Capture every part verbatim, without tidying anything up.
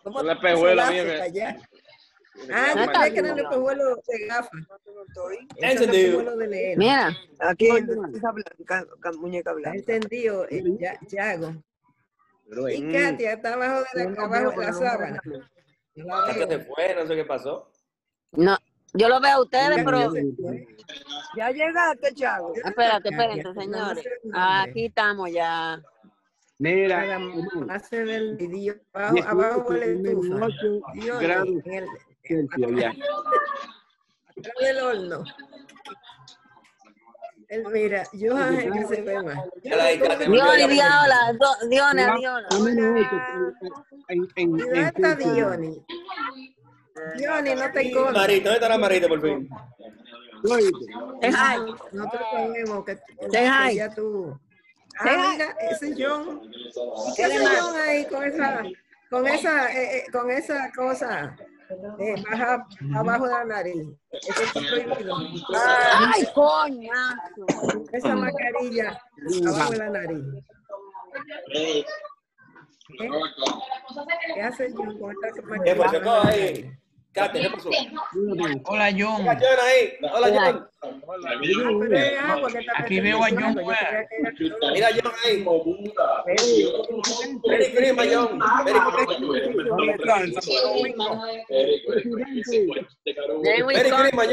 ¿Cómo la espejuela mía que... Ah, yo creía que eran los espejuelos de gafas. Entendido. De Mira, aquí esa blanca, muñeca blanca. Entendido, eh, ya, Yago. Y Katia está abajo de la, abajo de la sábana. Katia se fue, no sé qué pasó. No, yo lo veo a ustedes, pero... Ya llegaste, Chago. Espérate, espérate, señores. Aquí estamos ya. Mira, hace del video abajo, abajo de la estufa. Grados en el, Celsius, ya. atrás del horno. Él, mira, yo es que se ve más. Diony, Diola, Diony, Diola. ¿Dónde está Diony? Diony, no te escondas. Marito, ¿dónde está la Marito, por fin? Nosotros sabemos que, que, que ya tú... Ah, mira, ese John. ¿Y qué hace John ahí con esa, con esa, eh, eh, con esa cosa eh, baja abajo de la nariz? Eso es prohibido. ¡Ay, coño! Esa mascarilla abajo de la nariz. ¿Eh? ¿Qué hace John con esa mascarilla? ¿Qué pasó ahí? Katia, ¿qué pasó? Hola, John. Hola, John ahí. Hola, John. Aquí veo a John. Mira, John ahí. Merry Christmas, John. Merry Christmas. Merry Christmas,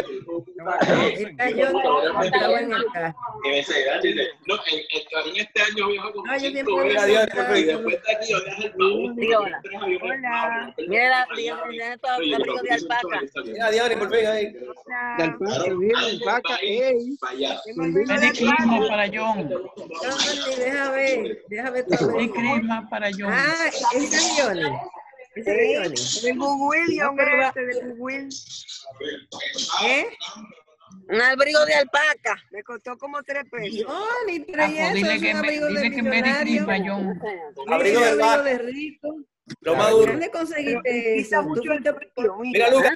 No, el carón este año viajó con cinco Mira, Dios, por fin. después de aquí, deja el baúl. Hola. Mira la abrigo de alpaca. Mira, Dios, por fin ahí. De alpaca, bien, alpaca, ey. Merry Christmas para John. Deja ver, deja ver todo. Merry Christmas para John. Ah, ese es Diony. Ese es Diony. De Google, John, este de Google. ¿Eh? Un abrigo de alpaca. Me costó como tres pesos. Oh, ni tres Ah, pues dile que, me, dile que Merry Christmas, John. Abrigo de abrigo de rico. Lo más duro. ¿Dónde conseguiste eso? ¿Tú fuiste Mira, Lucas.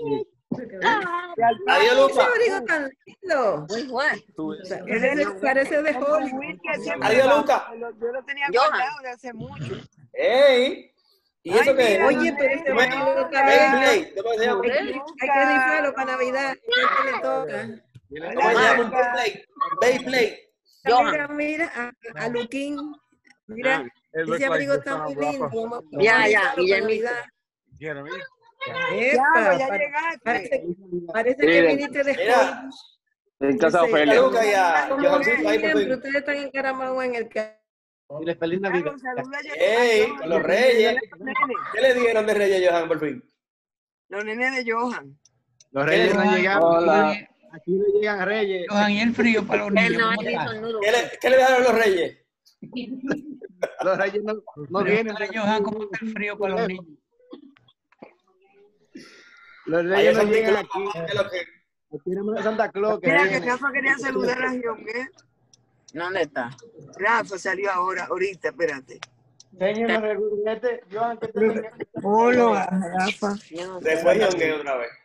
Adiós, Lucas. Ese abrigo tan lindo. Muy bueno. Ese parece de Hollywood. Adiós, Lucas. Yo lo tenía guardado de hace mucho. ¡Ey! ¿Y eso qué es? Oye, pero este abrigo está Beyblade. ¿Cómo se llama? hay que rifarlo para Navidad. ¿Qué le toca? ¿Cómo se llama? Un Beyblade. Beyblade. Mira, mira, a, a Luquín. Mira, ese abrigo está muy lindo. Ya, ya, Guillermito. Epa, ya llegaste. Parece, parece que viniste de Mira. En casa de Ofelia. Lucas y a Como Johancito ahí, por siempre, fin. ustedes están encaramados en el carro. Y les feliz Navidad. ¡Ey! Con los reyes. ¿Qué le dieron de reyes a Johan, por fin? Los nenes de Johan. Los reyes no han llegado. Hola. Aquí no llegan reyes. Johan, y el frío para los niños. ¿Cómo está? ¿Qué le, qué le dejaron los reyes? Los reyes no, no vienen. Pregunta a Johan, ¿cómo está el frío para los niños? Los Ahí reyes es no Santa llegan Claus. aquí. ¿Qué es lo que? Aquí tenemos a Santa Claus. que Mira viene. que Rafa quería saludar a John, ¿eh? ¿Dónde está? Rafa salió ahora, ahorita, espérate. Enséñame el juguete. Yo antes te Hola, Rafa. Se fue John que otra vez.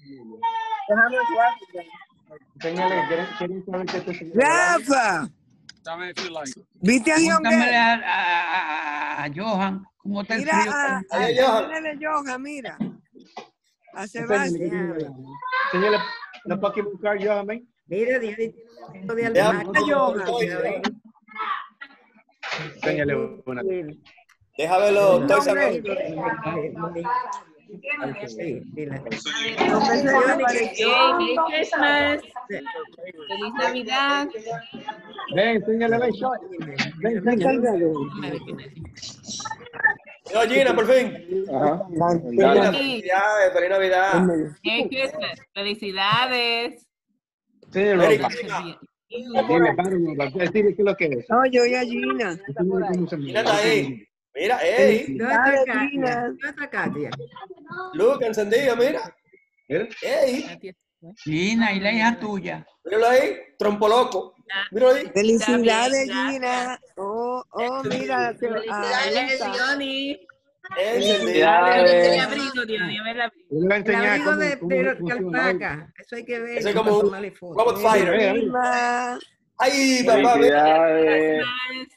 Enséñale, quieren, quieren saber que esto es. Rafa. ¿Viste a John? Pregúntame a, a, a, a Johan cómo está el Mira frío. a, a, Adiós, Johan. a nene de Johan, mira. A Sebastián. Enséñale la Pokémon Card, yo amén. Mira, Dios, de Deja- alpaca. Enséñale una. Deja ver los Toys R Us. Sí, dile. Merry Christmas. Feliz Navidad. Ven, enséñale la shot. Ven, ven, enséñale. No, Gina, por fin. Ajá. Gina, felicidades, feliz Navidad. Merry Christmas. Felicidades. Enséñale Merry ropa. Christmas. Dile, párame, para decirle qué es lo que es. No, yo y a Gina. Gina está ahí. Mira, ey. ¿Dónde está Katia? ¿Dónde está Katia? Luca, encendido, mira. Ey. Gina, y la hija tuya. Míralo ahí. Trompo loco. Míralo ahí. Felicidades, Está bien, Gina. Oh, oh, mira. Felicidades, Ah, Diony. Encendido. El abrigo, Diony. A ver el abrigo. Yo le voy a El enseñar abrigo cómo, de, cómo de funciona. alpaca. Eso hay que ver. Eso es para como un tomarle foto. robot fighter. Christmas. Ay, papá, mira. Felicidades. Christmas.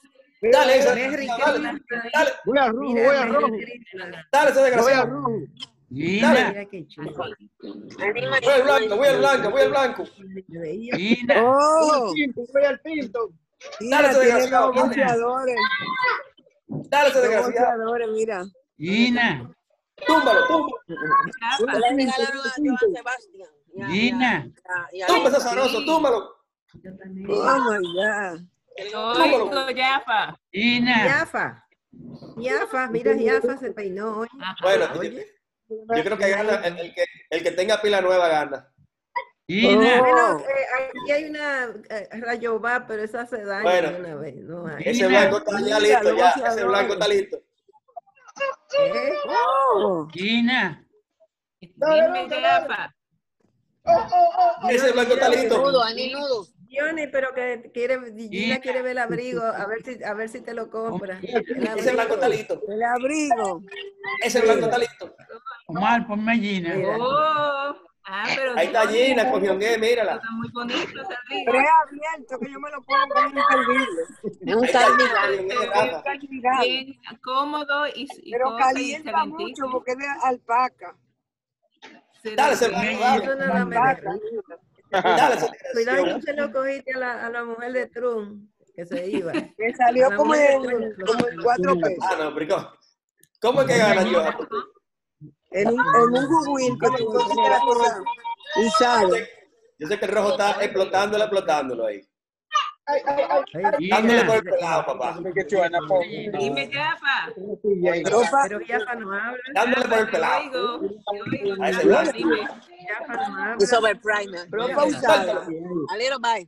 Dale, esa, Merry dale, Christmas. dale, Voy a rojo, Mira, voy a Merry rojo. Christmas. dale, ese Voy a desgraciado. rojo. Gina, Mira qué chulo. Voy al blanco, voy al blanco, voy al blanco. Gina, Voy al ¡Oh! pinto, voy al pinto. Mira, Dale, ese tiene desgraciado. dos boxeadores. Dale, ese Dos desgraciado. boxeadores, mira. Gina, Túmbalo, túmbalo. Voy ¿Qué al le pinto, regalaron voy a al pinto. Joan Sebastián? Y a- y a- Gina, y a- Túmbalo, ese azaroso, túmbalo. Oh my God. Oigo, Yafa. Gina, Yafa. Yafa, mira, Yafa se peinó hoy. Bueno, yo, Oye. yo creo que gana el, el que, el que tenga pila nueva gana. Gina, Bueno, Oh. eh, aquí hay una eh, Rayoba, pero esa se daña Bueno. de una vez. No hay. Ese Gina. blanco está ya Mira, listo, los ya. Ese boxeadores. blanco está listo. ¿Eh? Oh. Gina, Dime, Yafa. Ese blanco está listo. Nudo, Ani nudo. Johnny, pero que quiere, Gina Gina. quiere ver el abrigo, a ver si, a ver si te lo compra. El Ese blanco está listo. El abrigo. Ese blanco está listo. Omar, ponme Gina. Mira. Oh, ah, pero Ahí está Gina con Hyungae, mírala. está muy bonito ese Pero abrigo. es abierto, que yo me lo pongo con un imperdible. Es un Ahí está cardigan. Gina, Rafa. Cardigán. Bien cómodo y, y Pero cosa y calienta mucho excelentísimo. porque es de alpaca. Se Dale le- ese blanco, dale. Eso nada me Alpaca. Dale ese Cuidado, no desgraciado. se lo cogiste a la, a la mujer de Trump, que se iba. Que salió La como mujer de en, Trump. como en cuatro pesos. Ah, no, pero ¿cómo? ¿Cómo es que gana Johan? En un, en un Google que tú cogiste la cosa usada. Yo sé que el rojo está explotándolo, explotándolo ahí. Ay, Dándole por el Gina, pelado, papá. Dime, Yafa. pero Yafa no habla. Dándole por el Te pelado. oigo. Te oigo. A ese Yafa, blanco. dime. Yafa no habla. It's overpriced, man. Ropa usada. A little bit.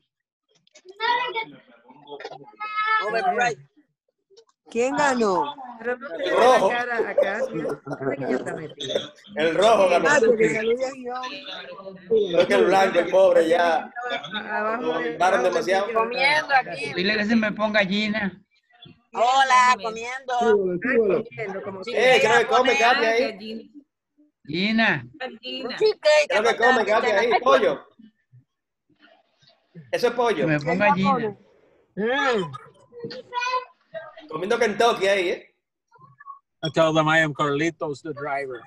Overpriced. ¿Quién ganó? Pero no se El le ve rojo. la cara a Katia. Parece que ella está metida. El rojo ganó. Ah, porque salude a Guión. Creo que el blanco, el pobre, ya Abajo lo de- animaron abajo del demasiado. sillón. Comiendo aquí. dile que se me ponga Gina. Hola, comiendo. Ay, comiendo, como Sí. que- Eh, creo que come Katia Ah, ahí. gallina. Gina, Gallina. Cheesecake. Creo que come Katia ahí. Pollo. Eso es que pollo. me ponga Gina. Mm. Comiendo Kentucky ahí, ¿eh? I tell them I am Carlitos, the driver.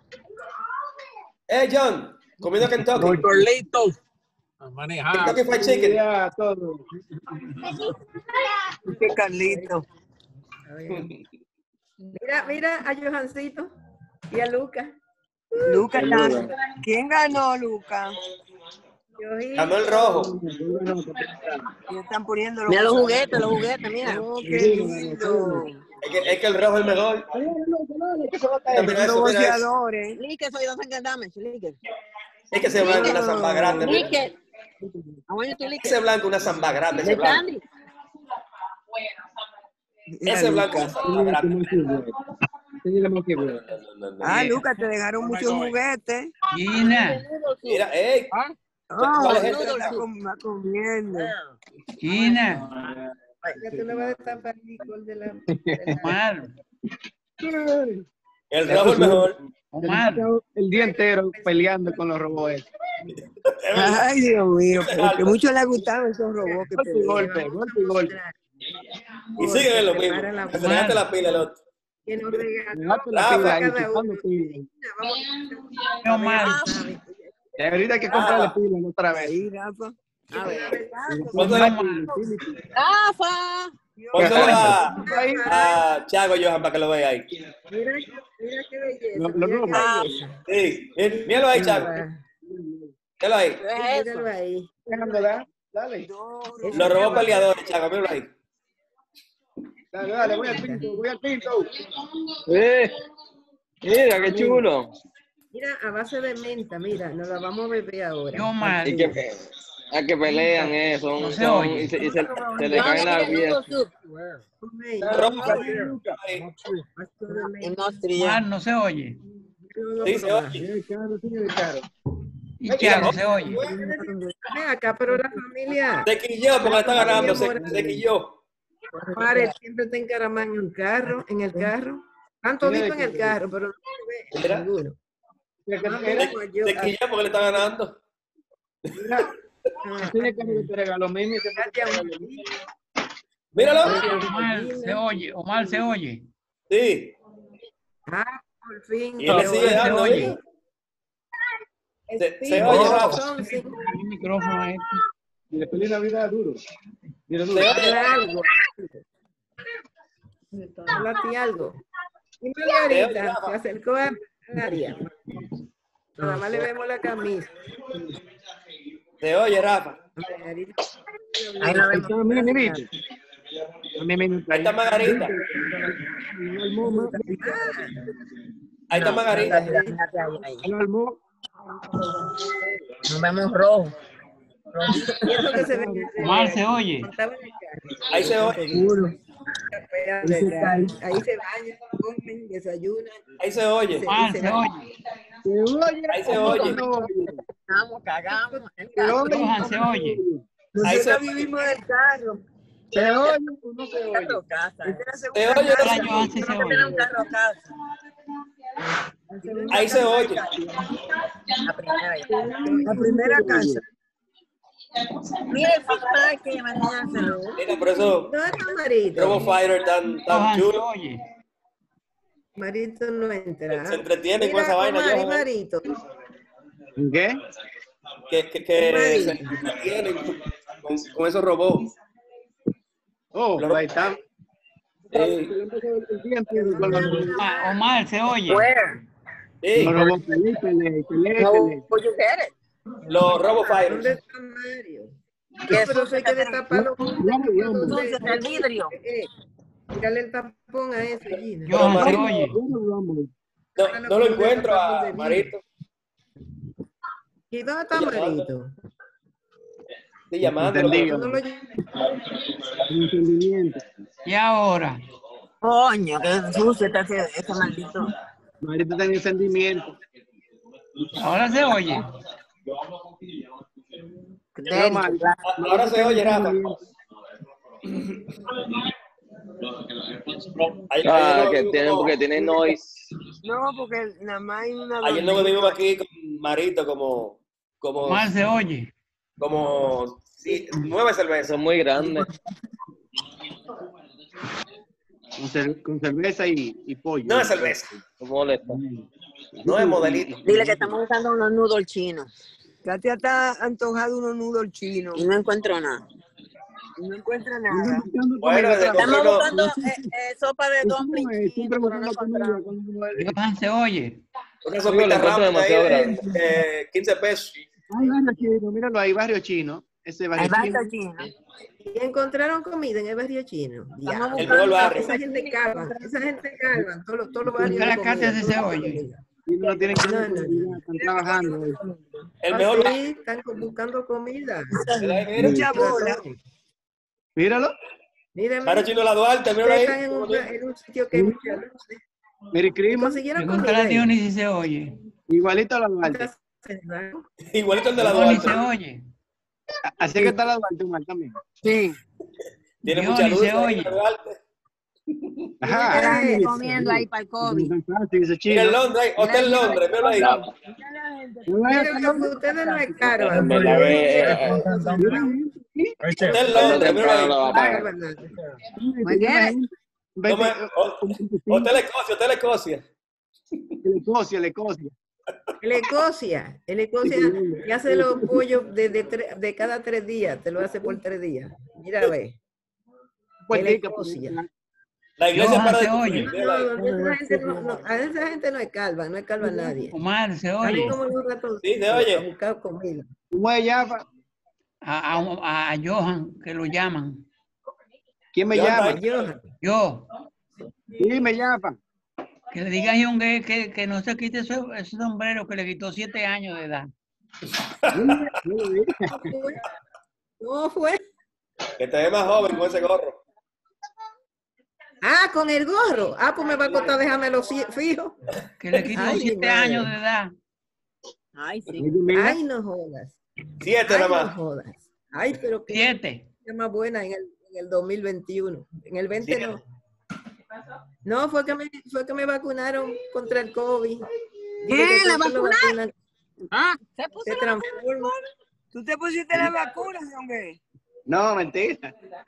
Eh, John. Comiendo Kentucky. Carlitos. A manejar. Kentucky Fried Chicken. Ya, todo. Qué Carlito. Mira, mira a Johancito y a Lucas. Lucas ganó. ¿Quién ganó, Lucas? Ganó el rojo. Ya están poniendo Mira los juguetes, los juguetes, mira. Oh, qué lindo. Es que, es que el rojo es el mejor. Mira, mira Los eso, mira eso. boxeadores. Like, soy dos que dame, like. Es que ese blanco es una zamba grande. mira. Like. I want you to lick Ese it. blanco es una zamba grande. Ese The blanco. candy. Mira, Ese blanco es Lucas. una zamba grande. No, no, no. Ah, Lucas, te dejaron muchos juguetes. Gina, Mira, ey. Oh, ¿Cuál es Lucas ese? está com- va comiendo. Gina, Ya tú le vas a destapar el licor de la... de la- Omar, El rojo es el mejor. Omar. El día entero peleando con los robots. Ay, Dios mío, porque mucho le gustaban esos robots que Golpe y pelean. golpe, golpe y golpe. Y siguen en lo mismo. Prepara la- Se le gasta la pila al otro. Que nos regaló Date la Ah, pila ahí, cada chupando uno. pila. Vamos Omar. Y ahorita hay que comprarle pila otra vez. Ahí, Rafa. A ver. Pónselo Rafa. pónselo a, a Chago Johan para que lo vea ahí. Mira, mira qué belleza. Lo- lo mira qué robo. belleza. Sí, mí- míralo ahí, Chago. Míralo ahí. ¿Qué es eso? Míralo ahí. Dale, Los robó peleadores, Chago, míralo ahí. dale, dale, voy al pinto, voy al pinto. Eh, mira, qué chulo. Mira, a base de menta, mira, nos la vamos a beber ahora. Yo, Omar. Y que, a que pelean eso. No Son, se son- oye. y se, y se, se le No, caen mira, las noodle piezas. soup. Come, Rojo, base ahí. de En menta. Austria. Omar, no se oye. Sí, se oye. Tiene caro, tiene caro. Y Thiago, se oye. Ven acá, pero la familia, Se quilló porque le está ganando. Se, se quilló. Pare, siempre está encaramado en el carro, en el carro. Están toditos en el carro, pero no se ve Mira. ninguno. Mira que no Mira quiere, como yo, Se quilló porque le está ganando. mira, ah, tiene que te regaló Mimi, que Katia, te regaló Mimi. Míralo. Omar se oye, Omar se oye. Sí. Ah, por fin. Y él le sigue dando, oye. Se, se oye, Rafa. Son, sí. ¿Qué micrófono es este? Dile feliz Navidad, duro. Dile duro. Se oye. Algo. Habla a ti algo. Y Margarita se acercó a María. Nada más le vemos la camisa. Se oye, Rafa. Margarita. Ahí lo vemos. Ahí está Margarita. Ahí está Margarita. Nos vemos rojo. Y eso que se ve. Omar se oye. Ahí se oye. Ahí se bañan, comen, desayunan. Ahí se oye. Omar se oye. Ahí se oye. Cagamos, cagamos. Johan se oye. Ahí se Nosotros vivimos del carro. ¿Se oye o no se oye? Carro casa. Esta es la Se segunda oye. casa. Ahora Johan sí se Era un oye. carro casa. Ahí se oye. La primera ya. La primera casa. Mira el feedback que mañana. Mira, por eso ¿Dónde está Marito? Robo Fighter tan, tan Johan se chulo. oye. Marito no entra. Se entretienen con Mira, esa vaina, Omar y Johan. Marito. ¿Qué? Que, que, que se entretienen con, con esos robots. Oh, Claro. ahí está. Sí. Omar, Omar se oye. Where? Sí. Los robots, pelé, pelé, pelé, How pelé. would you get it? Los Robo ¿Dónde Fighters. está Mario? Yes. Pero sé que destaparlo. Entonces, el vidrio. Eh, Tírale el tapón a eso, Gina. Johan se oye. No, no lo encuentro a Marito. ¿Y dónde está Marito? Estoy llamándolo. Entendido. No lo Entendimiento. Y ahora. Coño, qué sucio está ese, ese maldito. Marito tiene entendimiento. Ahora se oye. Pero, Marito, Ahora se oye, Rafa. Ayer, Ah, ayer, que no, tienen, porque tienen noise. No, porque nada más hay una. ayer no vivimos aquí con Marito como, como, Omar se oye. como sí, nueve cervezas. Son muy grandes. con, cer- con cerveza y, y pollo. No es cerveza, ¿Cómo molesta? no es modelito. Dile que estamos buscando unos noodles chinos Katia está antojado unos nudos chinos. y no encuentro nada. Y no encuentra nada. Bueno, desde Estamos compré buscando unos- eh, eh, sopa de dumpling chino, pero no encontramos. Johan se oye. una Digo, sopita lo encuentro rápida demasiado ahí grande. de eh, quince pesos. Hay barrio chino, míralo ahí, barrio chino. Ese Hay barrio chino. basta chino. Y encontraron comida en el barrio chino. Ya. Estamos El mejor barrio. Esa gente calva, esa gente calva, todos los, todos los barrios. Porque la de Katia comida, sí todos se los oye. barrios de comida. Y no tienen que No, no, no. están trabajando. El Ah, mejor sí, barrio. están buscando comida. Mira, Mucha bola. Míralo. Miren, barrio chino La Duarte, mira ustedes están ahí. en un, en un sitio que hay mucha luz. Merry ¿Y Christmas. consiguieron Pregunta comida a ahí? Dionis si se oye. Igualito a la Duarte. Está cerrado. Igualito el de La Dionis se Duarte. oye. Así que está la Duarte, Omar, también. Sí. Tiene Dionis mucha luz se ahí, oye. La Duarte. Ajá. Están Eso. comiendo ahí para el COVID. Tan fácil, ese Mira chino. el Londres, ahí, Hotel Londres, mira ahí. Miren, lo que ustedes no escarban. En verdad que, eh, Hotel tarde o Londres, mira temprano ahí. lo va a pagar. Muy bien. Toma- ho- Hotel Escocia, Hotel Escocia. El Escocia, el Escocia. El Ecosia, el Ecosia que hace los pollos de, de, tre- de cada tres días, te lo hace por tres días. Mira, ve. Pues El diga, Escocia. La iglesia Johan para se de oye. No, mírala ahí. esa gente no, no, a esa gente no es calva, no es calva nadie. Omar se Están oye. como los ratoncitos Sí, se oye. a buscar comida. ¿Cómo es Jaffa? A, a, a Johan, que lo llaman. ¿Quién me Yo, llama? ahí. Johan, Yo. Sí, me llama. Que le diga a John que, que, que no se quite ese, ese sombrero que le quitó siete años de edad. ¿cómo fue? Que te ve más joven con ese gorro. Ah, con el gorro. Ah, pues me va a costar dejármelo si- fijo. Que le quitó Ay, mi siete madre. años de edad. Ay, sí. Ay, no jodas. Siete Ay, nada no más. jodas. Ay, pero qué Siete. cosa más buena en el, en el dos mil veintiuno. En el veinte Siete. no. No, fue que me, fue que me vacunaron contra el COVID. ¿Qué? Dice que ¿La todo lo vacunan, Ah, se puso se la- transforma. ¿Tú te pusiste la vacuna, hombre? No, mentira.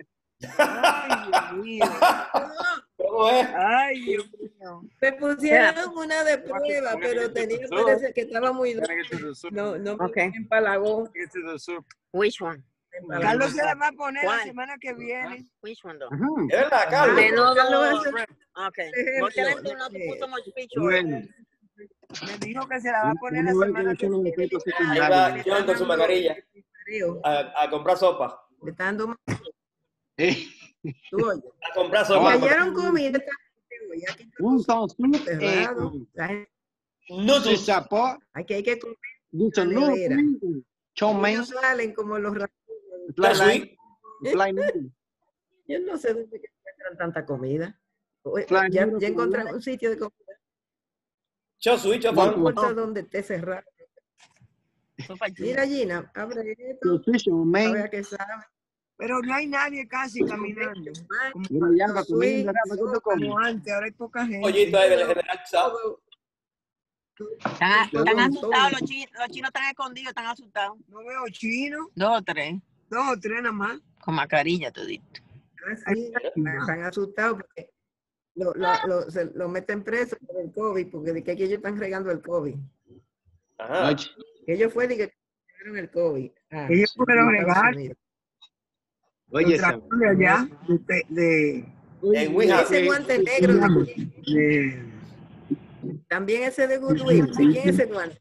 Ay, Dios mío. ¿Cómo es? Ay, Dios mío. Me pusieron una de prueba, pero tenía parece que estaba muy dulce. No, no me Okay. empalagó. Which one? me empalagó. Carlos se la va a poner la ¿Cuál? semana que viene. Which one though? Es verdad, Carlos. Menudo. Carlos va a hacer Okay. ejemplo Vos tenés tú no de- te puso mucho picture. Bueno, Me dijo que se la va a poner la vamos a ver semana cuáles que son los viene. efectos Ahí va secundarios. John con su mascarilla a, a comprar sopa. Le está dando más. Eh, Tú oyes. A comprar Y sopa. cayeron comida. Y aquí Un sans soupe et cerrado. La gente- No, tú. ce chapeau, aquí hay que comer. du La nouilles, nevera. chow mein, Ellos salen como los ra- La sweet. fly noodle. Yo no sé dónde que encuentran tanta comida. Oye, Fly Ya, noodle ya con encontré un sitio de comida. Cho sweet, cho No fan. importa dónde esté cerrado. Mira, Gina, abre esto. Saucisse au A main. ver qué sabe. Pero no hay nadie casi caminando. Como, Mira, ya va comiendo, Rafa, ¿qué tú comes? como antes, ahora hay poca gente. Pollito ahí del general Chao. Todo. Están, Todo, están todo. asustados, los chinos, los chinos están escondidos, están asustados. No veo chino, Dos o tres, dos o tres nada más. con mascarilla todito. Ah, sí, están asustados porque lo, lo, lo, se, lo meten preso por el COVID, porque de que aquí ellos están regando el COVID. Ajá. Oye, Ellos fue de que regaron el COVID. Ah, Ellos fueron en Estados regar. Unidos. oye, Otra Sam. de allá, de, de, En Y Ouija. ese guante negro, de- de- también ese de Goodwill. ¿De quién es ese guante?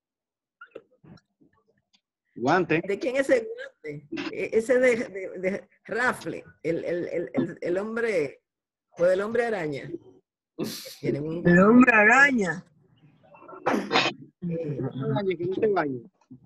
Guante. ¿De quién es ese guante? E- Ese de, de, de Rafle, el, el, el, el, el hombre, o del hombre araña. Tienen un el hombre araña. eh, Oye, que no te bañes.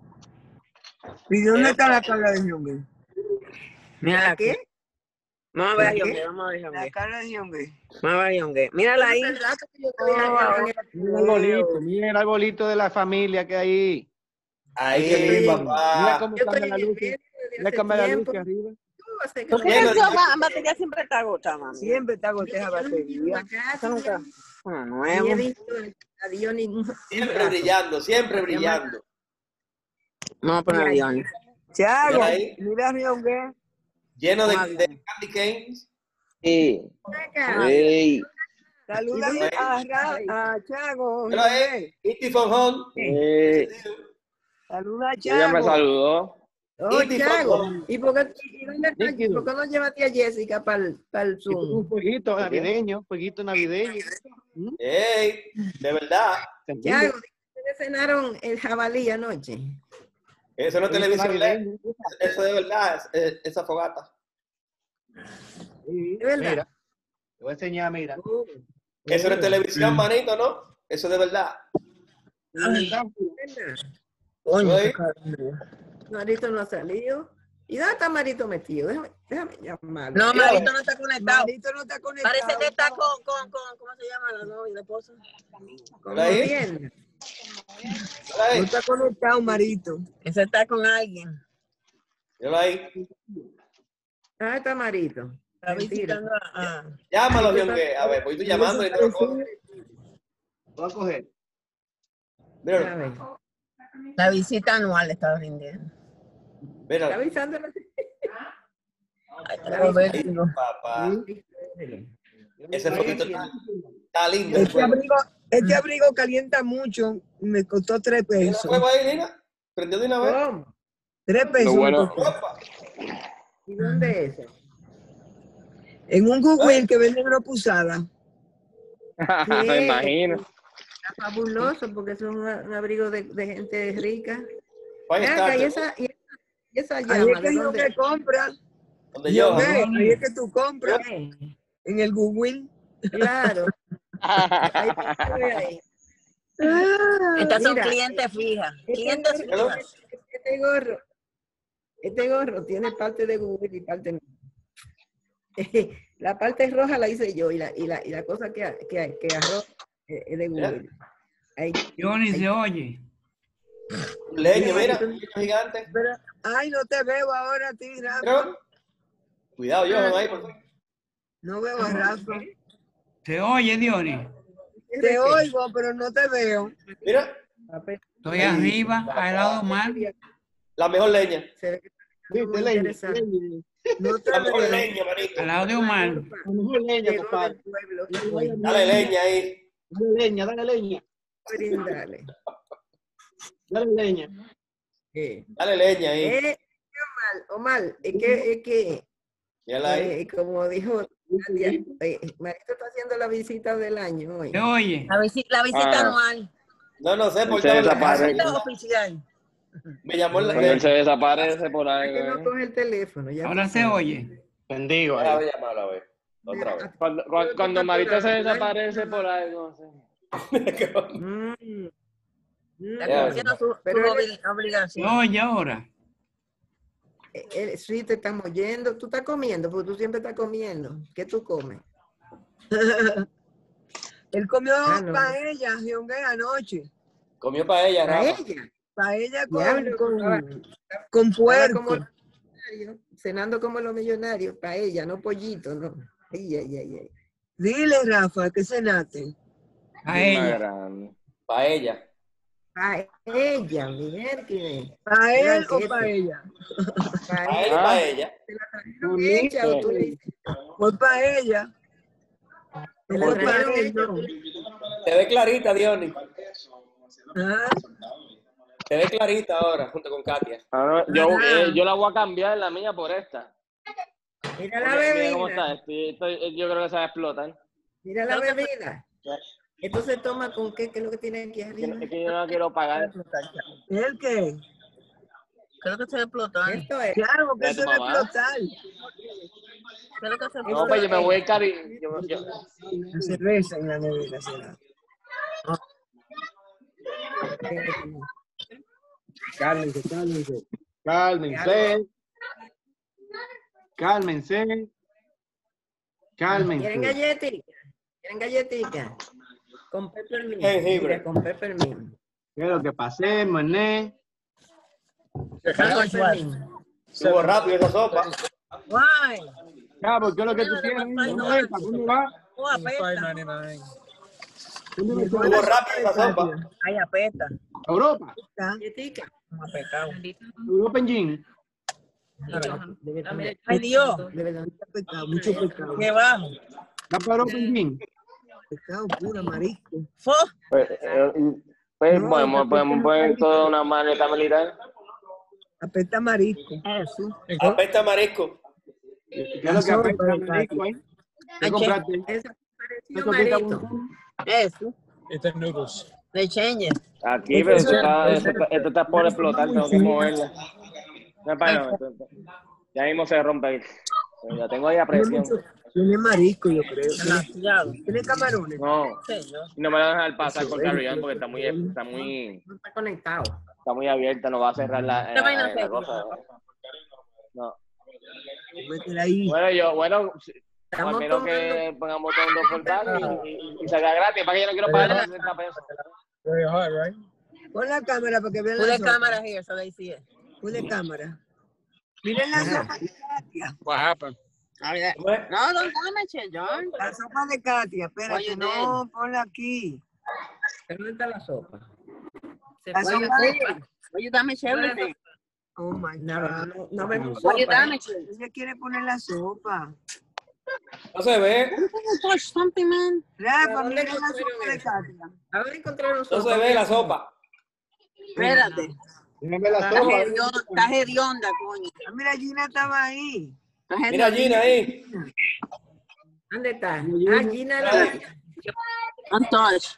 ¿Y dónde está la cara de Hyunga? Mira ¿la qué? Vamos a ver a ¿La qué? Yongue, vamos a ver a La Yongue. cara de Hyunga. Vamos a ver a Yongue. Mírala ahí. Hace rato que yo estoy allá en el- Mira el bolito, mira el arbolito de la familia que hay ahí. Ahí, Mira papá. cómo Yo cambia estoy la en el luz. medio Mira desde hace cambia la luz tiempo. que arriba. ¿Cómo va a ser que ¿Por no qué Lleno me- de- esa batería siempre está agota, mami? Siempre está goteja Yo no entiendo batería. acá, Eso nunca. sí, Bueno, ni nuevo. he visto a Dios ni un Siempre rato. brillando, siempre brillando. Vamos a poner Mira, aviones. Chago, Mira ahí. mira a Hyunga. Lleno de, Ajá. de candy canes. Sí. Acá. Ey. Saluda ¿Y dónde- a, Ra- a Chago. Mira ahí. Iti from home. Ey. Saluda a Ella me Chago. saludó. Oh, Y Chago, tipo- ¿y por qué, y dónde está- Líquido. por qué no llevaste a Jessica para el, para el Esto es un Zoom? fueguito navideño, fueguito navideño. ¿Mm? Ey, de verdad. Chago, ¿ustedes cenaron el jabalí anoche? Eso no es Fueguito televisión, navideño. eso de verdad, es- es- esa fogata. Sí, ¿De verdad? mira, te voy a enseñar, mira. Oh, Eso no es oh, televisión, manito, ¿no? Eso de verdad. ¿verdad? Coño, Oye. qué caramba. Marito no ha salido. ¿Y dónde está Marito metido? Déjame, déjame llamarlo. No, Marito no está conectado. Marito no está conectado. Parece que está con, con, con, ¿cómo se llama la novia, la esposa? Con Mira ahí. gobierno. Mira No ahí, está conectado, Marito. Ese está con alguien. mira ahí. Ah, está Marito. Está Mentira. visitando a... a- Llámalo, Yongue. A ver, pues estoy llamando y no lo cojo. Voy a coger. A Míralo, ver, La visita anual le está rindiendo. está míralo. avisándole. Ay, tengo vértigo. Papá, ese fotito está, está lindo. el Este fuego. abrigo, este abrigo calienta mucho. Me costó tres ¿Tiene pesos. fuego ahí, Nina? ¿Prendió de una vez? ¿Cómo? Tres pesos. Lo bueno- me costó. Opa. ¿Y dónde es eso? En un Google que venden ropa usada. Me imagino. Está fabuloso porque es un, un abrigo de, de gente rica. Ahí Ven está, acá, y esa, y esa, y esa Ahí llama, es que ¿de yo dónde? que compra. donde Yo yo. ve, ahí es que tú compras Eh, en el Google. Claro. Ahí, ahí, ahí. Estas son Mira, clientes fijas. Este Clientes gorro, fijas. este gorro, este gorro tiene parte de Google y parte no. La parte roja la hice yo y la, y la, y la cosa que, que, que arroz eh, es de Google. Ahí, Johnny se oye. Un leño, mira, un gigante. Pero, ay, no te veo ahora a ti, Rafa. Pero, cuidado, yo, ahí, por favor. No veo a Rafa. Se oye, Johnny. Te oigo, pero no te veo. Mira, Estoy arriba, al lado mal. la mejor leña. Se ve que Viste, Muy leña, interesante. leña. No te La mejor veo. leña, marico. Al lado de Omar. La mejor leña, Llegó compadre. del pueblo. Dale leña ahí. Dale leña, dale leña. Brindale. Dale leña. Eh, Dale leña ahí. eh, Omar, Omar, es que, es que Mírala ahí. eh, como dijo Nadia, eh, Marito está haciendo la visita del año hoy. ¿Te oye? La visita, la visita Ah. anual. No, no sé por Se qué. me la- desaparece. La oficial. Me llamó la. Cuando él se desaparece por Es ahí. que no ¿eh? coge el teléfono. Ya Ahora tú se sabes. oye. Bendigo Ahora ahí. voy a llamarla, a ver. Otra vez. Cuando, cuando, cuando Marito se desaparece por ahí, no sé. Mm, mm. Está Ya, cumpliendo su, su Pero él- obli- obligación. Se oye ahora. Eh, eh, sí, te estamos oyendo. Tú estás comiendo, porque tú siempre estás comiendo. ¿Qué tú comes? Él comió Ah, no. paella, Hyungae, anoche. Comió para ella, ¿A Rafa. ella? Paella con, Diablo, con, estaba- con estaba puerco. como los millonarios, cenando como los millonarios, para ella, no pollito, no. Ay, ay, ay, ay. Dile, Rafa, que cenaste. A Una ella. grande. Para ella. Para ella, miércoles. ¿Para Mira, él o ¿qué para te- ella? Para Para él y ella. para ella. ¿Te la trajeron hecha o tú le hiciste? Pues para ella. ¿Te la Pues para trajeron él, hecha? no. Te ve clarita, Diony. Ah, Te ve clarita ahora, junto con Katia. Ah, no, yo, Ah. eh, yo la voy a cambiar la mía por esta. Mira la Porque, mira cómo bebida. está. Estoy- estoy- yo creo que se va a explotar. Mira la bebida. Esto se toma con qué, qué es lo que tiene aquí arriba. Es que yo no quiero pagar. ¿el qué? Creo que se explotó. Esto es. Claro, porque Mira eso tu no es mamá. explotar. Creo que se No, explotó. pues yo me voy a cari... yo- yo- La cerveza en la nevera será. Cálmense, cálmense. Cálmense. Cálmense. ¿Quieren Cálmense. galletica? ¿Quieren galletica? Con peppermint. Jengibre. Mira, con peppermint. ¿Qué es lo que pasemos, ne? Peppermint. Estuvo rápido esa sopa. Guay. Cabo, ¿qué es lo que tú tienes? ¿Dónde va? ¿Dónde va? Oh, apesta. ¿Dónde va? Estuvo rápido esa sopa. Ay, apesta. Europa. Galletica. Europa en jean. Ay, Dios. De verdad. Pecado, mucho pecado. Qué bajo. ¿Va para Europa en jean? Pecado pura, marisco. Fo. Pues, eh, pues No, podemos, no, podemos no, poner no, toda una maleta militar. Apesta marisco. Eso. Apesta marisco. ¿Qué es lo que apesta, marico, ahí? ¿Qué Ay, compraste? Esa ¿Qué pareció sopita marito. Gonzalo? Eso. Este noodles. De change. Aquí, pero esto está, esto, está- esto está por explotar, tengo que moverla. No, para, no, esto- esto- ya mismo se rompe. Ya tengo ahí a Tiene presión. mucho- tiene marisco, yo creo. Tiene, Demasiado. tiene camarones. No, Sí, yo. no me van a dejar pasar por carry porque está muy, está muy, No está conectado. está muy abierta, no va a cerrar la, Esta vaina la, la se- cosa. No. Métela ahí. Bueno, yo, bueno, si- al Estamos menos tomando. que pongamos todo un dos por tal y, y, y salga gratis, para que yo no quiero pagar los sesenta pesos. Very hot, right? Pon la cámara para que vean la Put the sopa. camera here so they see it. Pon la cámara. Miren la sopa de Katia. What happened? A ver, ¿Cómo es? no, don't damage it, John. La sopa de Katia. Espérate, Oye, no, ponla aquí. ¿Dónde está la sopa? Se La puede sopa hacer. de... Why you damage everything? Oh my No, God. no, no vemos Why you sopa. ¿eh? damage it? Ella quiere poner la sopa. No se ve. Touch something, man. Rafa, ¿Dónde miren la encontraron sopa de eso? Katia. ¿A dónde encontraron No sopa? se ve la sopa. Espérate. Déjame la Está sopa. hedionda, está hedionda, coño. Ah, mira, Gina estaba ahí. Está Mira hedionda. Gina ahí. ¿Dónde está? Ah, Gina la... Untouched.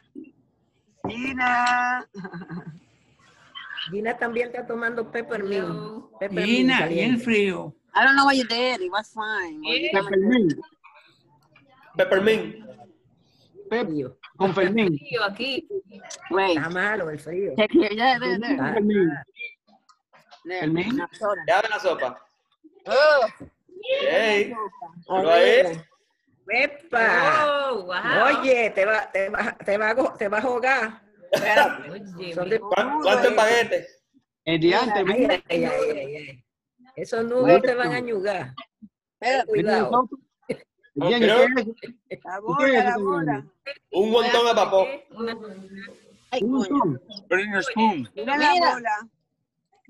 Gina. Gina también está tomando peppermint. Peppermint Gina, bien caliente. frío. I don't know what you did. It was fine. Why you damage it? Peppermint. Peppermint. Pep Frío. con Fermín. Frío aquí. Wait. Está malo el frío. Check here. Yeah, there, there. Ah, Fermín. There. Fermín. Now, soda. Ya ve la sopa. Oh. Ey. ¿Lo ahí? ¡Epa! Oh, wow. Oye, te va, te va, te va, a go- te va a ahogar. Oye, Son de- ¿Cuán- ¿Cuánto espaguete? El diante, Ay, mira. ay, ay, ay, ay. Esos nudos te van a ñugar. Espérate. Cuidado. Bien, Pero- ¿y qué es eso? La ¿Y qué bola, es la eso? bola. Un montón de vapor. Una- Ay, Un coño. montón. Mira la Mira. bola.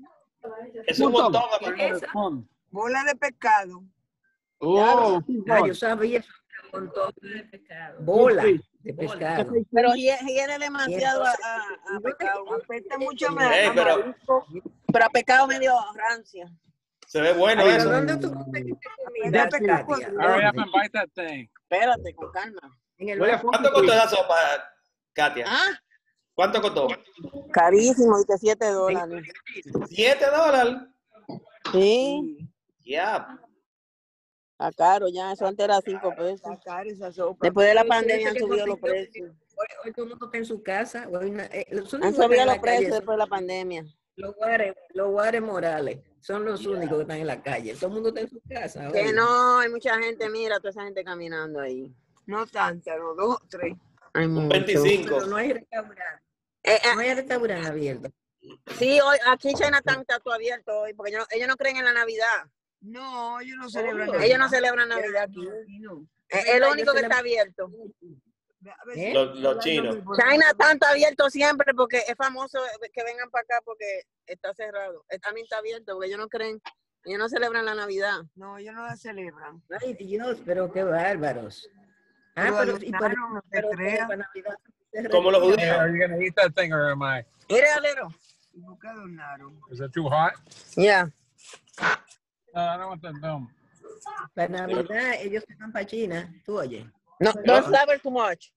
Es un montón. ¿Qué es eso? Bola de pescado. Oh, Ah, yo sabía eso. Con todo de pescado. Bola de pescado. Pero hie- hiere demasiado a, a, a pescado. Apesta mucho más. Ey, a pero marisco. Pero a pescado medio rancia. se ve bueno Pero eso. ¿dónde tú conseguiste comida, Apesta Katia? mucho. hurry up and bite that thing. Espérate, con calma. En el Huele a ¿Cuánto costó esa sopa, Katia? Ah, ¿Cuánto costó? carísimo, dice siete dólares. ¿Siete dólares? Sí, Ya. está caro ya. Eso antes era cinco pesos. Está cara esa sopa. Después de la Sí, pandemia han que subido los consiguió- precios. Hoy, hoy todo el mundo está en su casa. Hoy una- eh, los Han únicos que están subido en los la calle precios son después de la pandemia. los guares, los guares morales. Son los únicos que están en la calle. Todo el mundo está en su casa. Que hoy. no, hay mucha gente, mira, toda esa gente caminando ahí. No tanta, no, dos o tres. Hay Un mucho. veinticinco. Pero no hay restaurante. Eh, No eh, hay restaurante abierto. sí, hoy, aquí Chinatown está todo abierto hoy, porque ellos no, ellos no creen en la Navidad. No, ellos no celebran Oh. Navidad. Ellos no celebran Navidad aquí. Aquí no. Es es lo único que está abierto. A ver ¿Eh? si- Los, los chinos. Chinatown está abierto siempre porque es famoso que vengan para acá porque está cerrado. Eh, También está abierto porque ellos no creen, ellos no celebran la Navidad. No, ellos no la celebran. Ay, Dios, pero qué bárbaros. Ah, Pero pero, y para, adoptaron, no te pero creas. para Navidad se Como los retira. Hey, judíos. are you gonna eat that thing or am I? Mire, Alero. ¿Y por qué donaron? Is it too hot? Ya. No, I don't want that dumb. Para Navidad ellos se van para China. Tú oye. No, don't slabber too much.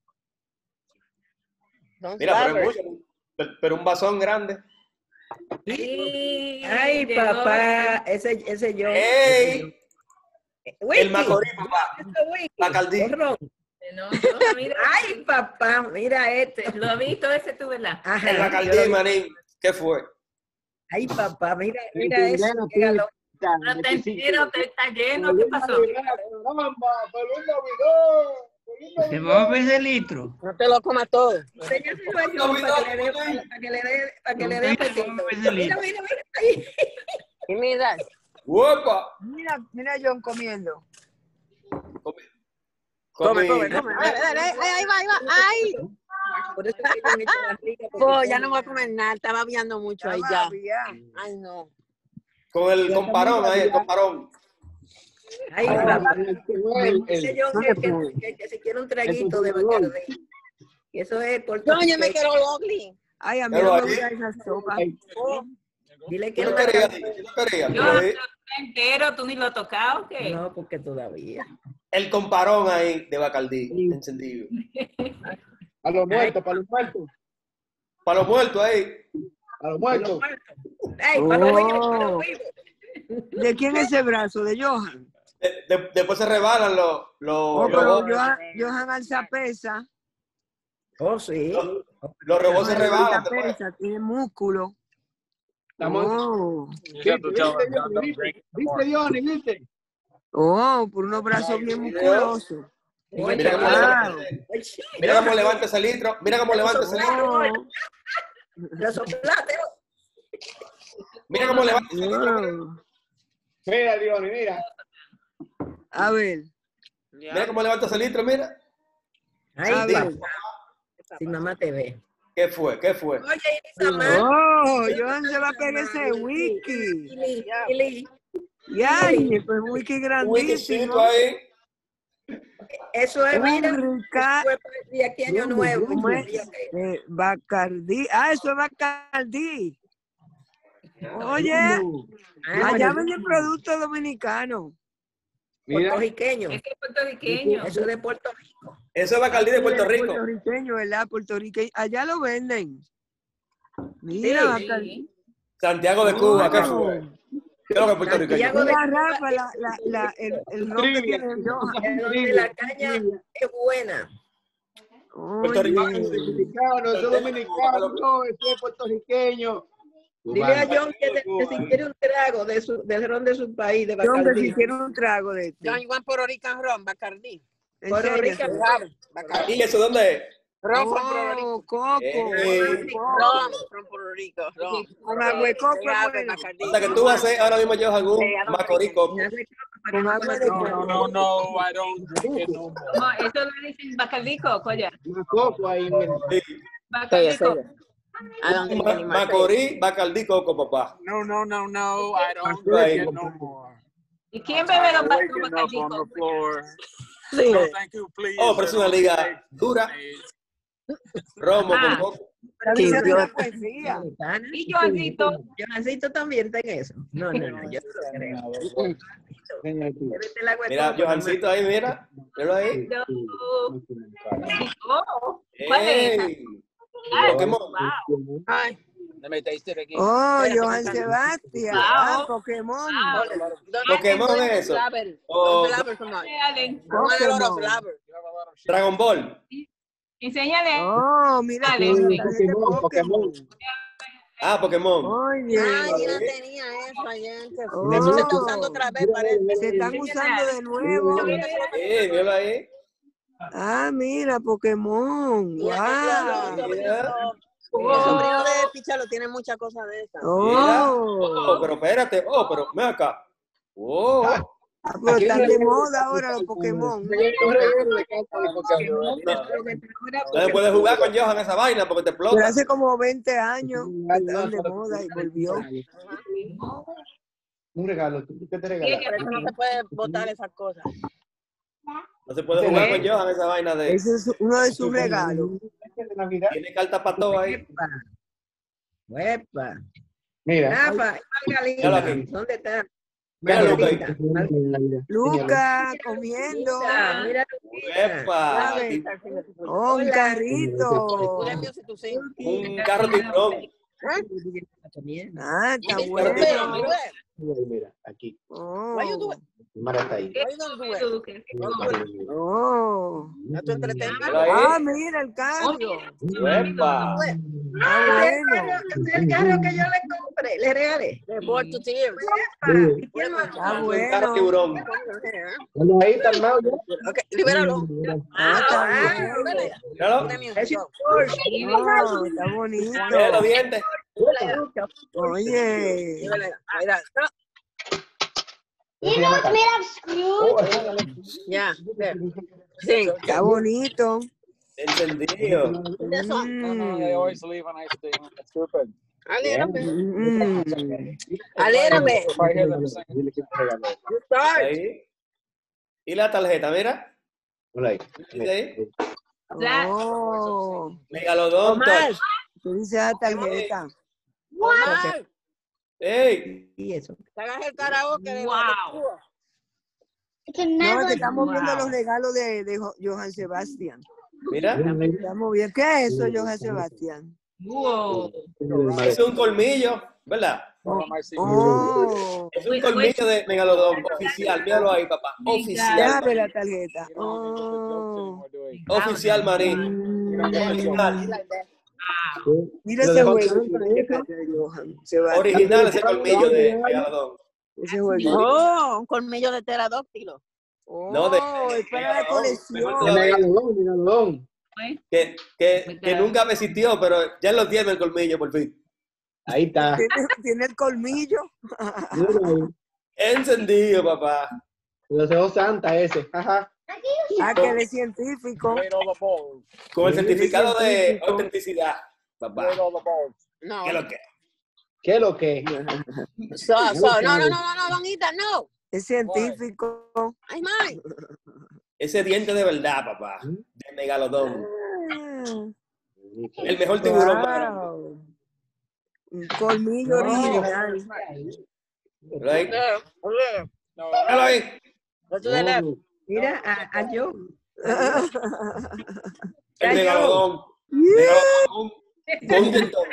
Don't Mira, pero slabber. es mucho. Pero, pero un vasón grande. Sí, Ay, llegó. papá, ese, ese yo. ¡Ey! Whisky. El Macorís, papá. Ese whisky. Bacardí. O ron. No, no, mira, Ay, papá, mira este. lo he visto ese tú, ¿verdad? Ajá, El yo Bacardí, lo vi. manín. ¿Qué fue? Ay, papá, mira, El mira eso. chileno míralo. No te entero, te está lleno, ¿qué pasó? ¿Te va a ver el litro? No te lo comas todo. Enséñaselo a John para que le dé, para que le dé, para que le dé apetito. Mira, mira, mira. Ay. Y mira, ¡Uepa! Mira, mira a John comiendo. Come, come, come, come. come. Dale, dale, ahí, ahí va, ahí va. ¡Ay! Por eso es que yo me echo la rica, porque Pues ya come. no voy a comer nada, estaba viando mucho ahí ya. Todavía. Ay, no. Con el comparón ahí, el comparón. Ay, papá. El- Dice el- John que, que, que, que se quiere un traguito de Bacardí. Que eso es por No, yo me quiero lovely. Ay, a mí Pero no me aquí- gusta esa sopa. Dile que Yo no no quería, Bacardí. yo no quería, Yo pero no ahí- te entero, tú ni lo has tocado, ¿o qué? No, porque todavía. el comparón ahí de Bacardí, encendido. A los muertos, para los muertos. Para los muertos ahí. A los muertos. Ay, para los vivos, para Oh. los vivos. ¿De quién es ese brazo? ¿De Johan? De- de- después se rebalan los, los, Oh, los pero robots. Johan, Johan alza pesa. Oh, sí. Los, los robots se rebalan. Alza después. pesa, tiene músculo. Estamos- Oh, ¿Viste, ¿Viste, Johnny? ¿Viste? oh, por unos brazos bien musculosos. Oye, Mira cómo, Claro. levanta, mira cómo levanta ese litro. Mira cómo levanta ese litro. Oh, Lo soplate. Mira cómo levanta ese litro. oh. Mira, Johnny, mira. A ver, Mira cómo levanta ese litro, mira. Ay, A ver. papá. Si mamá te ve. ¿Qué fue? ¿Qué fue? Oye, Isamar. oh, Johan se va a pegar ese whisky. Ili, Ili. Ya, pues whisky Un grandísimo. whiskycito ahí. Eso es, mira. Un rica, Fue de aquí año nuevo. ¿cómo es? Eh, Bacardí. Ah, eso es Bacardí. Oye, Ah, allá venden productos dominicanos. Mira. puertorriqueño. Ese es puertorriqueño. Eso es de Puerto Rico. Eso es Bacardí de Puerto Rico. Puertorriqueño, ¿verdad? Puertorriqueño. Allá lo venden. Mira, Sí, Bacardí. Sí. Santiago de Cuba, ¿qué fue? ¿Qué es lo que es puertorriqueño? Santiago de Mira, Cuba Rafa, la, la, la, el, el ron que Trivia. tiene Johan. es donde la caña es buena. Puertorriqueño. Oye, Dominicano, eso es dominicano, no, eso es puertorriqueño. Dile a John que, de- que si quiere un trago de su, del ron de su país, de John, que Bacardí. si quiere un trago de este. John, you want Puerto Rican rum, Bacardí. Puerto Enséñase. Rico. Bacardí. ¿Y eso dónde es? Rum from Puerto Rico. Oh, coco. Eh. Rum from Puerto Rico. Rum. Con agua de coco, They have bueno. Bacardí. O sea que tú vas a hacer ahora mismo yo algún macorico. Con agua de No, coco. no, no, I don't drink it no more. No, eso le dicen Bacardico, coña. Más coco ahí, mira. Sí. Bacardico. I don't think Ma- anymore. Macorís, Bacardí, Coco, papá. No, no, no, no. I don't Right. drink it no more. ¿Y quién bebe los vasos Waking up on the bacardicos? floor. Sí. No, thank you, please. Oh, pero es una liga dura. Romo con Ah. coco. Pero Qué esa es una idiota. poesía. Y Joancito, Johancito también está en eso. No, no, no, yo no creo. Bébete el agua de Mira, coco, Johancito ahí, mira. Míralo ahí. yo... Oh, ¿cuál es esa? ¡Ey! Ay, Pokémon. wow. Ay, Let me taste it again. Oh, Espérate, Johan que está- Sebastián. Wow. Ah, Pokémon. Wow. don't Pokémon don't es eso. flabber. Oh, Don't flabber so much. Enséñale, I want a lot of Pokémon. flabber. You have a lot of shit. Dragon Ball. enséñale. Oh, mira Dale, qué sí. tarjeta de Pokémon. Ah, Pokémon. Oye, Ah, yo no tenía eso ayer. que- Oh. Eso se está usando otra vez, parece. se están usando de nuevo. Sí, míralo ahí. Ah, mira, Pokémon. Y el- Wow. Mira. El sobrino de Pichalo tiene muchas cosas de esas. Mira. Oh, Oh, pero espérate. Oh, pero ven acá. Oh. ah, pero están de moda ahora los Pokémon. No se puede jugar con Johan esa vaina porque te Pero explota. hace como veinte años que están de moda y volvió. Un regalo, ¿qué te Por regalas? eso no se puede botar esas cosas. No se puede jugar con Johan esa vaina de. Ese es uno de sus regalos. De Navidad. Tiene carta para todo ahí. Huepa. Huepa. Mira. Rafa, Míralo Margarita, aquí. ¿dónde está? Mira, Luca. Margarita. Luca comiendo. Mira, mira, Epa. Oh, un Hola. carrito. Mira, music to sing. Un carro tiburón. Ah, está Mira, bueno. mira, Mira, aquí. Oh. Why you do it? Mara está ahí. Why you don't do it? Duque. Oh. Ya tú entretenme. Míralo ahí. Ah, mira el carro. Epa. Ah, el bueno. carro, el carro que yo le compré, le regalé. De Born to Tears. Huepa. ¿Y quién más? Está Un carro bueno. tiburón. Bueno, ahí está armado ya. Ok, libéralo. Ah, está Ah, bueno. Míralo. Mira, music, Es un go. Porsche. Oh, está bonito. Mira los dientes. Oye. Mírala, mira. You know it's made of screws. Ya, there. Sing. Está bonito. Encendido. This one. Mm. They always leave a nice thing. It's stupid. A little bit. Mm. A little bit. If I hear them sing, Dile que te regaló. You start. Ahí. Y la tarjeta, mira. Hola ahí. Dice ahí. Oh. Megalodon Omar. Touch. ¿Qué dice la tarjeta? Omar, ¡Ey! Y eso. te hagas el karaoke de Wow. It's a No, never. que estamos viendo Wow. los regalos de, de Jo- Johan Sebastián. Mira. Estamos bien. ¿Qué es eso, Johan Sebastián? Wow. Es un colmillo, ¿verdad? one of my C Ds. Oh. Es un colmillo de Megalodon oficial. Míralo ahí, papá. Oficial. Déjame la tarjeta. You don't need to joke Oh. anymore, do we? Oficial, Marín. Mm. Original. Mira Lo ese dejó juego aquí. de Johan Sebastián. Original ese colmillo de Megalodon. Ese juego. Oh, un colmillo de pterodóctilo. Oh, No, de- es para la Megalodon. colección. Mejor De todavía. Megalodón, Megalodón. Que, que, que nunca me existió, pero ya lo tiene el colmillo por fin. Ahí está. ¿Tiene, tiene el colmillo. Mira ahí. Encendido, papá. Lo dejó Santa ese. Ajá. Ah, que él es científico. Wait all the balls. Con el Sí, certificado de científico. autenticidad, papá. Wait all the balls. No. ¿Qué es lo que? ¿Qué es lo que? So, so, no, no, no, no, no, don't eat that, no. Es científico. Ay, mine. Ese diente de verdad, papá. De Megalodon. Ah, El mejor tiburón más grande. wow. Un colmillo original. Right? Yeah, yeah. No, Míralo ahí. Go to the left. Mira a, a yo. El Megalodón. Megalodón con dientón.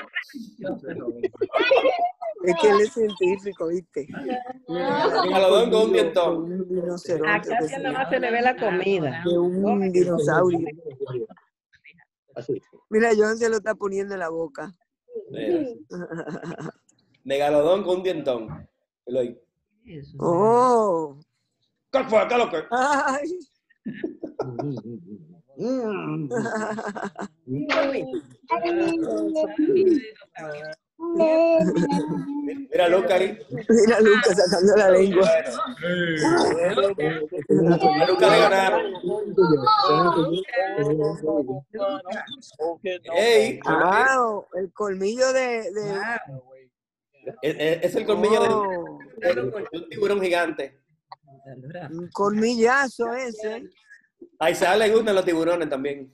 Es que él es científico, ¿viste? Megalodón con un dientón. Un rinoceronte. Acá que que se nada más llama, se le ve la comida. de un dinosaurio. Así. Mira, John se lo está poniendo en la boca. Mira. Megalodón con un dientón. Míralo ahí. Oh. ¿Qué fue? ¿Qué es lo que? Ay. Mira, Luca ahí. Mira a Lucas sacando la lengua. A Luca le ganaron. Ey, Ah, el colmillo de... de... es, es- es el colmillo de, Oh, de- de un tiburón gigante. un colmillazo ese. A Isaac le gustan los tiburones también.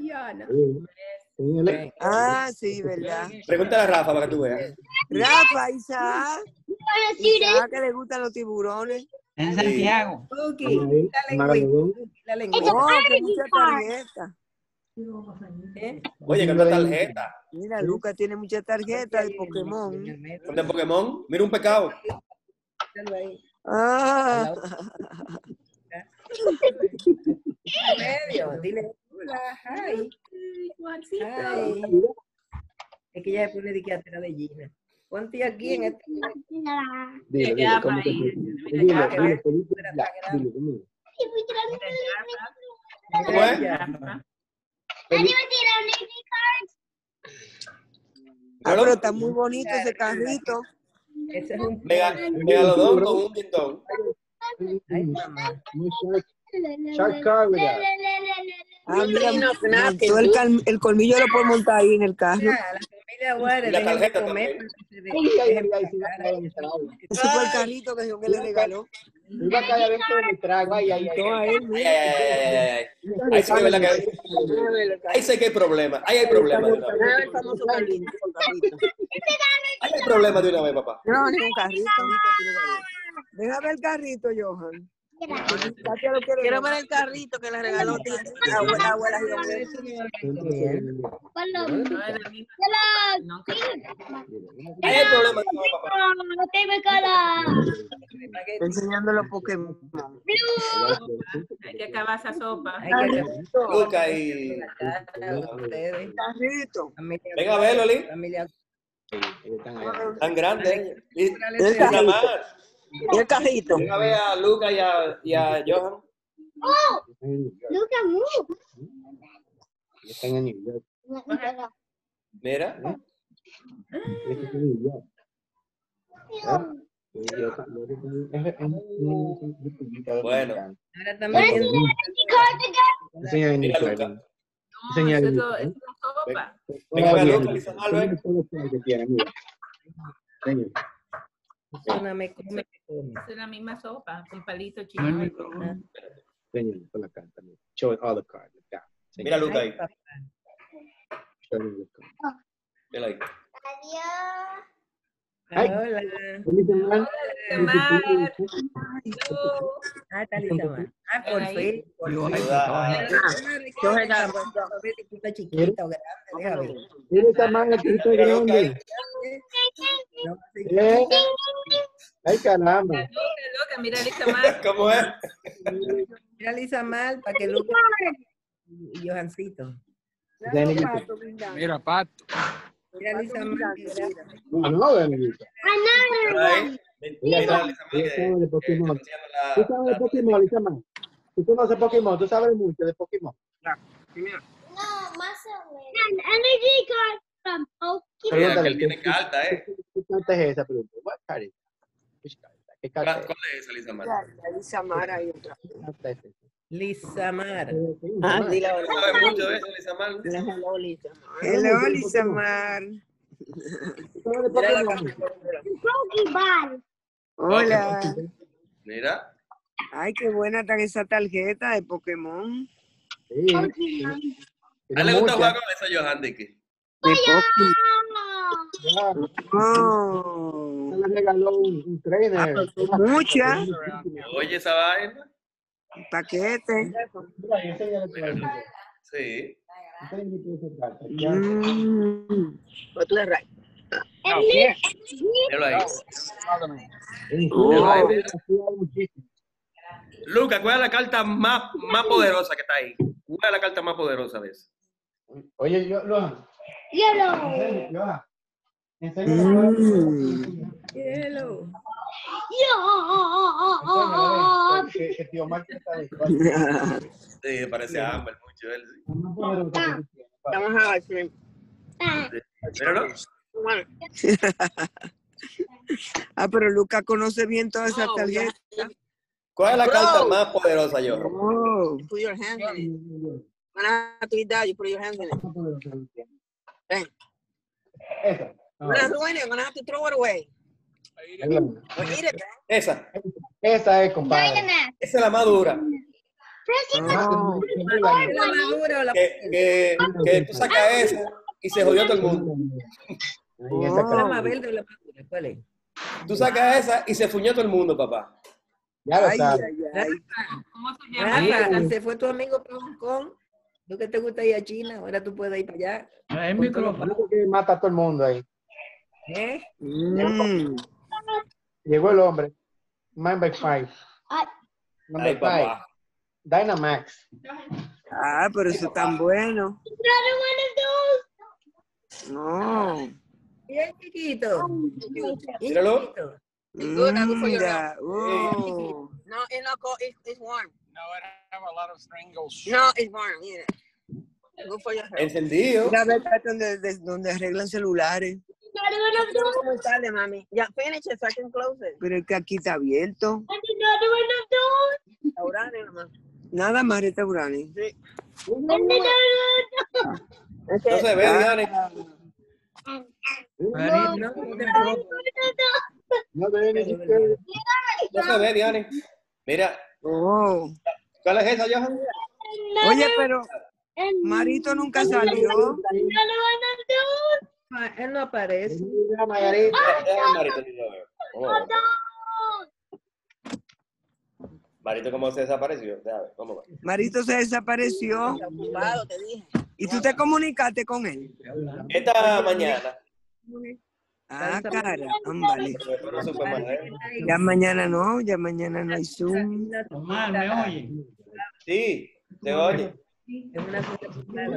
Ah, sí, verdad. Pregúntale a Rafa para que tú veas. Rafa, Isaac. Isaac, que le gustan los tiburones. En Santiago. Ok, la lengüita. La lengüita. Oh, que mucha tarjeta. ¿Eh? Oye, que no tarjeta. Mira, Lucas tiene muchas tarjetas de Pokémon. ¿Son de Pokémon? Mira un pecado. Míralo ahí. Ah, En medio, dile hola, hi. Hi. Es que ella se pone de que atrás de Gina. Ponte aquí en este. Dile, dile, ¿cómo te sientes? Dile, dile, película, ya, dile, dile. ¿Cómo es? ah, pero está muy bonito ese carrito. Ese es un Mega- Megalodón con un dindón. Ay, mamá. No Shark, Shark Car, ¿verdad? Ah, mira, todo el, cal- el colmillo lo puede montar ahí en el carro. Mira, la familia Juárez, Y la dejen de tarjeta comer. también. para que se Ay, ay, dejen ay, sí, pagar. va a caer en el trago. Ese fue el carrito que Dios le regaló. Iba a caer adentro de mi trago, ay, ay, ay. Todo a él, Ay, mira. ay, ay, ay, ay, ay. Ahí sí que, ¿verdad? que- ahí sé que hay problema. Ahí hay problema de una vez. Ah, el famoso carrito. Ahí hay problema de una vez, papá. No, ni un carrito. Deja ver el carrito, Johan. Katia lo quiere Quiero ver. ver el carrito que le regaló tía, la abuela, la abuela Gilberto. Eso no va a comer. Ahí hay problema de una vez, papá. Está enseñando los Pokémon. Hay que acabar esa sopa. Hay que hacer Luca y... la cara, ustedes. Carrito. Familia Venga a verlo, Lili. Familia. Están allá. Tan grande. Y, El y carrito. nada más. Y el carrito. Venga a ver a Luca y a, y a Johan. Están en New York. Mira. Están en New York. ¿Eh? Y yo- yo- es- es un- un duplicado Bueno. dominicano. Ahora estamos viendo. Enseña en Mira, Instagram. Luca. No, Enseña eso en es Instagram. es una sopa. Venga a ver a Oye, Luca, Lisa Malver. mira todo lo que tiene, mira. Enseña. Una me come, que come. Es la misma sopa, con palito No, chico. no, no. Enseña toda la carta, mira. Show it all the cards. like that. Enseña. Mira a Luca ahí. papá. Show it all the cards. Mira ahí. Ay. Hola. Feliz semana. Mar. Ah, está lista, ma. Ah, por fin. Por Yo, fin. ay, estaba ahí. Yo he dado a ver si tú estás chiquita o grande. Déjame ver. Mira esta mano que está Mira a Luca ahí. grande. No, sí. ¿Eh? Ay, caramba. Loca, loca, mira Lisa Mar. ¿Cómo es? Mira Lisa mal para que Lucas y Johancito. Danny, Mira, Pato. Mira Lisa mal. no, no, Danita. Mira ahí. Mira a Lisa Ella Malver, sabe de que- que Pokémon. está haciendo la- Tú sabes de la- Pokémon, Lisa Man. Tú conoces Pokémon, tú sabes mucho de Pokémon. Mira, que él tiene carta, ¿eh? ¿Qué carta es esa? Pregunta. What card is that? Which card is that? ¿Qué ¿Cuál carta cuál es esa, Lisa Malver? La Lisa Mara y otra. es esa? Lisa Mar. Ah, dile No hola. sabe mucho de eso, Lisa Malver. Dile hello, Lisa. Hello, Lisa Mar. ¿Tú sabes de Mira la Pokémon? Hola. Mira. Ay, qué buena está esa tarjeta de Pokémon. Sí. A él Tiene le gusta muchas. jugar con eso, Johan Dicky. De Pokémon. Ya, Oh. se le regaló un, un trainer. Muchas. Oye, esa vaina. Un paquete. Mira, enséñale todo eso. Sí. Enséñale toda esa carta. Ya. Mm. Pues tú eres right. Míralo ahí. Sí, Oh. Míralo ahí. ha sudado muchísimo. Lucas, ¿cuál es la carta más, más poderosa que está ahí? ¿Cuál es la carta más poderosa de eso? Oye, yo, Lohan. Enseña, Lohan. Enséñale cuál es Mm. Hello. Enséñale, que, que tío Marco está ahí. ¿Cuál es Sí, parece a Amber mucho él. sí. la más poderosa que tú tienes? ¿Cuál? Vamos a ver. Míralo. Bueno, Ah, pero Luca conoce bien todas esas oh, yeah. tarjetas. ¿Cuál es la carta Bro. más poderosa, yo? Oh. You put your hands in it. When I have to eat that, you put your hands in it. Bang. Esa. When I throw in it, when I have to throw it away. Or eat it, bang. Esa. Esa es, compadre. Esa es la más dura. Oh. ¿Es la madura o la Que, que, que tú sacas esa y se jodió todo el mundo. Ahí, esa la cara. más verde o la madura? ¿Cuál es? Tú sacas esa y se fuñó todo el mundo, papá. Ya lo Ay, sabes. ay, ay. ¿Cómo se llama? Rafa, se fue tu amigo para Hong Kong. ¿Tú que te gusta ir a China? Ahora tú puedes ir para allá. El micrófono. Dice que mata a todo el mundo ahí. ¿Eh? Mm. Llegó el hombre. Number five. Ay, Number five. papá. Dynamax. Ah, pero eso es tan bueno. No. Bien chiquito. Bien Míralo. chiquito. It's good. That's good for your Mira. health. Oh. No, it's not cold. It's, it's warm. No, it have a lot of strangles. No, it's warm. Yeah. Good for your health. Encendido. Mira, ve acá donde, de- donde arreglan celulares. Es muy tarde, mami. Ya, finish it so I can close it. Pero es que aquí está abierto. Restaurantes, mamá. Nada más restaurantes. Es No que- se ve, Diane. Marito, No, no te preocupes. No te ven, No se ve, Diane. Mira, Oh. ¿cuál es esa, Johan? Oye, pero Marito nunca salió. Ah, él no aparece. Mira, Margarita. Déjame, Marito, ni lo veo. Vamos a ver. Marito, ¿cómo se desapareció? Déjame ver, vamos a ver. Marito se desapareció. Está ocupado, te dije. ¿Y tú te comunicaste con él? Esta mañana. Ah, cara, ámbale. Pero no supe más de él. Ya mañana no, ya mañana no hay Zoom. Omar, ¿me oye? Sí, se oye. Es una cosa complicada.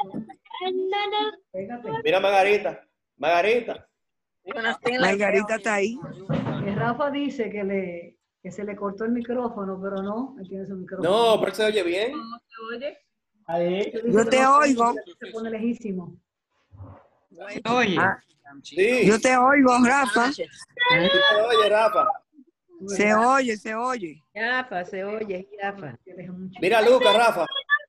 Mira, Margarita. Margarita. You're gonna sting like Margarita hell. está ahí. Que Rafa dice que, le, que se le cortó el micrófono, pero no, él tiene su micrófono. No, pero se oye bien. ¿Cómo se oye? Ahí. Él dice Yo que te no, oigo. se pone lejísimo. Oye. Ah, Sí. yo te oigo, Rafa. Sí se oye, Rafa. Se oye, se oye. Yafa, se oye, Yafa. Mira, Lucas, Rafa.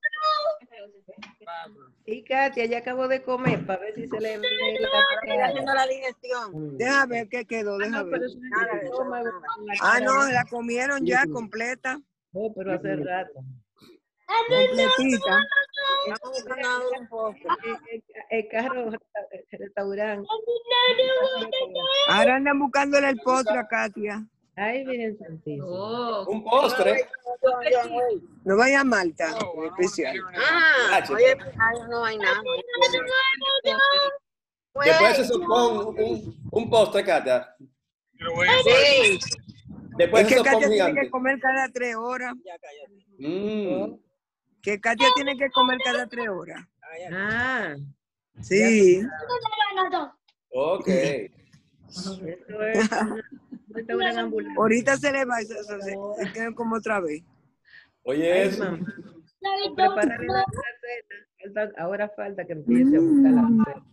Y Katia, ya acabo de comer para ver si se le ve Estoy haciendo la la digestión. Deja ver qué quedó, deja ver. Nada de eso, nada. Ah, no, la comieron ya completa. Oh, pero hace rato. Completita. Estamos buscando algo un poco. El, el carro, el restaurante. Ahora andan buscándole el postre a Katia. Ay, miren, santísimo. Oh, Un postre. No vaya a Malta, en especial. Ah, Gacho. oye, ay, no hay nada. Después se supone un, un postre, Katia. Sí. Después Es se que supone Katia tiene gigante. que comer cada tres horas. Ya cállate. Mm. Que Katia tiene que comer cada tres horas. Ah, Sí. Ok. esto es un restaurante ambulante. Ahorita se le va, eso, eso, se, se queda como otra vez. Oye, Ay, eso. mamá. Prepararle la receta. Falta- Ahora falta que empiece a buscar la receta.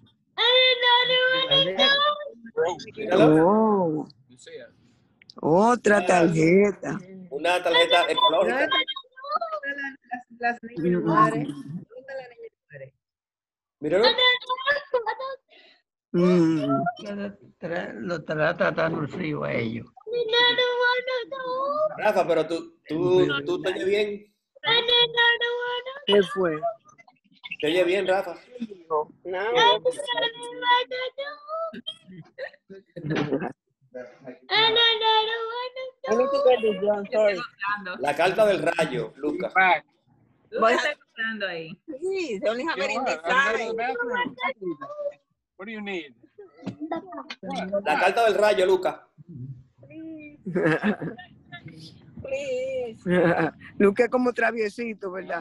Míralo. Oh, otra tarjeta. Una tarjeta ¿Dónde ecológica. están las, las niñas mujeres? ¿Dónde están las niñas mujeres? Míralo. Mm. Tra- Lo está tratando el frío a ellos. Rafa, pero tú, tú, tú te oyes bien. ¿Qué fue? Te oyes bien, Rafa. No. I need to get this done, sorry. La carta del rayo, Lucas. ¿Qué está pasando ahí? Please, they only have it in this I'm gonna go to the side. bathroom. What do you need? La carta del rayo, Lucas. Please. Luke es como traviesito, ¿verdad?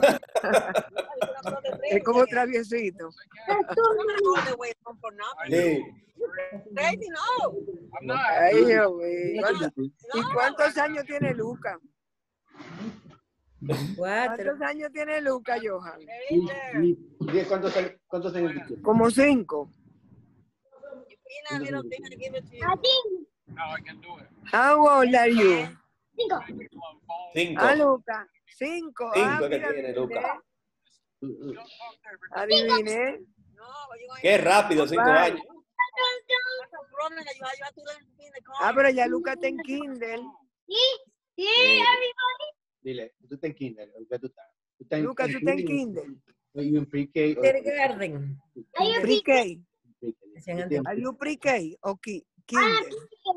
Es como traviesito. All the way home for nothing. Sí. Crazy, no. I'm not. Ay, Dios mío. ¿Y cuántos años tiene Luca? Cuatro. ¿Cuántos años tiene Luca, Johan? ¿Y cuántos cuántos años tiene? Como cinco. Tina, little Tina, give it to you. Now I can do it. How old are you? Cinco. Ah, Luca. Cinco. Ah, Cinco que mira, tiene, Luca. adiviné. Qué rápido, cinco Bye. años. Ah, pero ya Luca está en Kindle. Eh, Dile, tú estás en kinder, ¿qué tú estás? ¿Tú estás en- Luca, en tú estás en pre- Kindle. Are you in pre-K or- Kindergarten. Pre-K. pre-K? Are you pre-K o ki- Kindle?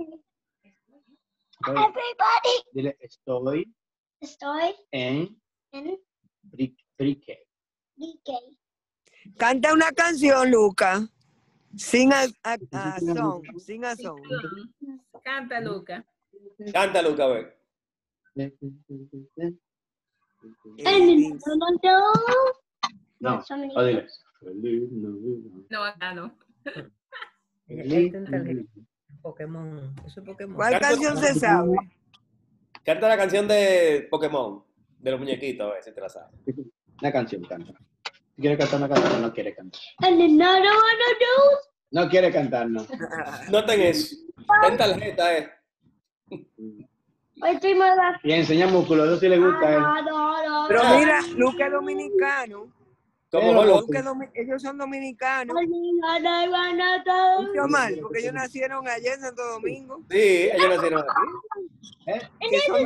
Everybody. Dile, estoy Estoy en en pre- pre-K. D K. Canta una canción, Luca. Sing a, a, a song. Sing a song. Canta, Luca. Canta, Luca, a ver. And no, No, so many- o dile. No, acá no. Pokémon. Eso es Pokémon. ¿Cuál canción se sabe? Canta la canción de Pokémon, de los muñequitos, a ver si te la sabes. Una canción, canta. Si quiere cantar una canción, no quiere cantar. And another one of those. No quiere cantar, no. Noten eso. Está en tarjeta, eh. Wait, three more left. Y enseña músculo, eso sí le gusta a él. Pero mira, Luca es dominicano. ¿Cómo Pero- Jolo? Luca es domi- ellos son dominicanos. Another one of those. Mucho mal, porque ellos nacieron allá en Santo Domingo. Sí, ellos nacieron aquí. ¿Eh? Que son,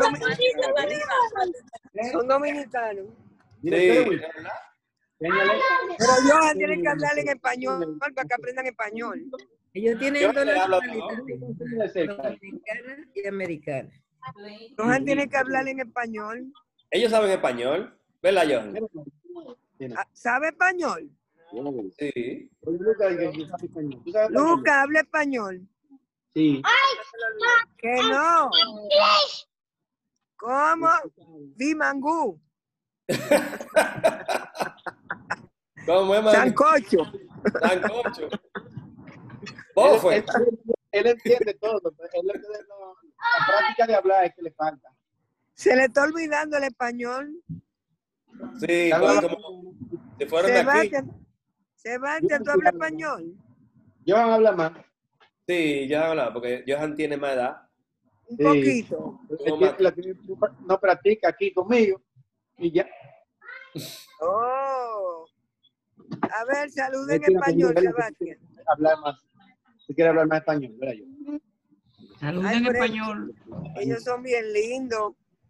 domi- son dominicanos. Dile, Sí, espera, Will. Enséñale. Pero Johan tiene que hablar en español para que aprendan español. Ellos tienen Yo dos te hablo, nacionalidades, dominicana y americana. Johan tiene que hablar en español. Ellos saben español, ¿verdad, John? Ah, ¿sabe español? Sí. Oye, Luca, que tú sabes español. ¿Tú sabes español? Luca, habla español. Sí. Que no. ¿Cómo? Di mangú. ¿Cómo es, man? Sancocho. Sancocho. Él, Bofe. él- él entiende todo. Él, él- no- la práctica de hablar es que le falta. Se le está olvidando el español. Sí, Habla- como, como si fueron de aquí. Sebastián, Sebastián, ¿tú hablas español? Johan habla más. Sí, ya hablaba, porque Johan tiene más edad. Un Sí. poquito. Él tiene- la tiene- no practica aquí conmigo y ya. Oh. A ver, saluda Él en tiene español, que Sebastián. hablar más. Si quiere hablar más español, ¿verdad? Yo? Saluda Ay, en pero español. Ellos son bien lindos.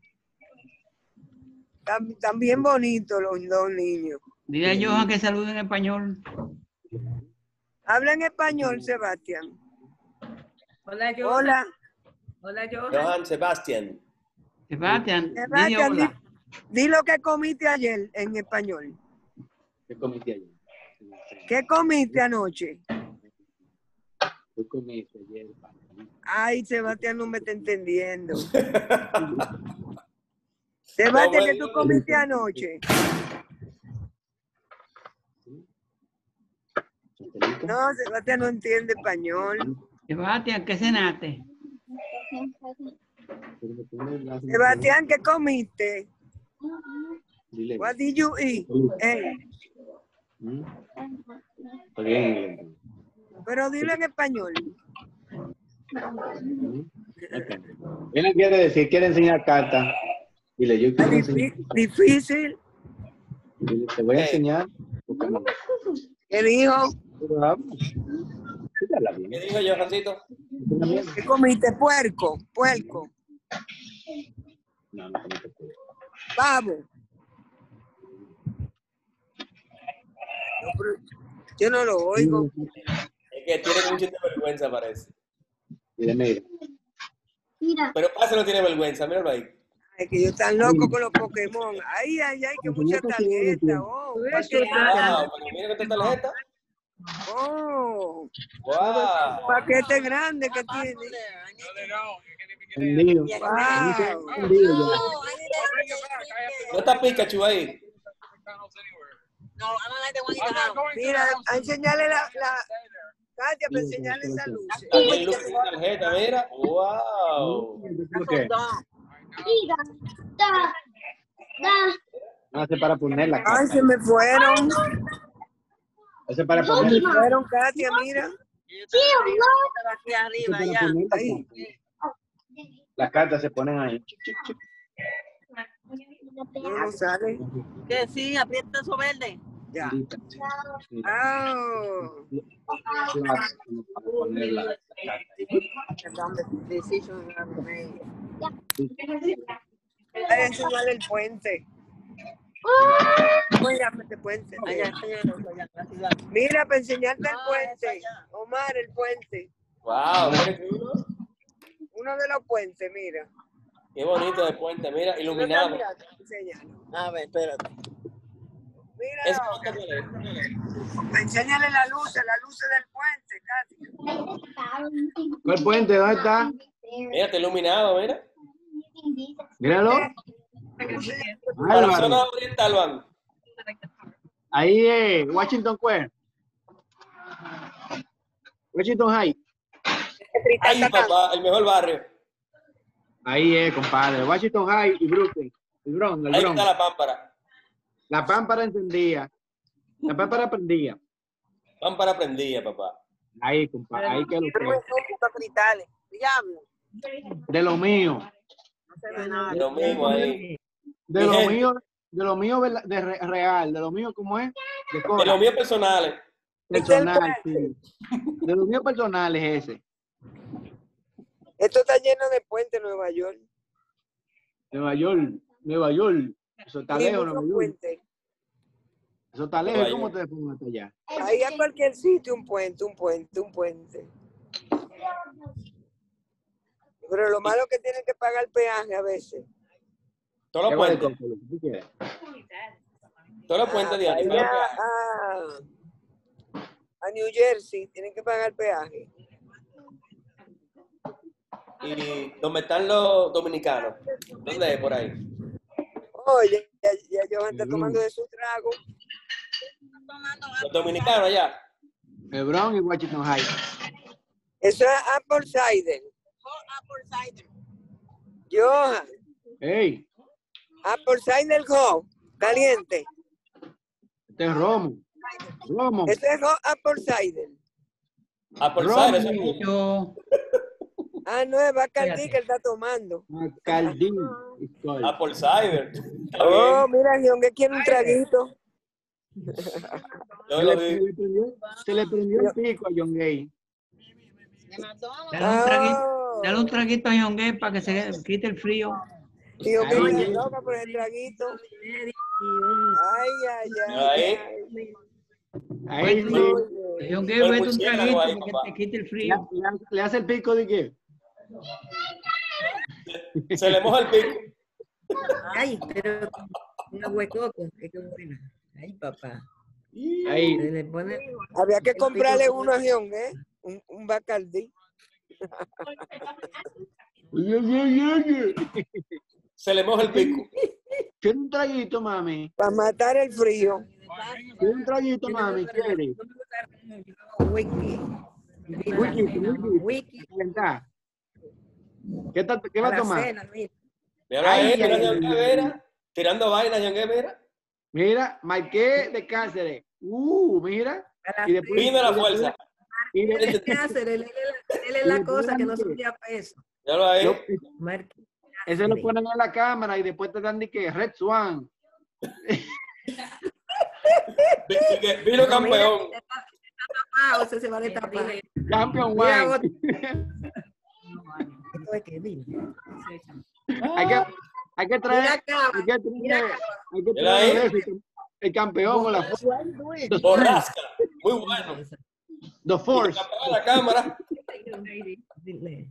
Están, están bien bonitos los dos niños. Dile a Johan que salude en español. Habla en español, Sebastián. Hola, yo. Hola. Hola, yo. Johan Sebastián. Sebastián, dile Sebastián, di, hola. di lo que comiste ayer en español. ¿Qué comiste ayer? ¿Qué comiste anoche? ¿Qué comiste ayer? Ay, Sebastián no me está entendiendo. Sebastián, ¿qué tú comiste anoche? No, Sebastián no entiende español. Sebastián, ¿qué cenaste? Sebastián, ¿qué comiste? Dile. What did you eat? Hey, ¿Mm? Está bien. pero dilo en español. Okay. Él no quiere decir, quiere enseñar cartas. Dile, yo quiero enseñar. Difí- Difícil. Dile, te voy a enseñar. Pokémon. ¿Qué dijo? Pero vamos. Sí, te habla bien. ¿Qué dijo Johancito? ¿Qué comiste? Puerco, puerco, No, no comiste pollo. pavo. No, pero yo no lo oigo. Es que tiene mucha vergüenza, parece. Dile, mira. Mira. Pero pase no tiene vergüenza, míralo ahí. Ay, que yo tan loco con los Pokémon. Ay, ay, ay, que mucha tarjeta. Oh, paquete, Wow, pero mira que esta tarjeta. oh, Wow. paquete grande que tiene. El lío. Wow. El lío ya. ¿No está Pikachu ahí? No, I don't like the one in the house. Mira, a enseñarle la, la Katia, para enseñarle esa luz. Aquí Luke tiene tarjeta, mira. Wow. ¿Por qué? Mira. Da. Da. No hace para ponerla. Ay, se me fueron. Hace para Se me ponerla. fueron, Katia, mira. Sí, Estaba aquí arriba, Para ya. poner la Ahí. carta. Las cartas se ponen ahí. Chic, chic, chic. No, no sale. Que sí, aprieta eso verde. Ya. Ahorita. Ah. Para poner la, la carta. Decision never made. Ay, enseñarle el puente. Mira, este puente. Allá, allá, allá, allá. Mira, para enseñarte el Ah, puente. esa ya. Omar, el puente. Wow, mira qué chulo. Uno de los puentes, mira. Qué bonito el puente, mira, iluminado. Mira, enséñalo. A ver, espérate. ¿Ese Mira, puente cuál es? enséñale la luz, las luces del puente, Katy. ¿Cuál puente? ¿Dónde está? Mira, está iluminado, mira. Míralo. Para la zona Álvaro. oriental, van. Ahí es Washington Square. Washington High. Ay, papá, el mejor barrio. Ahí es, compadre. Washington High y Brooklyn. El Bronx, el Ahí Bronx. está la pámpara. La pámpara encendía. La pámpara prendía. Pámpara prendida, papá. Ahí, compadre. Ahí que lo creo. Gritales. Diablo. De lo mío. No se ve nada. Lo mismo ahí. De Mi lo gente. mío, de lo mío verla- de re- real. De lo mío, ¿cómo es? De De Cora. los míos personales. Personal, sí. De lo mío personal es ese. Esto está lleno de puentes en Nueva York. Nueva York. Nueva York. Eso está Y lejos, muchos Nueva York. puentes. Eso está Nueva lejos. ¿Cómo York. te ponen hasta allá? Ahí a cualquier sitio un puente, un puente, un puente. Pero lo malo es que tienen que pagar peaje a veces. Todos los ¿Qué vale, puentes. Coco? Lo que tú quieras. Todos los puentes de Allá animales. a, a New Jersey tienen que pagar peaje. Y donde están los dominicanos. ¿Dónde es por ahí? Oye, ya, ya Johan está tomando de su trago. Los dominicanos allá. El Bronx y Washington High. Eso es Apple Cider. Apple cider. Johan, Ey, Apple Cider Hot, caliente. este es Romo. Romo. Eso es Hot Apple Cider. Apple Romo. cider, ese es mucho. Yo, Ah, no, es Bacardí Espérate. que él está tomando. Macaldín. Scott. Apple cider. Está Oh, bien. mira, John, que quiere un traguito. Yo Se lo le, se vi. le prendió, se le prendió el pico a John Gay. dale un traguito, Oh, dale un traguito a Yongué para que se quite el frío. tío, que Ahí, está loca por el traguito. Ay, ay, ay. Ahí. ay. Ahí Vete, sí. Yongué, El vete un murciélago traguito ahí, para papá. que te quite el Le, frío. le- le hace el pico de qué? Se le moja el pico. Ay, pero una huecoco, es que buena. Ay, papá. Ahí. Se le pone Había que el comprarle pico uno a John, ¿eh? Un, un Bacardí. Se le moja el pico. ¿Quiere un traguito, mami? Para matar el frío. ¿Quiere un traguito, mami? ¿Quiere? wiki. Wiki, wiki. Wiki. Calentar. ¿Qué, está- qué va A a la tomar? cena, mira. Mira Ay, ahí, ay, mira ay, Yongué, ay. mira. Tirando vainas, Yongué, mira. Mira, Marqués de Cáceres. Uh, mira. A la Y después, Vino la y después- fuerza. y de- Marqués Cáceres, él, él- él es la cosa que no subía peso. Ya lo ahí. Yo- Marqués ese lo Cáceres. ponen en la cámara y después te dan de que Red Swan. Vi- vi que Vino No, campeón. mira, está, está tapado, ese se va a destapar. Champion Mira Wine. otro. Esto es que vino. hay, que, hay que traer, Mira acá, hay que traer, mira acá. hay que Mira traer ahí. eso, el campeón o la Dos- Borrasca. Muy bueno. The Force. Apaga la cámara. Dile.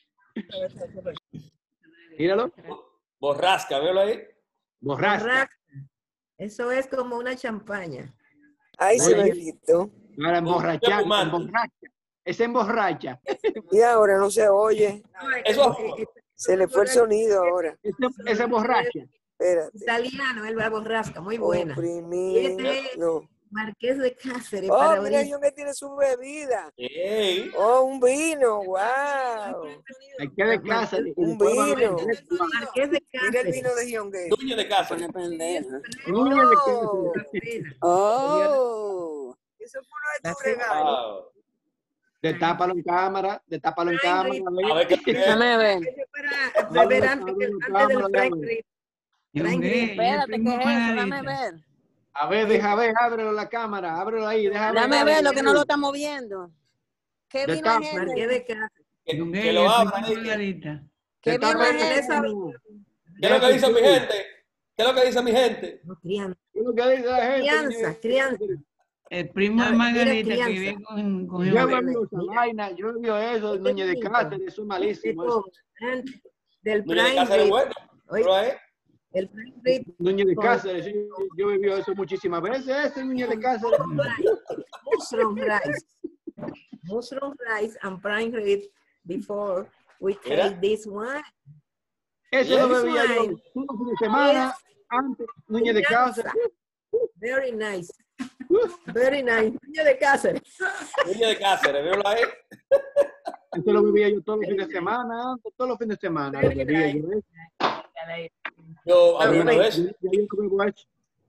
Míralo. Borrasca, velo ahí. Borrasca. Borrasca. Eso es como una champaña. Ay, se me Oye. quitó. Para emborrachar, espumante. emborracha. Es emborracha. Y ahora no se oye. Eso. Eh, eh, Se le fue el sonido ahora. Ese, ese borracha. Espérate. Italiano, el borrasca, muy buena. Y este es No. Marqués de Cáceres Oh, para mira, abrir. John que tiene su bebida. Ey. Oh, un vino. Wow. Hay que de casa. y Un después va a vino. ver Red Swan. Marqués de Mira el Cáceres. vino de John Gay. Dueño de casa. Pone pendeja. Niño de Oh. Cáceres. Oh. Eso fue uno de La tus cena. regalos. Wow. Destápalo en cámara, destápalo en cámara. A ver qué Déjame ver. Para beber antes, que- antes del prime rib. Prime rib. Espérate, ¿qué es eso? Déjame ver. A ver, deja ver, ábrelo la cámara, ábrelo ahí, déjame Déjame ver lo que no lo está moviendo. ¿Qué vino Destapa. gente? Marqué de casa. Que, Yungue, que lo el abra. primo ¿eh? Margarita. ¿Qué vino Destapa gente? Esa- ¿Qué es lo que dice mi gente? ¿Qué es lo que dice mi gente? No, crianza, ¿Qué es lo que dice la gente? crianza, crianza. El primo de Mira, Margarita que crianza. vive con, con Yo Yungue. veo esa vaina, yo veo eso, el Núñez de Cáceres, eso es malísimo. Eso. Antes del Núñez de prime Cáceres es rib. bueno. Oye, Pero es. el prime rib. Núñez de Cáceres, yo, yo he vivido eso muchísimas veces, ese Núñez de Cáceres. Mushroom rice. Mushroom rice and prime rib before we Mira. take this one. Eso lo This bebía yo one todos los fines de semana, antes, Núñez de Cáceres. Very nice. Very nice. Niño de Cáceres. Núñez de Cáceres, ¿veo ahí? Eso lo bebía yo todos los fines de semana, antes, todos los fines de semana lo bebía yo. ¿eh? Yo Ah, hablando de eso. Ya yo comí eso.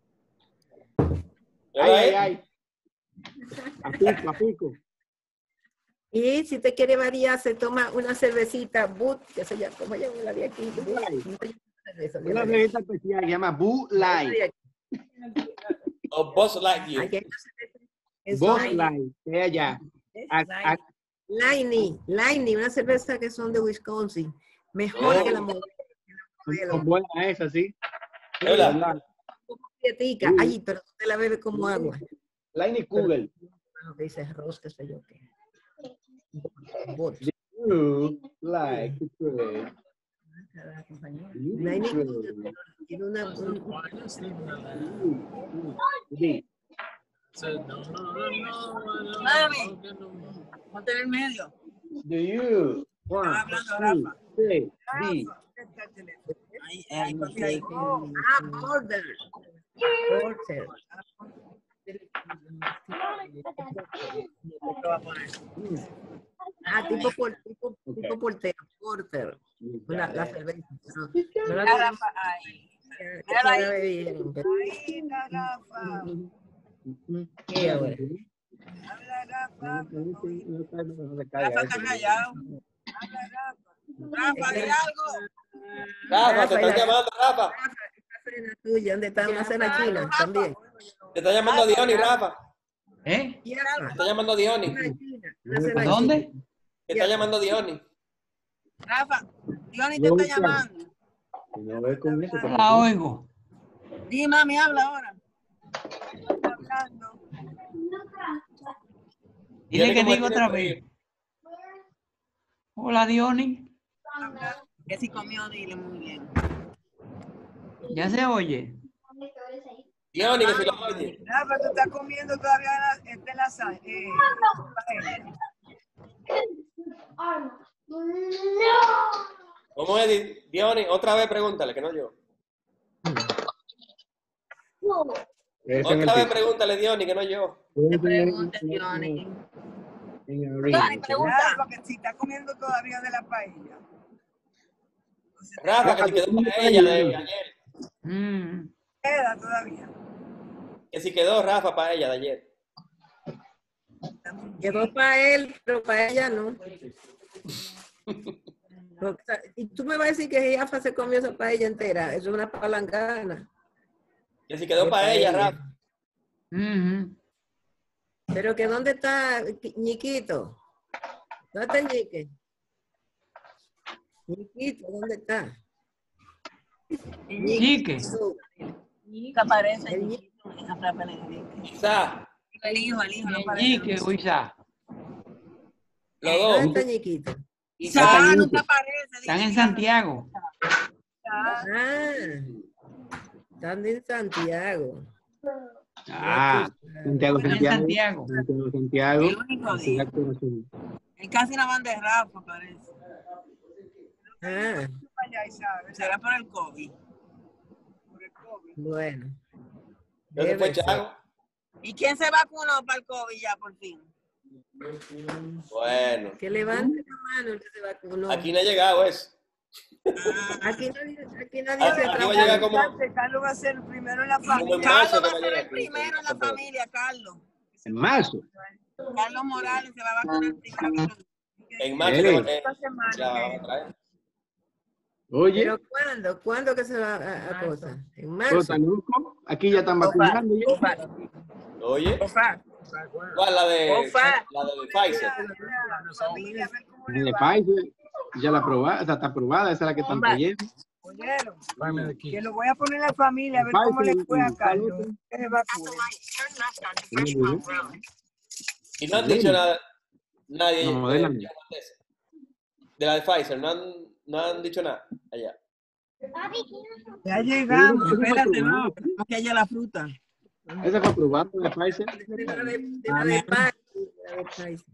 ¿Veo Ay, ay, ahí? ay. A pico, a pico. Y si te quiere variar, se toma una cervecita, Bud, que se llama, ¿cómo llama la de aquí? Una cerveza especial que se llama Bud Light. O Buzz Lightyear. Bud Light, que es allá. A- a- Lightning, Lightning, una cerveza que son de Wisconsin. Mejor Oh. que la modelo. Son buenas esas, sí. ¿Verdad? ¿Verdad? Prietica. Ay, pero tú te la bebes como agua. Lightning Kugel. Lo que dice arroz, qué sé yo qué. Bud. You like to play. Lightning Kugel tiene una, un- Sí. Mami, ponte en el medio. Do you want to say the Ahí, ahí, ponte ahí. Ah, border. Border. Ah, tipo, por, tipo, tipo portero, porter. La, la cerveza. No, no la Mira, tenemos- Rafa, ahí. que Mira no ahí. la bebieron, pero- Ahí está Rafa. ¿Qué ahora? Habla, Rafa. No se Rafa caiga está eso. callado. Habla, Rafa. Rafa, di algo. Rafa, te Rafa, están la- llamando, Rafa. Esa cena tuya, ¿dónde está una cena china? También. Te está llamando Diony, Rafa. ¿Eh? Te está llamando Diony. Una china, una cena ¿A dónde? Te está llamando Diony. Rafa, Diony te está llamando. No ve con eso. No la oigo. Di, mami, habla ahora. Está hablando. Dile que cómo diga tiene otra frío. vez. Hola, Diony. Que si comió, dile muy bien. ¿Ya se oye? Diony, que si lo oye. Rafa, tú estás comiendo todavía la, este, la sal. Eh, paella. ¿Cómo es, Diony? Otra vez pregúntale, que no yo. Eso en el Otra vez piso. pregúntale, Diony, que no yo. Eso en- Pregunta, en- Diony. en el origen. Diony, pregunta. Porque si está comiendo todavía de la paella. Rafa, que si quedó para ella de ayer. Mm. Queda todavía. Que si quedó Rafa para ella de ayer. Quedó para él, pero para ella no. Porque- Y tú me vas a decir que Jafa se comió esa paella entera. Eso es una palangana. Que si quedó De para ella, paella. Rafa. Mhm. Pero que ¿dónde está Ñiquito? ¿Dónde está Ñique? Ñiquito, ¿dónde está? Ñique. Que aparece el Ñiquito en la Rafa Enrique. Quizá, El hijo, el hijo, no aparece. Ñique o Isa. los ¿Dónde dos. está Ñiquito? Quizá no te aparece. Están en Santiago. Ah, están en Santiago. Ah, Santiago, Están en Santiago. Santiago. Santiago, Santiago. El único día. Exacto, nacional. Es casi una banda de Rafa, parece. Ah, Será por el COVID. bueno. ¿Dónde Debe fue ser. Chago? ¿Y quién se vacunó para el COVID ya por fin? Bueno, Que levante la mano el que se vacunó. aquí no ha llegado eso. Aquí nadie, aquí nadie Aquí se va a llegar como, Carlos va a ser el primero en la como en familia. marzo Carlos que va a ser llegar el aquí. primero en la familia, Carlos. En marzo. Carlos Morales se va a vacunar primero. En marzo Ey. eh, la vamos a traer. Oye, ¿Pero cuándo? ¿Cuándo que se va a, a cosa? En marzo. Botanuco, aquí ya están vacunando. ya. Oye, Ofa. ¿cuál? La de, Ofa. la de Pfizer. De Pfizer, ya la aprobada, esa está aprobada, esa es la que están Hombre. trayendo. Oyeron, Family Kit. que lo voy a poner en la familia a ver cómo le fue a Carlos. Que se vacune. Y no han dicho nada, nadie No, de, de la de, mía. de la de Pfizer, no han, no han dicho nada allá. Ya llegamos, Esa fue espérate, no, aprobada. tenemos que haya la fruta. Esa fue aprobada de Pfizer. De la de, de la de Pfizer, de la de Pfizer.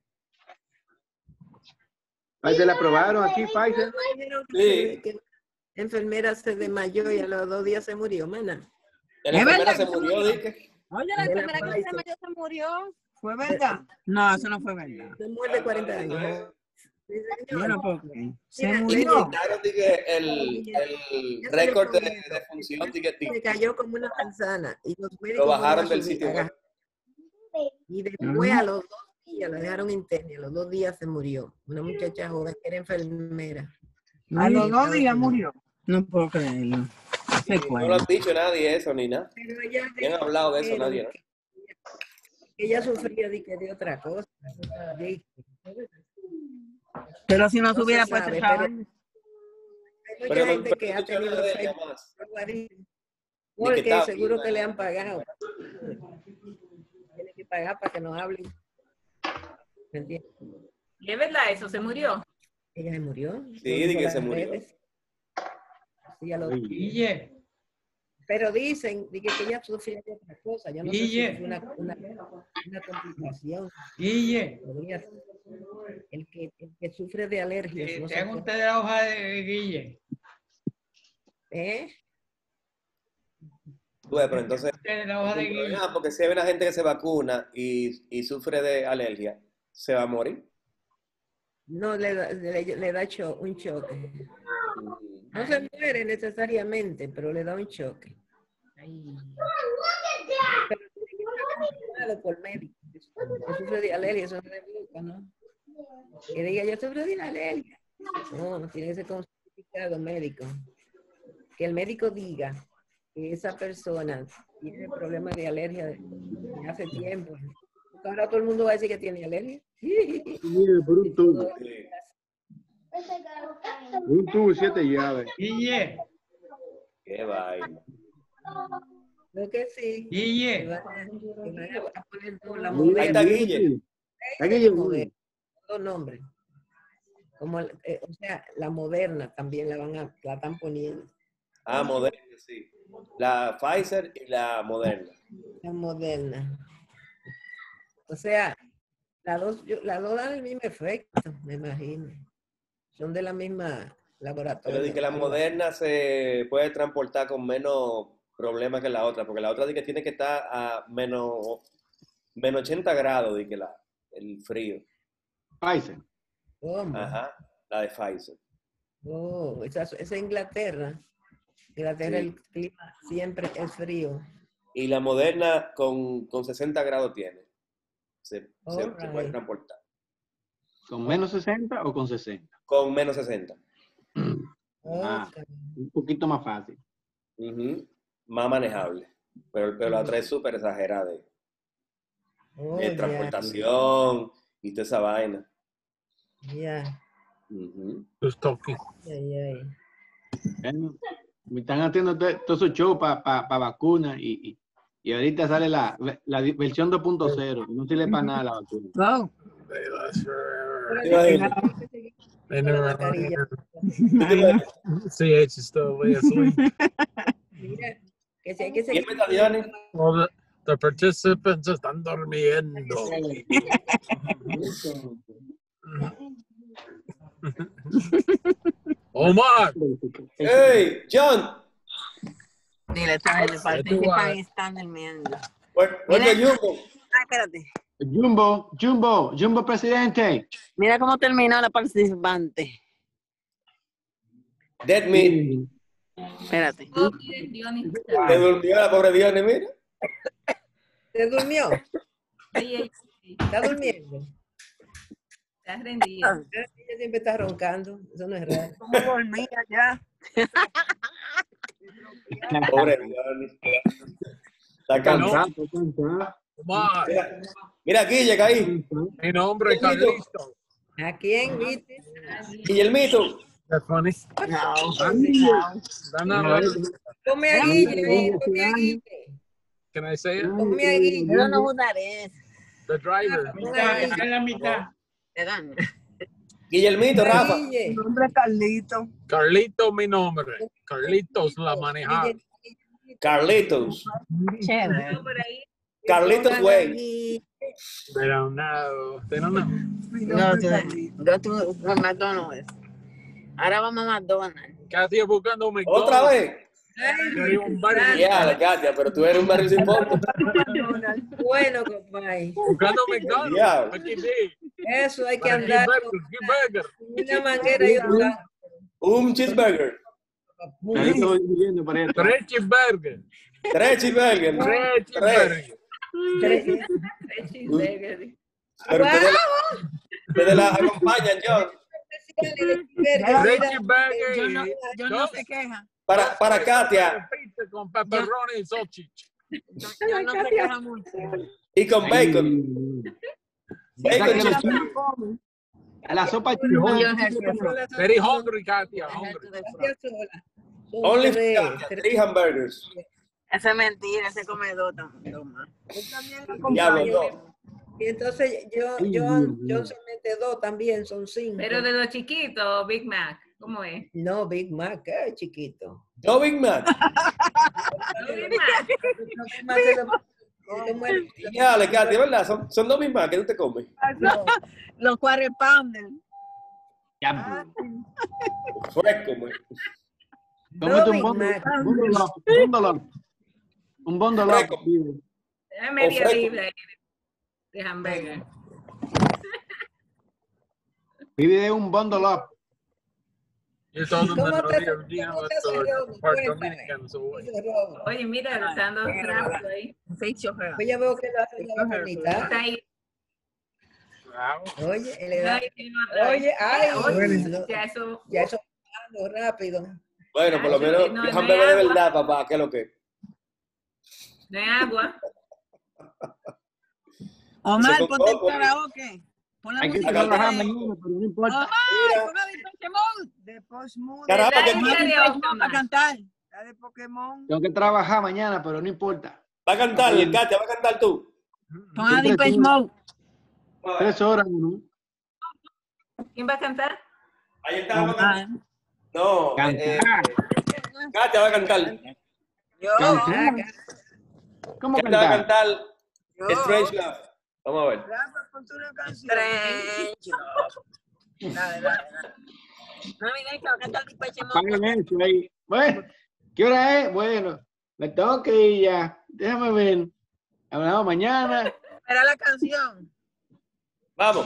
Pfizer la aprobaron aquí, Pfizer. Dijeron que, Sí. que la enfermera se desmayó y a los dos días se murió, mana. La ¿Es enfermera verdad se que se murió, murió? dije. Oye, la De la enfermera que se Pfizer. desmayó se murió. ¿Fue verdad? No, eso no fue verdad. Se muere de cuarenta años. Sí, Yo señor. no puedo creer. Se Mira, Y murió. quitaron dije, el, el récord de, de función, dije, Se cayó como una manzana y los lo médicos bajaron fueron a del subir, sitio a web. agarrar. Y después a los dos días la dejaron interna, a los dos días se murió. Una muchacha joven que era enfermera. A los En dos Estados días Unidos. murió. No puedo creerlo. Sí, no lo han dicho nadie eso, ni nada. Pero ella Ni han hablado de eso dijeron nadie, ¿no? que ella sufría de, que de otra cosa. De- Pero si no no se hubiera se puesto sabe, esa pero vaina. hay mucha Pero no, gente pero que no ha escuché tenido nada de ella efectos más. rarísimos, Ni que porque estaba seguro viva, que le ¿no? han pagado. Tiene que pagar para que no hablen. ¿Me entiendes? ¿Y es verdad eso? ¿Se murió? Ella se murió. Sí, Lo di dijo que las se murió. redes. Sí, a los- Oye, Guille, Pero dicen di que, que ella sufría de otra cosa. Yo no sé si Guille. fue una, una, una complicación. Guille, Podría ser. El que, el que sufre de alergias. eh, No sé tengan qué. ustedes la hoja de Guille. ¿Eh? Bueno, pero entonces, Ustedes la hoja de Guille. ah, porque si hay una gente que se vacuna y, y sufre de alergia, se va a morir. No, le, da- le, le da cho- un choque. No se muere necesariamente, pero le da un choque. Ay. Pero tiene que estar confirmado por médico. Que sufre de alergia, eso no es de boca, ¿no? Que diga, yo sufro de alergia. No, tiene que ser con certificado médico. Que el médico diga que esa persona tiene problemas de alergia de, de hace tiempo. Porque ahora todo el mundo va a decir que tiene alergia. mire, por un tubo. Sí. Un tubo y siete llaves. Guille, Qué vaina. Creo que sí. Que Guille, van a, que van a poner toda la Mire, Ahí está moderna. Guille. Está Guille. Moderna, dos nombres. Como, el- eh, o sea, la moderna también la van a, la están poniendo. Ah, Moderna, sí. La Pfizer y la Moderna. La moderna. O sea, las dos, yo- las dos dan el mismo efecto, me imagino. Son de la misma laboratorio. Pero di que la Moderna se puede transportar con menos problemas que la otra, porque la otra di que tiene que estar a menos, menos ochenta grados, di que la, el frío. Pfizer. ¿Cómo? Ajá, la de Pfizer. Oh, esa, esa es Inglaterra. Inglaterra Sí. el clima siempre es frío. Y la Moderna con, con sesenta grados tiene. Se, se- se Alright. puede transportar. ¿Con menos sesenta o con sesenta? Con menos sesenta. Ah, Ok. un poquito más fácil. Ujú. Más manejable. Pero, pero la otra es súper exagerada. De, Oh, de ya, transportación y toda esa vaina. ya. Ujú. Ay, ay. Bueno, me están haciendo to- todos esos shows para pa, pa vacunas y, y, y ahorita sale la, la di- versión dos punto cero. No sirve para nada la vacuna. Oh. Pero ¿Te imaginas? con la mascarilla. C H is still way asleep. Mira, que si hay que ¿Y seguir. qué medallones? Well, the, the participants están durmiendo. Omar! ¡Hey, John! Dile, están en el Tú participan vas. y están durmiendo. Where, where's the Jumbo? Ah, espérate. Jumbo, Jumbo, Jumbo presidente. Mira cómo terminó la participante. Dead meat. Espérate. Oh, miren, Dionis. Se durmió la pobre Dios, mira. ¿Se durmió? Ay, ay, ¿Está durmiendo? Estás rendida. Ella siempre está roncando. Eso no es raro. Como dormía ya. Pobre Johnny. Está cansado. Mira, mira aquí, llega ahí. Mi nombre es Carlito. ¿A quién, viste? Guillermito. That's funny. No. Come a Guille, come a Guille. Can I say it? Come a Guille. Yo no know who that is. The driver. Está en la mitad. Te dan. Guillermito, Rafa. Mi nombre es Carlito. Carlito, mi nombre. Carlitos la manejada. Carlitos. Chévere. Carlitos Way. Pero no, usted no, no. No, go to McDonald's. Ahora vamos a McDonald's. Katia buscando un McDonald's. ¿Otra vez? Hay un barrio. Ya, Katia, pero tú eres un barrio sin fondo. Bueno, compadre. Buscando McDonald's. Ya. Eso hay que Para andar Gilberto, con Gilberto. una manguera y un carro. Un cheeseburger. Tres cheeseburgers. Tres cheeseburgers. Tres Tres. cheeseburgers. Tres cheeseburgers. Pero ustedes, ustedes la acompañan, John. Tres cheeseburgers. Yo no, yo no se queja. Para, para Katia. Pizza con pepperoni y salchicha. Yo, yo no se queja mucho. Y con bacon. Bacon cheeseburger. A la sopa Very hungry, Katia. Hungry. Only for Katia. Three hamburgers. Esa es mentira, ese comedor también. Diablo, no. Y entonces yo, yo, yo solamente dos también, son cinco. Pero de los chiquitos, Big Mac, ¿cómo es? No, Big Mac, eh, chiquito. No Big Mac. No, Big Mac. Ya, le Katia, ¿verdad? Son, son dos Big Mac que tú te comes. No, los quarter pounder. Fresco, man. Cómete un bondolop. Un bondolop. Un bondolop. Es media fresco. libra de hamburger. Pide un bondolop. You told them ¿Cómo that te- earlier, you know, cómo te it's hace the Romy? part Cuéntame. Dominican, so what? Oye, mira, está dando rápido ahí. Fix your hair. Pues ya veo que lo hace la bonita. Está ahí. Wow. Oye, él le da. Ay, tiene otra Oye, vez. ay, Oye, no, ya eso. ya eso está dando rápido. Bueno, por lo Ay, menos no, dejan no hay beber de agua. verdad, papá. ¿Qué es lo que? No hay agua. Omar, Ese ponte el coco, karaoke. Pon la Hay que música trabajar de... mañana, pero no importa. Omar, Mira. pon la de Pokémon. De Pokémon. Caramba, Dale, que Pon la de dale, Pokémon Omar. para cantar. La de Pokémon. Tengo que trabajar mañana, pero no importa. va a cantar, Katia, va a cantar tú. Pon la de Pokémon. Tres horas, ¿no? ¿Quién va a cantar? Ahí está. va a Ah, cantar. No, Cantar. eh, Katia va a cantar. Yo. Cantar. ¿Cómo Katia va a cantar? cantar Yo. Strange Love. Vamos a ver. Rafa, ponte una canción. Strange. Dale, dale, dale. Mami, ven que va a cantar de Pokémon. Paguen eso ahí. Bueno, ¿qué hora es? Bueno, me tengo que ir ya. Déjame ver. Hablamos mañana. Espera la canción. Vamos.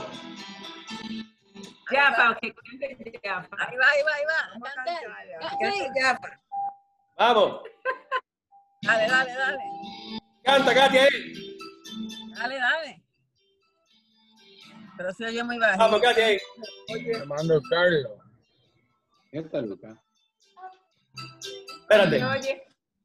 Ya, pa, que cuente ya. Pa. Ahí va, ahí va, ahí va. Cante. Canta ya, pa. Vamos. Dale, dale, dale. Canta, Katia. ahí. Dale, dale. Pero se oye muy bajito. Vamos, Katia. ahí. Llamando Carlos. ¿Qué tal, Lucas? Espérate. Oye,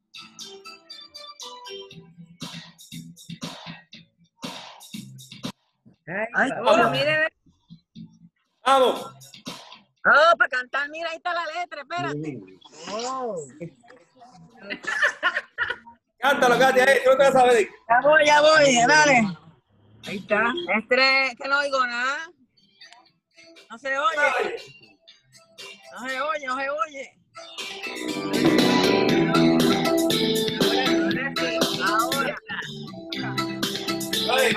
Ay, Ay, pa. oh, mire, Vamos. Oh, para cantar, mira, ahí está la letra, espérate. Oh. Cántalo, Katia. ahí. Tú no te vas a ver. Ya voy, ya voy, dale. Ahí está. Este, que no oigo nada. No se oye. No se oye, no se oye. Ahora. Oye,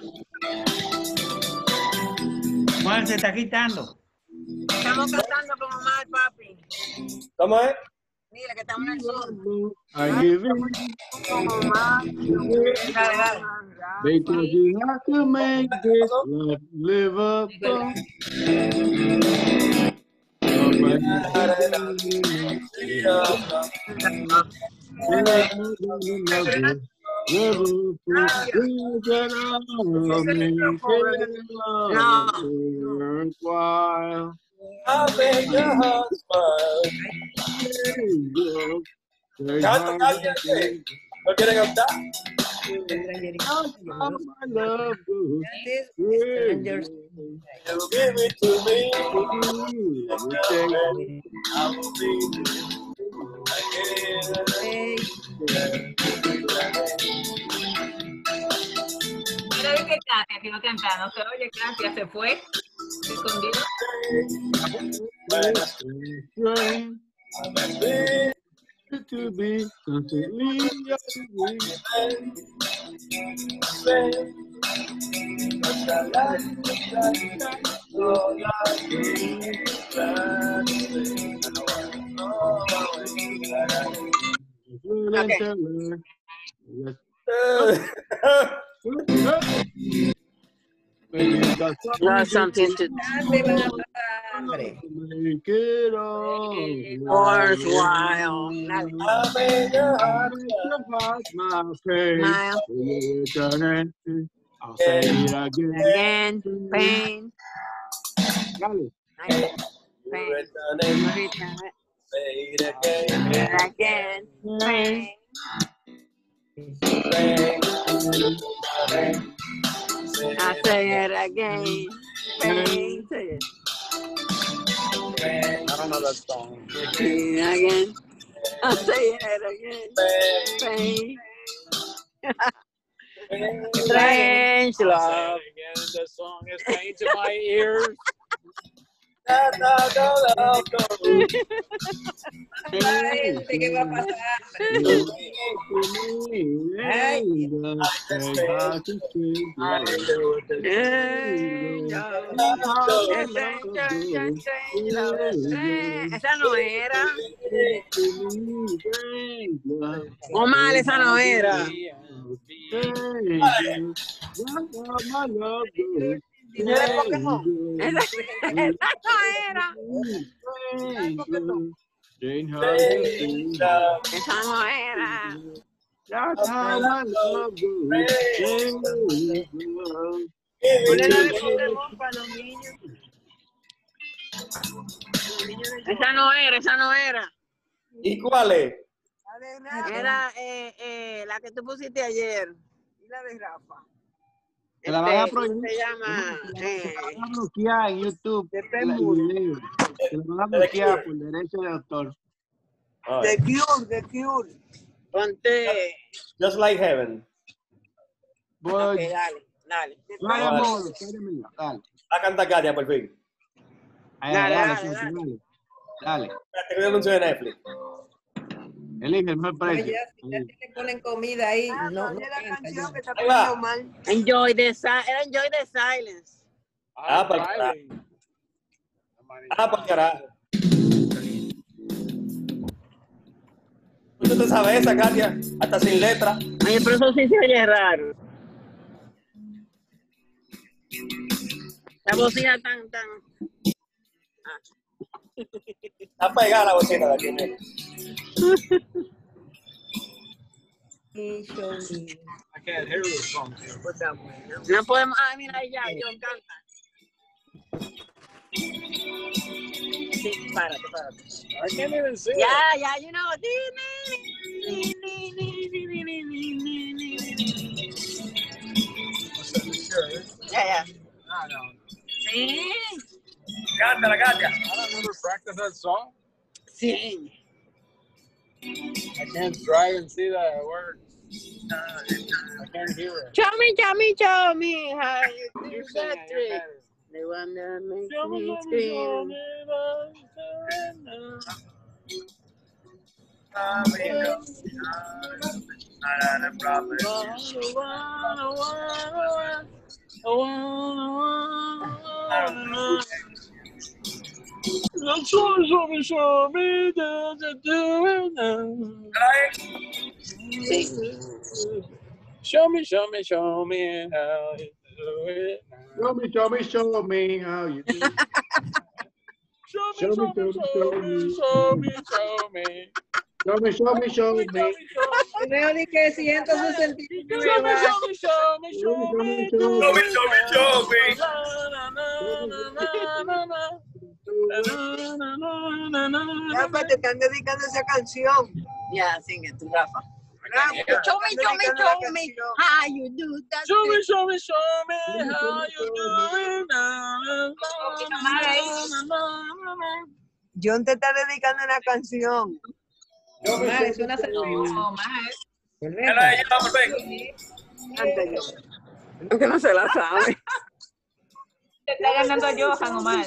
¿Cuál se está quitando? Estamos cantando como mal, papi. ¿Cómo es? Mira que estamos en el sur. I give it Como mal. Dale, dale. because you have to make this life livable. I make your heart smile. Canta, canta, ¿no quieren cantar? You give it to me. I will be Mira, ve que Katia, que no canta, no se oye, Katia se fue. Escondido. To be constantly Not something to worthwhile. Smile. I'll say it again. Again, pain. Dale. Pain. Say it again. Pain. I say it again. Pain. Say it. I don't know that song. Again. I say it again. Pain. Strange love. Again, the song is playing to my ears. ¿Qué va a pasar? Esa no era. Omar, esa no era. Esa, esa no era. Esa no era. Esa no era, esa no era. ¿Y cuál es? Era eh, eh, la que tú pusiste ayer. Y la de Rafa. Que la van a Este, prohibir. se llama eh, La van a bloquear en YouTube. La, el video. Se la van a bloquear por derecho de autor. The Cure, The Cure. Ponte. Just Like Heaven. Voy. Ok, dale, dale. Dale, amor, espéramela, dale. La canta Katia, por fin. Ahí, Dale, dale, dale, Susi, dale. dale. Dale. Te doy un anuncio de Netflix. Elige el mejor Oye, precio. si ya si le ponen comida ahí, Ah, no, no, no la canta canción ya. que está Ahí va. poniendo mal. Enjoy the, si- era Enjoy the Silence. Ah, para carajo. Ah, para carajo. ¿Tú te sabes esa, Katia? Hasta sin letra. Oye, pero eso sí se oye raro. La bocina tan, tan. Está pegada la bocina de aquí. mira. Y show me. I can't hear the song. No podemos. Ah, mira, ahí ya, yo canta. Sí, párate, párate. I can't even see Ya, it. ya, you know. Ya, ya. I don't. Sí. Cántala, Katia. I don't ever practice that song. Sí. I can't try and see the words. I can't hear it. Show me, show me, show me how you do You sing that it, you're trick. better. The one that makes Show me, me show me, show scream. me the surrender. Show me, show me, do the do it now. Show me, show me, show me how you do it now. Show me, show me, show me how you do. Show me, show me, show me, show me, show me. Show me, show me, show me. Veo de que ciento sesenta y nueve. Show me, show me, show me, show me, Show me, show me, show me. Rafa, te están dedicando esa canción. Yeah, sing it to Rafa. Rafa, Show me, show me, show me how you do that. Show me, show me, show me how you do it. John te está dedicando una canción. Omar, es una No, más. Mira, ya vamos, ven. Canta, John. Aunque no se la sabe. Te está ganando a Johan, Omar.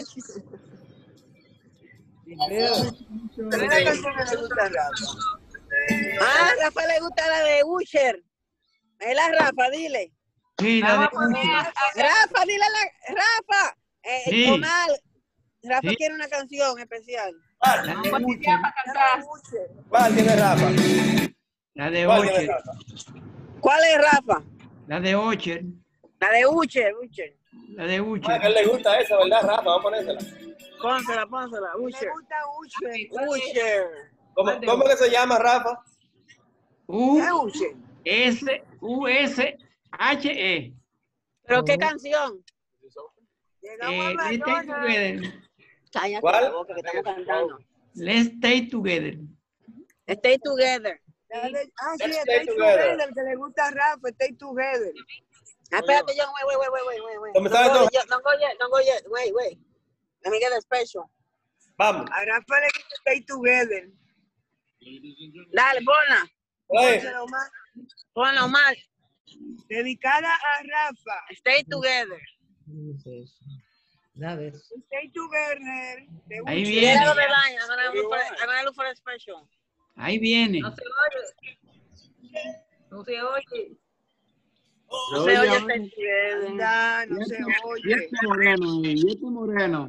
Pero una canción que le gusta a Rafa. Ah, a Rafa le gusta la de Usher. Es la Rafa, dile. Sí, la de Usher. Rafa, dile la Rafa. Eh, Sí. Omar, Rafa Sí. quiere una canción especial. La de Usher. ¿Cuál tiene Rafa? La de ¿Cuál tiene Usher. Rafa? ¿Cuál es Rafa? La de Usher. La de Usher, Usher. La de Ah, Usher. que a él le gusta esa, ¿verdad, Rafa? Vamos a ponérsela. Pónsela, pónsela, Me Usher. gusta Usher. Usher. ¿Cómo, ¿Cómo que se llama, Rafa? U ¿Qué Usher? S U S H E. ¿Pero qué canción? Llegamos Eh, a Let's Stay Madonna. Together. Cállate ¿Cuál? la boca que estamos cantando. Let's Stay Together. Stay Together. La de- Ah, sí, Let's Stay Stay Together. Together, que le gusta a Rafa, Stay Together. Ah, espérate, John, wait, wait, wait, wait, wait, wait. No me Don't sabes go todo. yet, don't go yet, don't go yet. Wait, wait. Let me get a special. Vamos. A Rafa le gusta Stay Together. Dale, ponla. Oye, Pónselo más. Ponla, Omar. Dedicada a Rafa. Stay Together. Dale. Stay Together. De Ahí Usher. viene. Get out of the line. I'm gonna look for, I'm gonna look for a special. Ahí viene. No se oye. No se oye. No se oye Stay Together. Anda, no Y se este- y oye. este moreno, y este moreno.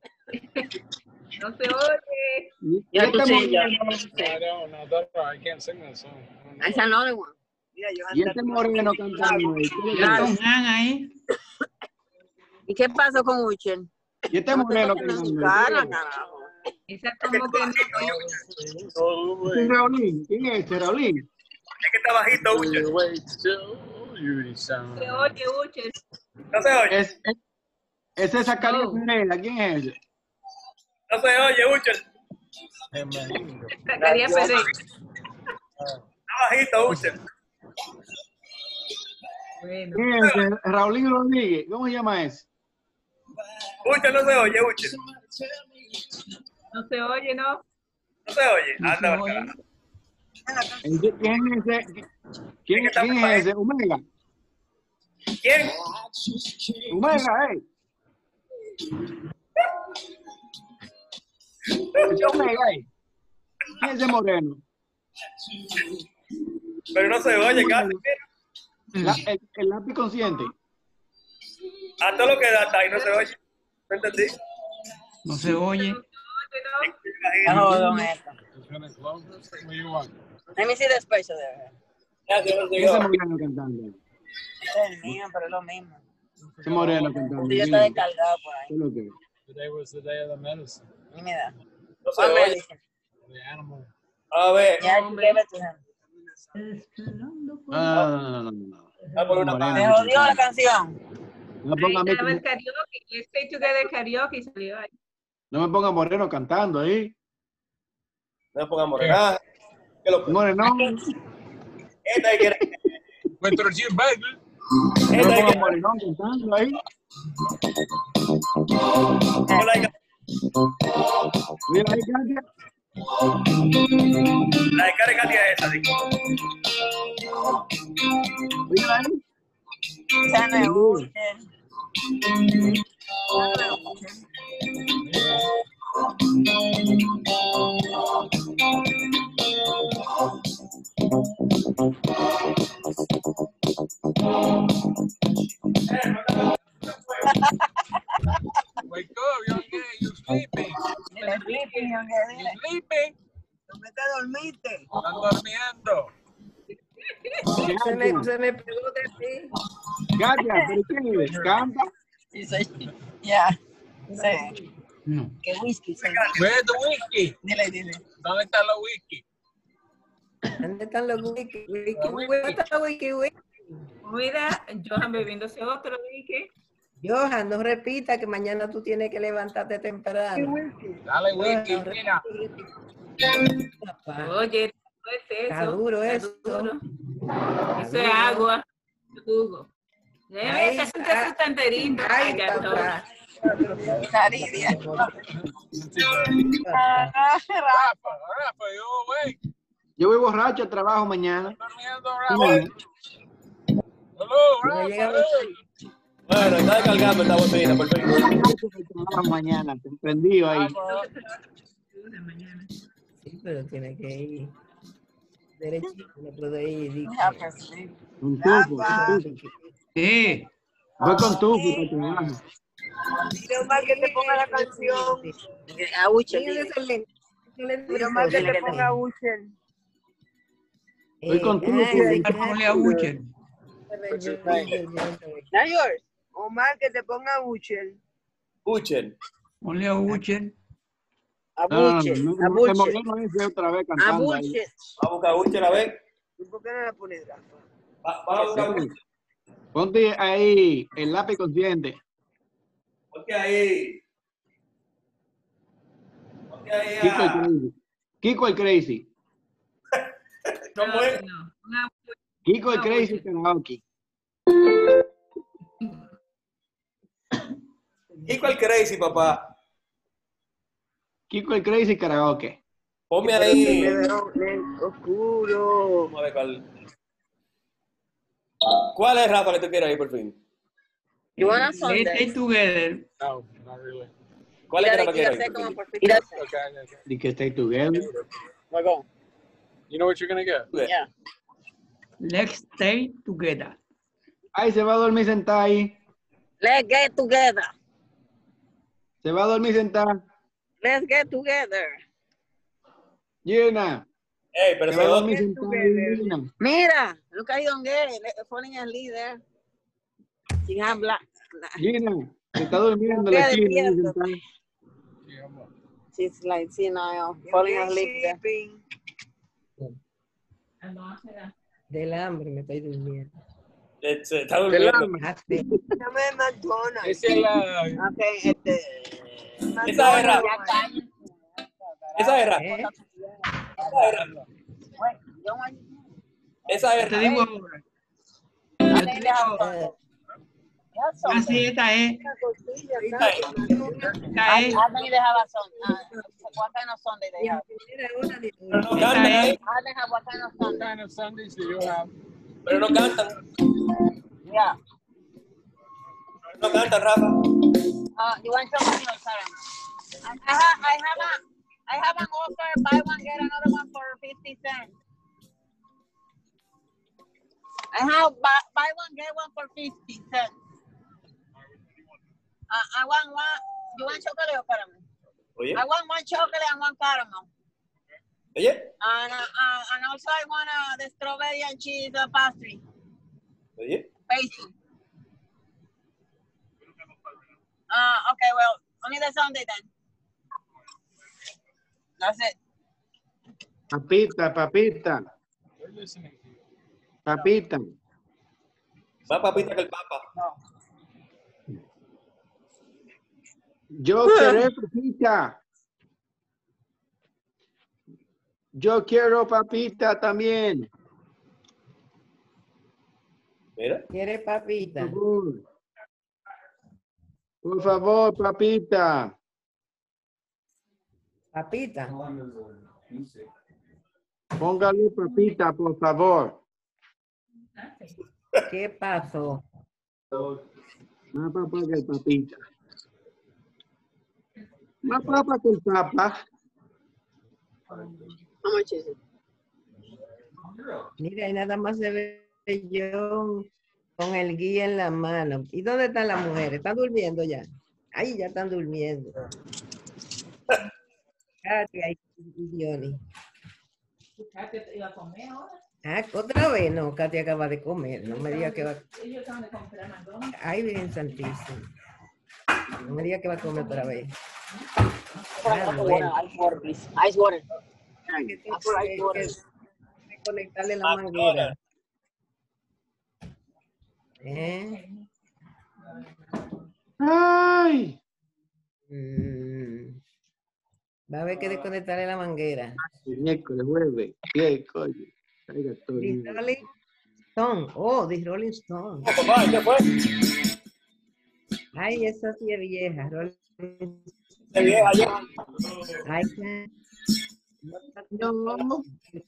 No se oye. Y y Ya este tú sí, ya. moreno. I don't know. That, I can't sing that song. I don't know. That's another one. Mira, yo Y este moreno cantando ahí. Y el Tom Han ahí. ¿Y qué pasó con Usher? Y este moreno cantando Cara, ahí. carajo. Esa como que no. Este es Raulín. ¿Quién es este, Raulín? es que está bajito, Uche. Wait till you sound. Se oye, Uche. No se oye. Es, es, es esa Zacarías Oh. Pereira. ¿Quién es ese? No se oye, Uche. Hey, man. Zacarías Pereira. Está bajito, Uche. Bueno. ¿Quién es ese? Raulín Rodríguez. ¿Cómo se llama ese? Uche, no se oye, Uche. No se oye, ¿no? No se oye. No se Anda, oye. acá. ¿Quién es ese? ¿Quién, está quién muy es ese? Omega. ¿Quién? Omega, eh. Ese Omega, eh. ¿Quién es ese moreno? Pero no se oye, casi. La- el, el lápiz consciente. A todo lo que da está ahí, no se oye. ¿No entendí? No se oye. No, don esto. It's gonna close. What do you want? Let me see the special there. Gracias, no se Ese oye. moreno cantando. Este es el mío, pero es lo mismo. Ese moreno cantando. Este ya está ¿Quién es? descargado por ahí. ¿Qué es lo que es? Today was the day of the medicine. Y me da. No se One oye. medicine. The animal. A ver. Yeah, you give it to him. Esperando por- Ah, no, no, no, no, no. Ah, por una Moreno Me jodió la canción. No me Ahí ponga a mí estaba el como- karaoke. Y Stay Together karaoke y salió ahí. no me ponga moreno cantando ahí. No me pongan morena. ¿Qué lo Moreno. Esta hay que. Encuentro el baby. No me Esta hay ponga que. moreno cantando ahí. Esta hay que. Mira ahí, Katia. La de Karen Katia es esa, digo. Mira ahí. Esa no es Usher. Wake up, young man. You sleeping. Dile, sleeping, young You dile. sleeping. No me te dormiste. Están durmiendo. Se me, se me pegó de ti. Katia, ¿pero quién es? ¿Canta? Sí, soy. Ya. Sí. No. ¿Qué whisky? Sí. Where's the whiskey? Dile, dile. ¿Dónde está la whisky? ¿Dónde están los wiki? Wiki, ¿dónde está wiki, wiki? Mira, Johan bebiéndose otro wiki. Johan, no repita que mañana tú tienes que levantarte temprano. Dale, Johan, wiki, no mira. Papá. Oye, no es eso. Está duro está eso. duro. Está Eso es duro. agua. Jugo. Ay, Debe este sentarse ah, enterito. ay, Ya todo. papá. Caridia. Papá. Rafa, Rafa, you awake? Yo voy borracho al trabajo mañana. Durmiendo, Sí, Rafa. Hello, No Rafa. llega- Hey. Bueno, está descargando esta botellita, perfecto. al trabajo mañana, te prendido ahí. Sí, pero tiene que ir derechito, no puede ir. di Ya, que- pues, sí. Con tufo, con tufo. Sí. Voy con tufo para trabajo. Menos mal que te ponga la canción. A Uche, ¿Quién es el- quién es el Menos mal que te profesor? ponga Ucher. Voy con Eh, tufo. ay, Ponle a Ucher. Not yours. Omar, que te ponga Ucher. Escuchen. Ponle a Ucher. A No, no, no, Buche. no, A no, Buche. el moreno ese otra vez A cantando ahí. Buche. Va a buscar Uche la vez. ¿Y por qué no la pones, Rafa? Va, va a buscar Uche. Ponte ahí el lápiz consciente. Ponte ahí. Ponte ahí. Kiko el a- Crazy. Kiko el Crazy. ¿Cómo es? No, una- Kiko el Ah, Crazy karaoke. Kiko el Crazy, papá. Kiko el Crazy karaoke. Ponme Me ahí. veo oscuro. Vamos a ver cuál. ¿Cuál es, Rafa, que tú quieres ahí por fin? You want a Let's Sunday? stay together. No, not really. ¿Cuál es que Mira, Rafa de que quiere ya ahí? sé por como fin? por fifty cents. Okay, okay. Y que stay together. Like, oh, you know what you're gonna get? Yeah. Let's stay together. Ay, se va a dormir sentada ahí. Let's get together. Se va a dormir sentada. Let's get together. Gina. Ey, pero Se se va a va dormir sentada ahí, Gina. Mira, look at Don Gary falling asleep there. She have black. Gina. Se está durmiendo Ya la China. ahí despierta. sentada. She's like senile, falling asleep there. Del hambre me estoy durmiendo. Eh, Se está durmiendo. Hazte. Dame de McDonald's. Esa es la... Okay, este. Esa es Rafa. Ya cállate. Esa es Rafa. ¿Eh? Esa es Rafa. Wait, you don't want- Esa es Te Rafa. digo ahora. They have Sunday. They have Sunday. Así esta es. Esa es. Esta I, es. I think they have a Sunday. Uh, what kind of Sunday they have? Mira, una de- Pero no Esta cantan, es. ¿eh? I they have what kind of What Sunday? kind of Sundays do you have? Pero no cantan. Yeah. No cantan, Rafa. Uh, you want chocolate or caramel? I, I have, I have a, I have an offer. Buy one get another one for fifty cents. I have buy, buy one get one for fifty cents. Uh, I want one. You want chocolate or caramel? Oye, I want one chocolate and one caramel. oye. And uh, uh, and also I want uh, the strawberry and cheese uh, pastry. Oye. Pastry. Uh, okay, well, only the Sunday then. That's it. Papita, papita, They're listening to you. papita. Más papita que el papa. Yo quiero papita. Yo quiero papita también. Mira. ¿Quiere papita? Por favor. Por favor, papita. Papita. Póngale papita, por favor. ¿Qué pasó? Más papá que el papita. Más papa que el papa. How much is it? Mira, y nada más se ve yo con el guía en la mano. ¿Y dónde están las mujeres? ¿Están durmiendo ya? Ahí ya están durmiendo. Katia y Johnny. Katia iba a comer ahora. Ah, otra vez no, Katia acaba de comer. No me diga que va. Ellos acaban de comprar McDonald's. Ay, bien santísimo. No me diga que va a comer otra vez. Ah, bueno. Ice water, please. Ice water. Ah, que tú- I put ice water. que- conectarle la manguera. ¿Eh? ¡Ay! Mm. Va a haber que desconectarle la manguera. Miércoles, jueves, miércoles. The Rolling Stone. Oh, The Rolling Stone. ¿Qué fue? Ay, esa sí es vieja. Rolling ¿Qué vieja ya? I can... No. No,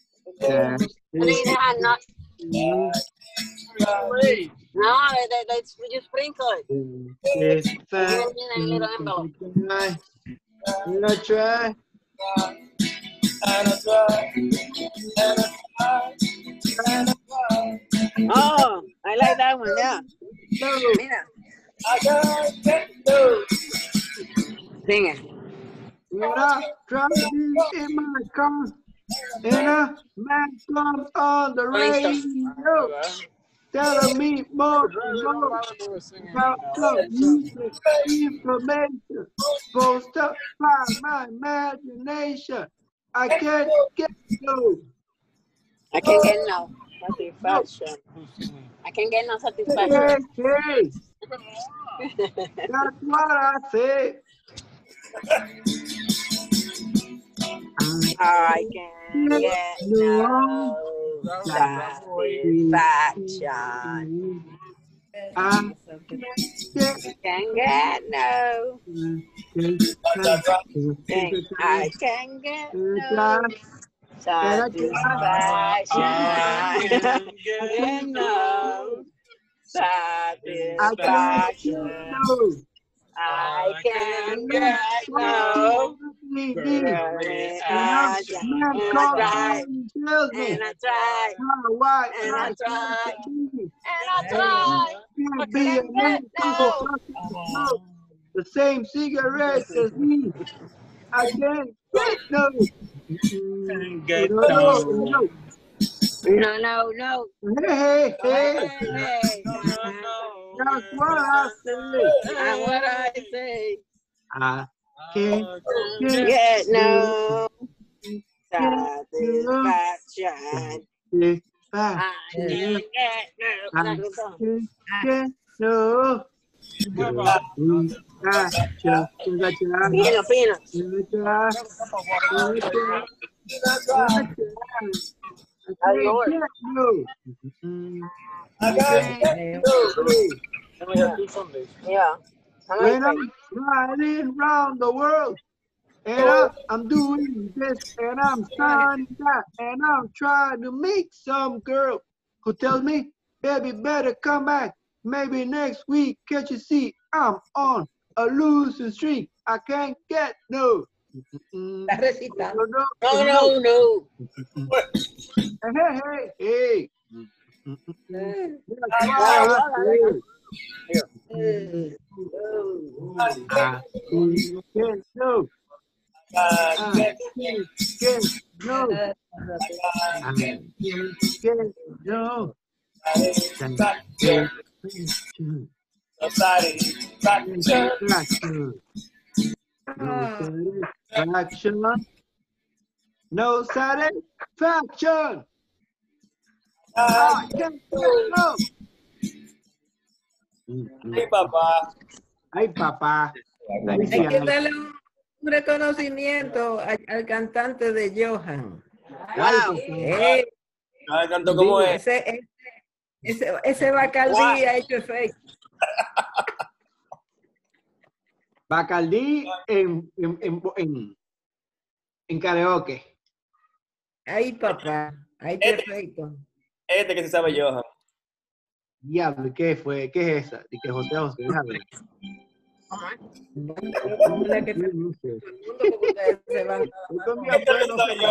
they, they, they, you sprinkle it. You know, try. Oh, I like that one, yeah. Mira. Sing it. When I drive in my car, and a man comes on the radio, telling me more and more about some music information. Post up by my imagination. I can't get no. I can't get no satisfaction. I can't get no satisfaction. Hey, hey. That's what I say. I can't get no satisfaction. I can't get no. I can't get no satisfaction. Get no satisfaction. I can't get no. And I try, and I try, and I try, and I try. Can't be a man no. The same cigarettes as me. I can't get no. Get no. no. No, no, no. Hey, hey, hey. Hey, no, no, no. That's what I say. That's what I say. I can't get no satisfaction. I can't get no satisfaction. Get no. Pino, Pino. Yeah. When I'm riding around the world, and I, I'm doing this, and I'm trying that, and I'm trying to meet some girl who tells me, baby, better come back. Maybe next week, can't you see I'm on a losing streak? I can't get no. Está recitando. No, No, no, no. Hey, hey, hey. I can't no. I can't no. I can't no. Satisfaction. No satisfaction. I can't no. Ay, papá. Ay, papá. Ay, Hay sí, que ay. darle un reconocimiento al, al cantante de Johan. Wow. Eh, Ah, canto como es. ese, ese, ese, ese Bacardí ha hecho efecto. Bacardí en, en, en, en, en karaoke. Ay, papá, ha hecho efecto. Este que se sabe Johan. Diablo, ¿qué fue? ¿Qué es esa? Y que José José, déjame. La que todo el mundo, porque ustedes se van Yo me acuerdo,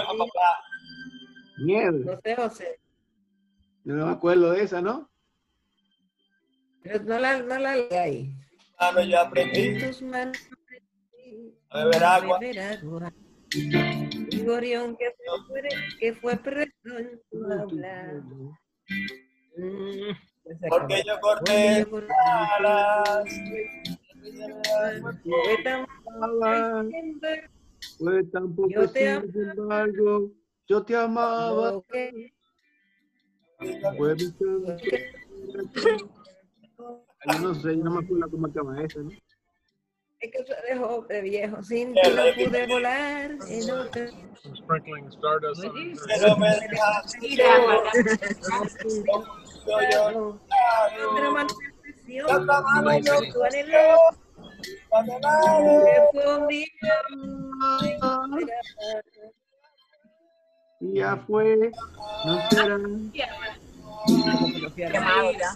Mierda. José José. No me acuerdo de esa, ¿no? Pero no la, no la leí. Ah, no, yo aprendí. En tus manos A beber agua. beber agua. El gorrión que fue, que fue preso en tu habla. Mm, Porque yo corté Porque yo alas. Fue tan Fue tan poco, Yo te sin embargo, yo te amaba. que Pues, yo no sé, yo no me acuerdo cómo acaba eso, ¿no? Es que se dejó de viejo. Sin ti no pude volar. En otra. Sprinkling stardust on it. Otra maldición. Ya fue, no será. Qué mala.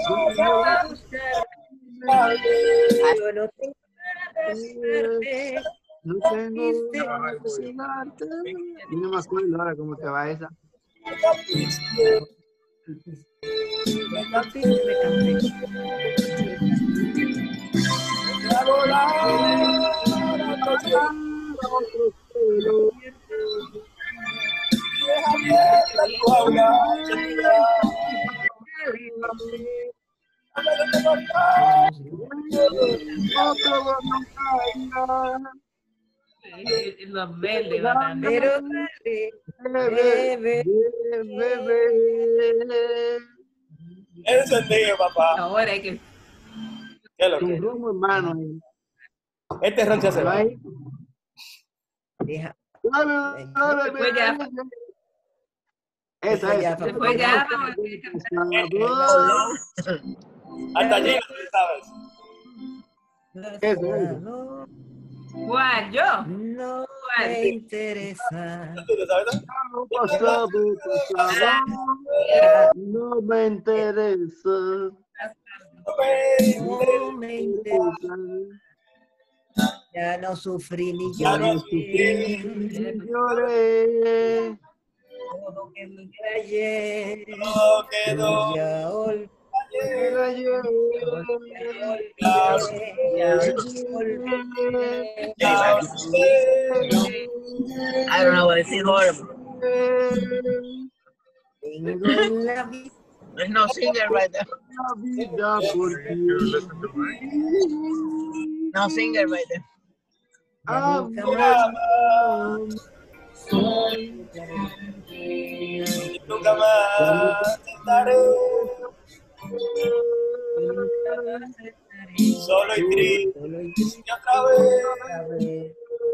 Yo no tengo No tengo nada que darte. Yo no me acuerdo ahora cómo te va esa. Los verdes van a Pero dale, bebé, bebé. Encendido, papá. Ahora hay que. ¿Qué lo Con que? rumbo, hermano. Este rancho se va. deja. Dale, dale, Después ya. Esa es. Después ya. Hasta allí, ¿sabes? Eso es. ¿Cuál? ¿Yo? No ¿Cuál? me interesa. ¿Tú lo sabes? Pasado, pasado. No me interesa. No me interesa. Ya no sufrí ni Ya no lloré. Lloré. Todo quedó ayer. Todo quedó Ya olvidé. Ayer. Ya olvidé. Ya I don't know what it's horrible. Tengo en la vida. There's no singer right there. La vida por ti. You listen to mine? No singer right there. Amor. nunca más estaré solo y triste otra vez.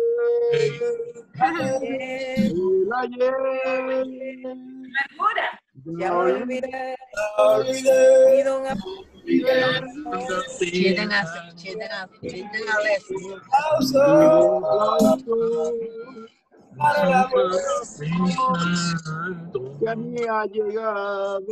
El ayer. Mercura. Ya olvidé. Olvidé. Y don Cheating us, cheating us, cheating us. Para la Ya ni ha llegado.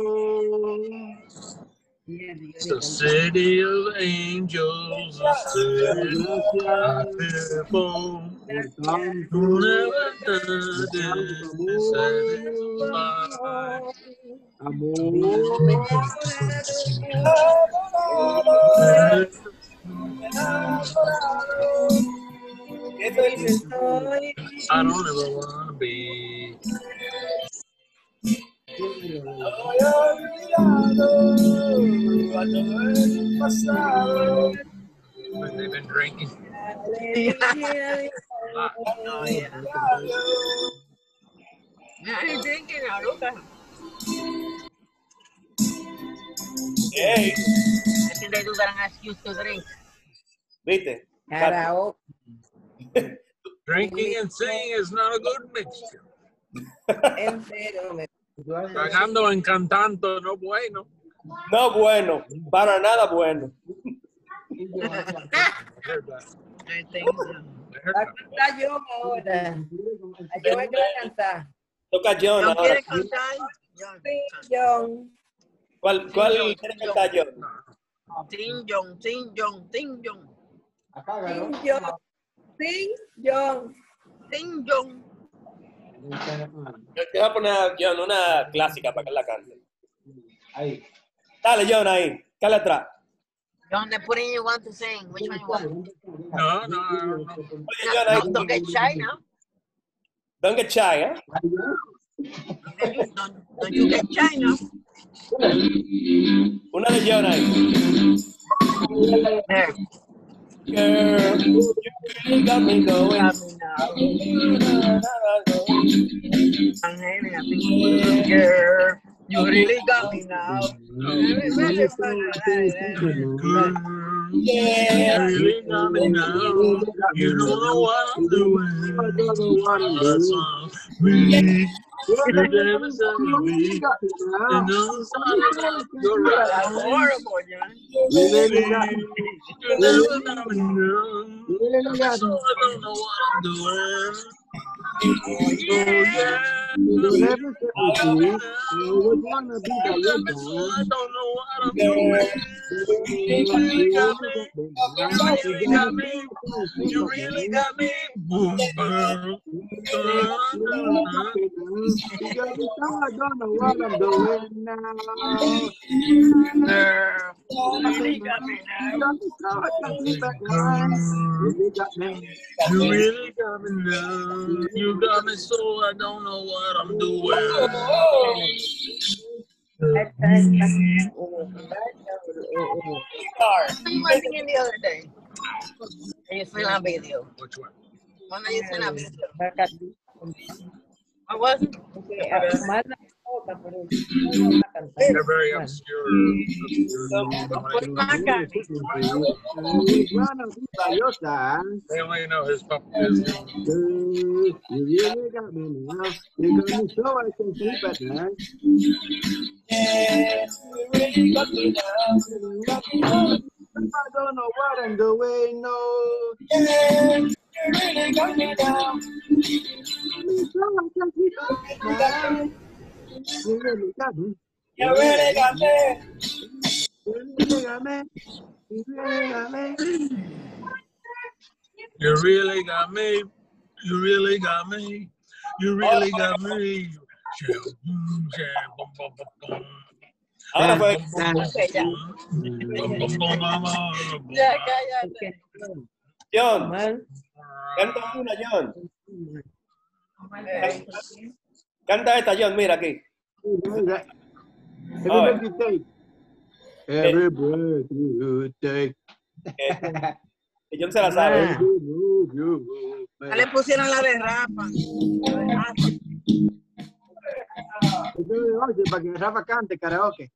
The city of angels, the city of people, who never did it, satisfied. I don't ever want to be. When they've been drinking. Oh, yeah. I ain't drinking now, look at him. Hey. I think they do that an excuse to drink. ¿Viste? Karaoke. Drinking and singing is not a good mixture. Entero me. Cagando en cantando, no bueno. No bueno, para nada bueno. I heard that. I think so. I heard Va a that. cantar yo ahora. Yo voy a cantar. Toca John ¿No ahora. quiere cantar? John. Sí, John. ¿Cuál, cuál quiere cantar John? Ting Jong, Ting Jong, Ting Jong. Sing John. Sing John. Ting Jong. Yo te voy a poner a John una clásica para que él la cante. Ahí. Dale, John, ahí. Dale atrás. John, they're putting you want to sing. Which one you want? No, no, I don't know. Oye, John, ahí. No, don't get shy now. Don't get shy, ¿eh? Don't, don't you get shy now. Una de John ahí. There. Girl, you really got me going. Got me now. I'm having a big girl. You really got me now. Yeah, you really got me now. You don't know what I'm doing. That's all. We, you never said we. And now you're right. That's horrible, John. You never got me now. So I don't know what I'm doing. Oh yeah. You never said we. You wanna be the leader. I don't know what I'm doing. You really got me. You really got me. You really got me. Boom, boom. You got me, so I don't know what I'm doing now. Girl, you really got me You now. got me, so I can sleep at night. You really got me. You really got me now. You got me so I don't know what I'm doing. You were singing the other day. And you sent a video. Which one? One that you sent a video. What was it? They're very obscure. obscure. They only know his pup is. You really got me now. You got me so I can sleep at night. Yeah, you really got me now. I don't know what I'm doing, no. Yeah, you really got me now. So I can sleep at night. You really got me. You really got me. You really got me. You really got me. You really got me. You really got me. You really got me. Ahora fue. Ya, cállate. John, canta una, John. Canta esta, John, mira aquí. Every breath you take. Every breath you take. Que John se la sabe. Ya le pusieron la de Rafa. Oye, para que Rafa cante karaoke.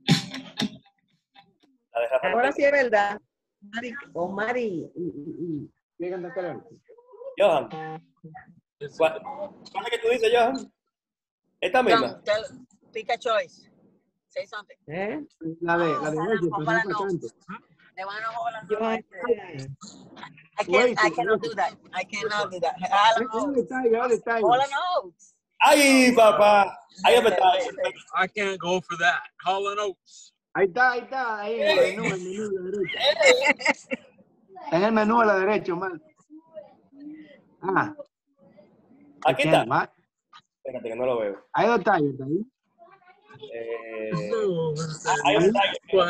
Ahora sí es verdad. Mari, Omar y... ¿Quién canta karaoke? Johan. ¿Cuál, ¿Cuál es que tú dices, Johan? Esta misma. John, tell, pick a choice. Say something. ¿Eh? La de, la de Oye, pues Rafa cante. They want to hold on. I can't, I cannot do that. I cannot do that. All the notes. ¡Ay, papá! Ahí está. I can't go for that. Hall and Oates. Ahí está, ahí está. Ahí en el menú, el menú a la derecha. Está en el menú a la derecha, Omar. Ah. Aquí está. Espérate, que no lo veo. Ahí está, ahí está. Ahí. Eh, ahí está.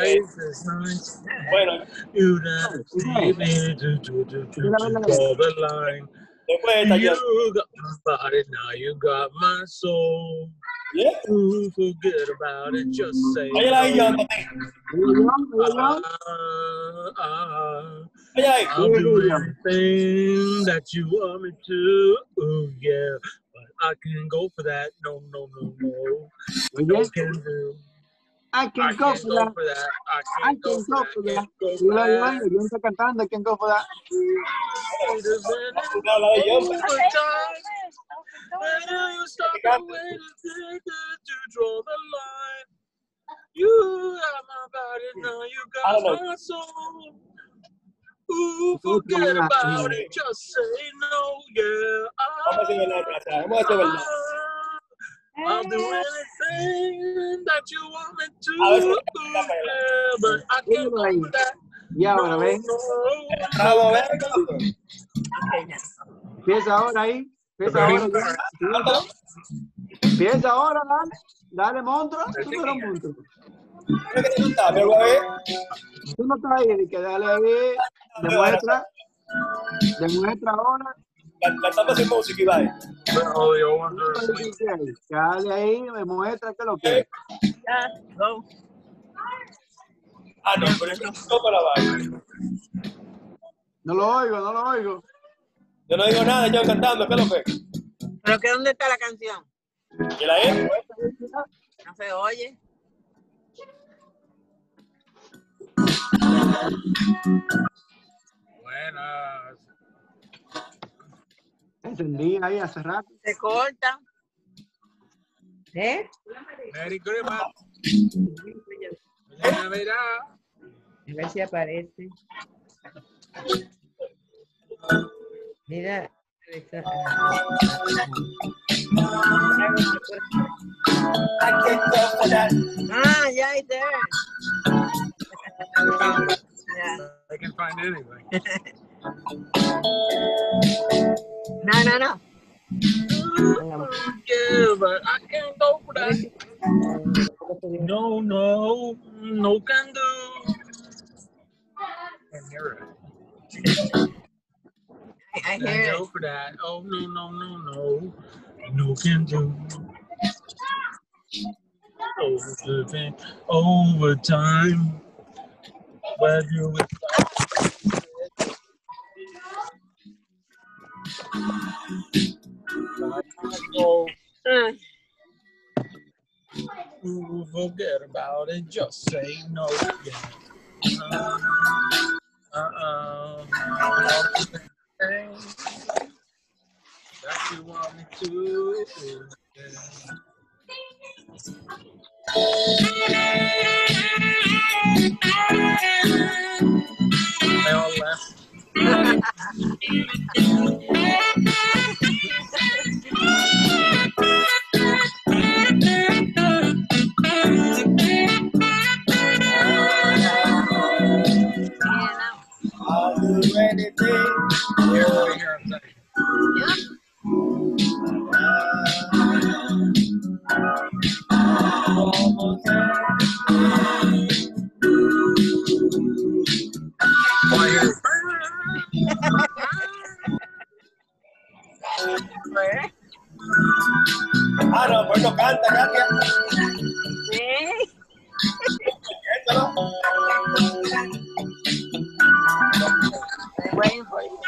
Bueno. You dance me to to to to draw the line. You got my body, now you got my soul. Yeah. Ooh, forget about it, just say no. uh, uh, I'll do anything that you want me to. Ooh, yeah, but I can't go for that. No, no, no, no. No can do. I can go for that. I can go for that. Yo estoy cantando, I can go for that. You got my body, now you got my soul. Ooh, forget about it, just say no, yeah. I'll do anything that you want me to, yeah, but I can't go for that. Y ahora, ven. Empieza ahora ahí. Empieza ahora. Empieza ahora, dale. Dale, monstruo. Tú no eres un monstruo. Tú no estás ahí, que dale ahí. Demuestra. Demuestra ahora. Cantando sin música, Ibai. Dale ahí, me muestra que lo que. Ya, go. Ah, no, pero eso no toma la vaina. No lo oigo, no lo oigo. Yo no digo nada, yo cantando, ¿qué es lo que? ¿Pero que dónde está la canción? ¿Y la E? No se oye. Buenas. Entendí ahí hace rato. Se corta. ¿Eh? Merry Christmas. A ver si aparece. Mira. Esa, ah, yeah, it's there. Yeah. I can find anything. No, no, no. Yeah, but I can't go for that. No, no, no can do. I hear it. I, I hear Can't it. go for that. Oh no, no, no, no, no can do. Living overtime. Where do we Mm. Ooh, forget about it. Just say no. Yeah. Uh, uh, uh, that you want me to. Yeah. They all left. Are you ready, babe? Here, right here, I'm saying. Ah, no, pues no canta, Katia. Sí. I'm waiting for you.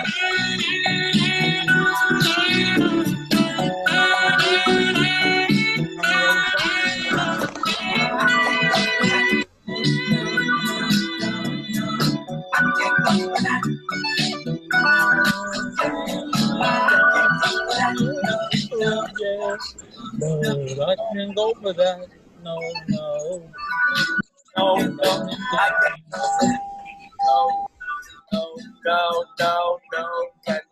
Yeah, but I can't go for that. No, no. No, no, I can't. No, no, no, no, no, can't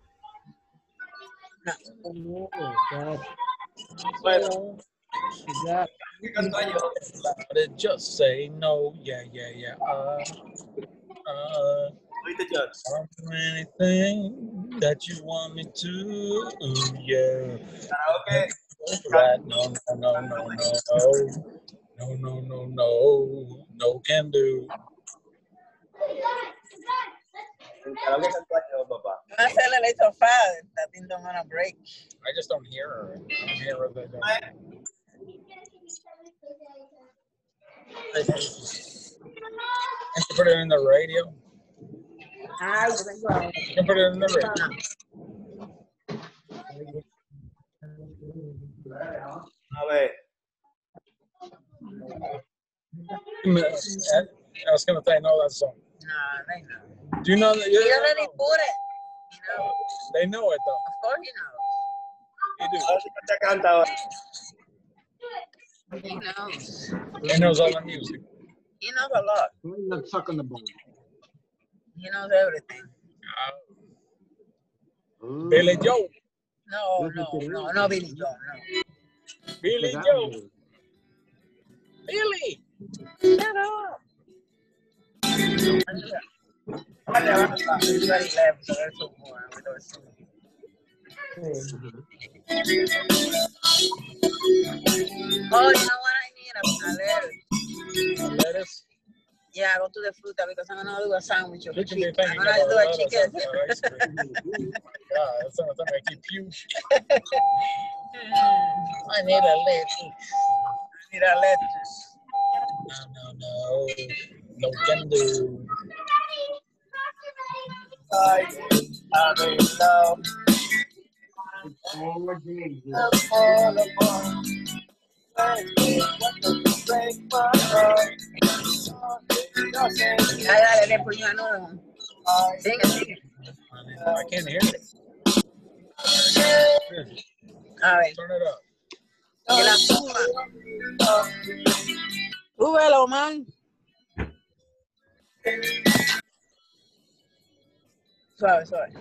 oh, God. Bueno, God. ¿qué canto yo? But just say no. Yeah, yeah, yeah. Uh, uh. Oíste, John. I'll do anything that you want me to. Ooh, yeah. Karaoke. That. No, no, no, no, no. No, no, no, no. No can do. En karaoke canto yo, papá. I'm gonna tell her later father that thing don't wanna break. I just don't hear her. I don't hear her. They don't. I can put it in the radio. Ay, yo vengo ahora. You can put it in the radio. A ver. I was gonna say, no, that song. No, they know. Do you know that? He Yeah, already put it. You know. they know it though. Of course he knows. You do. A ver si Katia canta ahora. He knows. He knows all the music. He knows a lot. Not sucking the bone. He knows everything. Mm. Billy Joe. No, no, no, no, Billy Joe, no. Billy Joe. Billy. Shut up. Everybody left, so there's no more. We don't see. Oh, you know what I need? A, a lettuce. Lettuce. Yeah, go to the fruta because I'm gonna do a sandwich of You can be chicken. thinking I'm gonna about do a lettuce chicken. or ice cream. God, that's not gonna make you puke. I need a lettuce. I need a lettuce. No, no, no. No can do. Ay, I'm in love. Oh, Jesus. I'm all alone. Ya, dale, le puño a nudo. Sigue, sigue. I can't hear it. A ver. Turn it up. Que la suba. Súbelo, man. Suave, suave.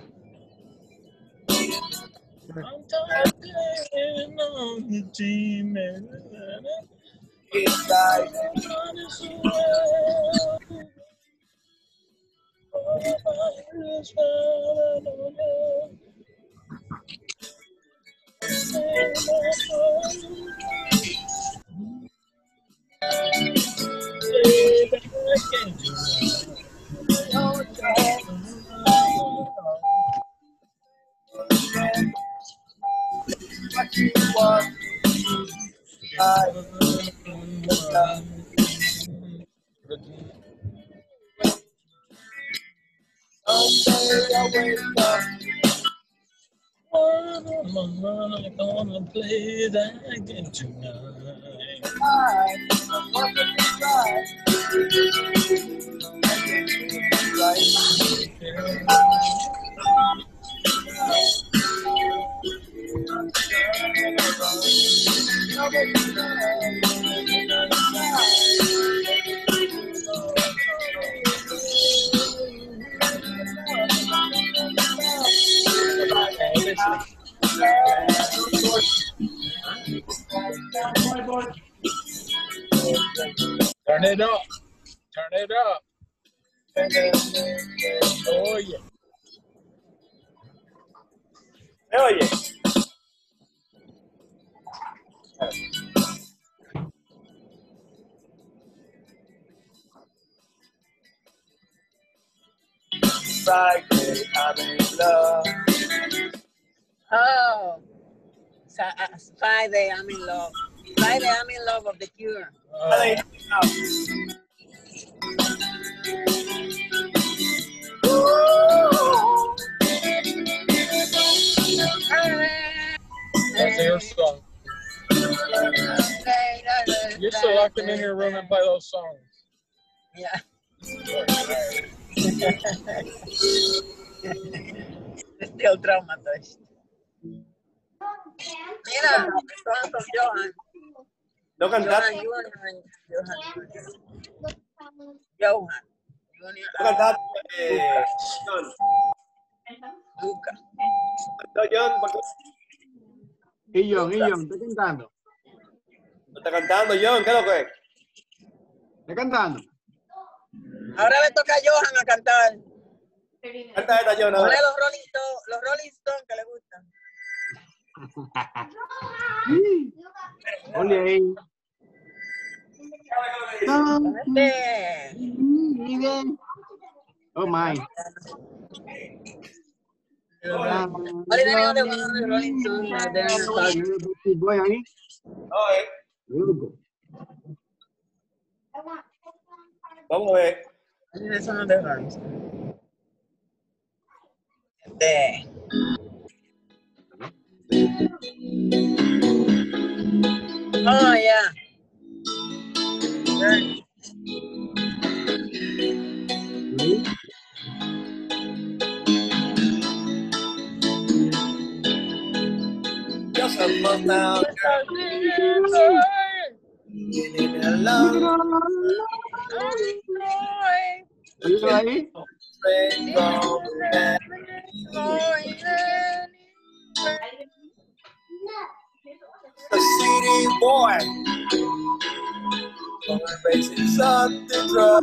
I'm talking on the team. It's like what you want. I okay, I wake up. I'm gonna play that game tonight. I want to try. Turn it up. Turn it up. Oh, yeah. Oh, yeah. Friday, I'm in love. Oh. Sa- uh, Friday, I'm in love. Friday, I'm in love of The Cure. Oh. That's their song. You're still locking in here running by those songs. Yeah. Still traumatized. Mira, todos son Johan. No cantaste. Johan, Johan, Johan. Johan. No cantaste. Eh, John. Luca. No, John, ¿por qué? Y John, y John, ¿está cantando? No está cantando, John, ¿qué es lo que es? ¿Está cantando? Ahora le toca a Johan a cantar. Canta esta, John. Ponle los Rolling Stones, los Rolling Stones que le gustan. Ole ahí. Oh my. Only the name of the Rolling Stones. Voy ahí. Oye. Vamos a ver. Eso no te Rolling Stones. Este. Oh, yeah. Right. Just a month now. Getting along. Are you ready? A city boy. Racing something drug.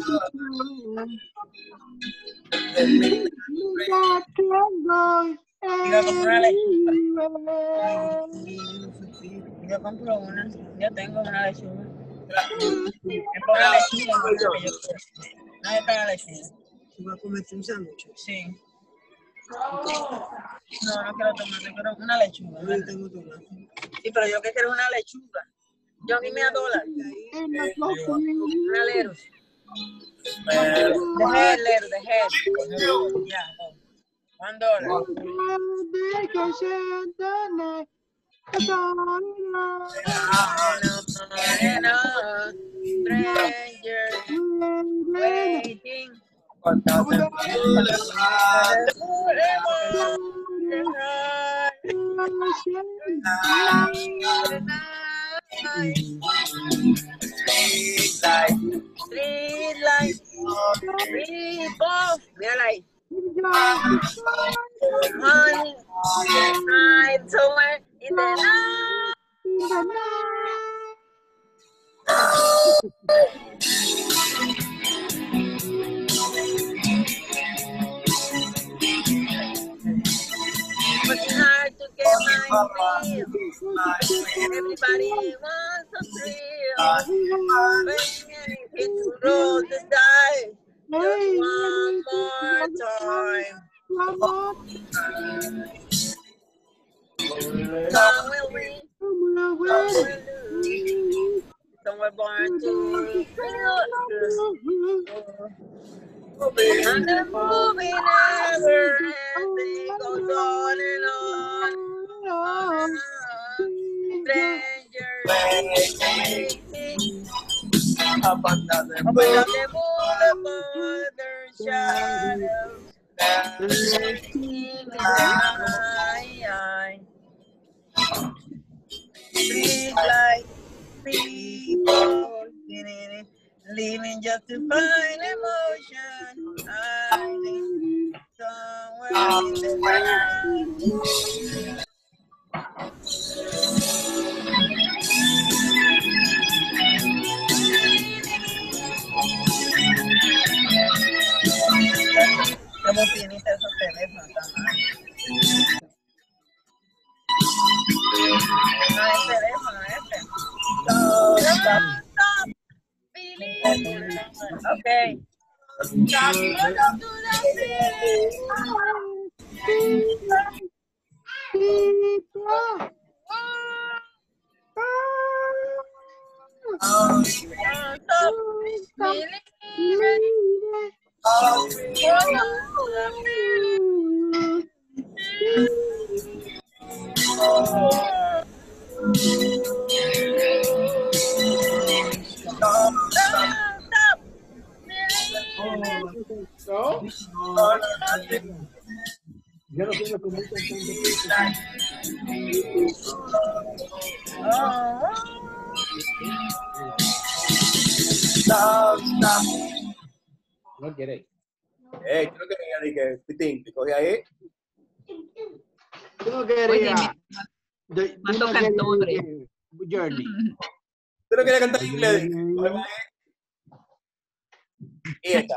Yo compré una lechuga. Yo compro una. Yo tengo una lechuga. Me pongo la lechuga. ¿Dónde está la lechuga? ¿Tú vas a comerte un sándwich? Sí. No, no quiero tomate, quiero una lechuga. Yo tengo tomate. Sí, pero yo que quiero una lechuga. Yo give me a dollar. Una leros. The head, letter, the head. Yeah, no. One dollar. Stranger waiting. Street light, street ball, mírala ahí. Honey, night somewhere in the night. It's hard to get my feel. Everybody wants a thrill. When you roll the dice, just one more time. Some will win, some will lose. Some were born to feel. And the movie never ends, it goes on and on. on, on. Strangers waiting up under the boulevard, their shadows dancing in the night. Street lights, people living just to find emotion, hiding somewhere in the night. ¿Cómo tienes esos teléfonos tan mal? No es teléfono este. Stop, stop, stop. Okay. Stop, stop, do that Oh, stop, Yo no quiero comer con Stop, stop. No quiere. Eh, creo que venía de que Pitín, te cogí ahí. Yo no quería. Mato cantores. Journey. Tú no querías cantar inglés. Y esta.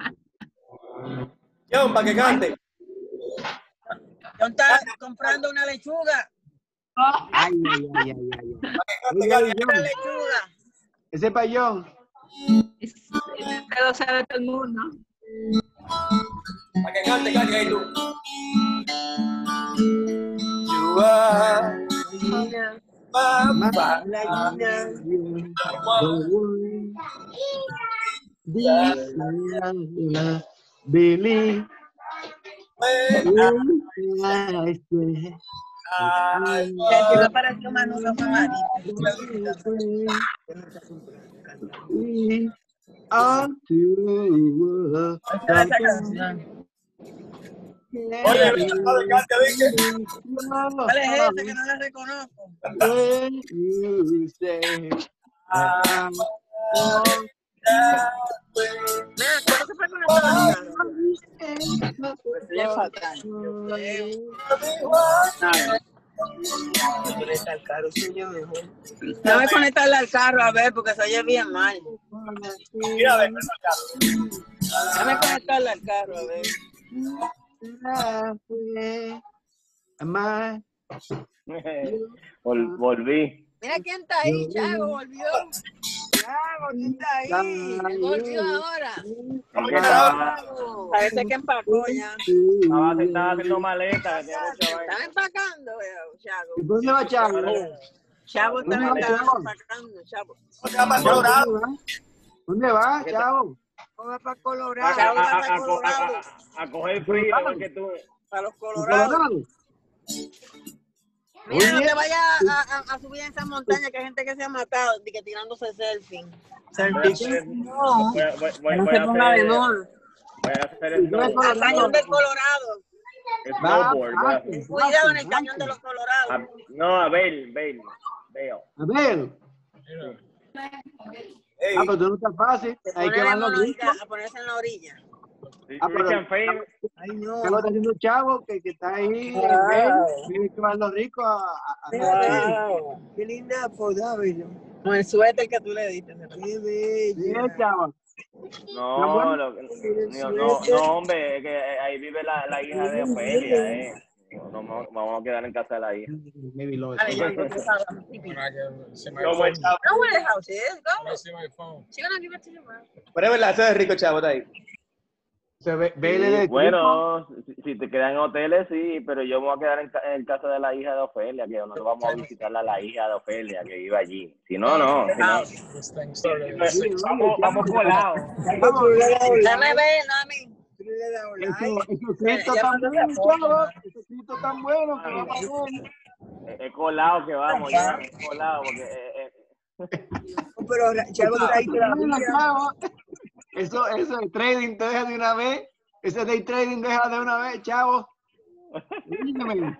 John, para que cante. John está comprando una lechuga. Ay, ay, ay, ay, ay. Una lechuga. Ese es para John. Usted lo sabe todo el mundo. Para que cante, cante ahí tú. You are Mama, Billy. Le apareció Manolo Oye, ¿cuál es ese que no le reconozco? Mira, ¿cuándo se fue con el carro? Es fatal. Déjame conectarle al carro a ver, porque se oye bien mal. Mira, a ver, Déjame conectarle al carro a ver. Vol volví. Mira quién está ahí, Chago, volvió. Chago, ¿quién está ahí? Él volvió ahora. Parece que empacó ya. Estaba, estaba haciendo maleta. Estaba empacando, Chago. ¿Dónde va Chago? Chago está empacando, Chago. ¿Dónde va, Chago? Va para Colorado. A, a, a, a, a, a coger frío, igual que tú. Para los Colorados. Mira, no te vayas a, a, a subir en esa montaña que hay gente que se ha matado, de que tirándose selfie. Selfie. No, Voy a- voy- voy- no voy se a ponga de hacer- moda. Voy a hacer snow- Al cañón del Colorado. snowboard. voy a hacer. Cuidado en el cañón de los Colorados. A- No, a Bale, Bale. Bale. A ver. Ah, pero tú no estás fácil. Hay que Poner en van los una ricos. orilla, a ponerse en la orilla. Ah, pero Christian Fame. Ay, no. ¿qué lo está haciendo Chavo? Que, que está ahí. Wow. en Bell, tiene que van los ricos a... a, a Wow. Qué linda foto, con el suéter que tú le diste. Qué bella. Sí, Chavo. No, lo- no, no, no, hombre, es que ahí vive la, la hija de Ofelia, eh. No, no, vamos a quedar en casa de la hija. Maybe low. Dale, ya, ya, ya sabes. ¿Cómo está? I know where the house is. Go. see my phone. She's gonna give it to you, bro. Pero es verdad, ese es rico, chavo, está ahí. Se ve, Sí, Bell es de bueno, si, si te quedan en hoteles, sí, pero yo me voy a quedar en, ca- en casa de la hija de Ofelia, que no vamos a visitar a la hija de Ofelia que vive allí. Si no, no. Si no This thing started at pues, six. vamos, vamos colados. Dame ver, dame. Esos esos fritos tan buenos, Chavo. Esos fritos tan buenos que vamos a comer. Es es colado que vamos, ya, es colado, porque... eh, eh, Pero, Chavo, ahí te la Mira, Chavo, Eso, eso de trading te deja de una vez. Ese day trading deja de una vez, Chavo. Dígame.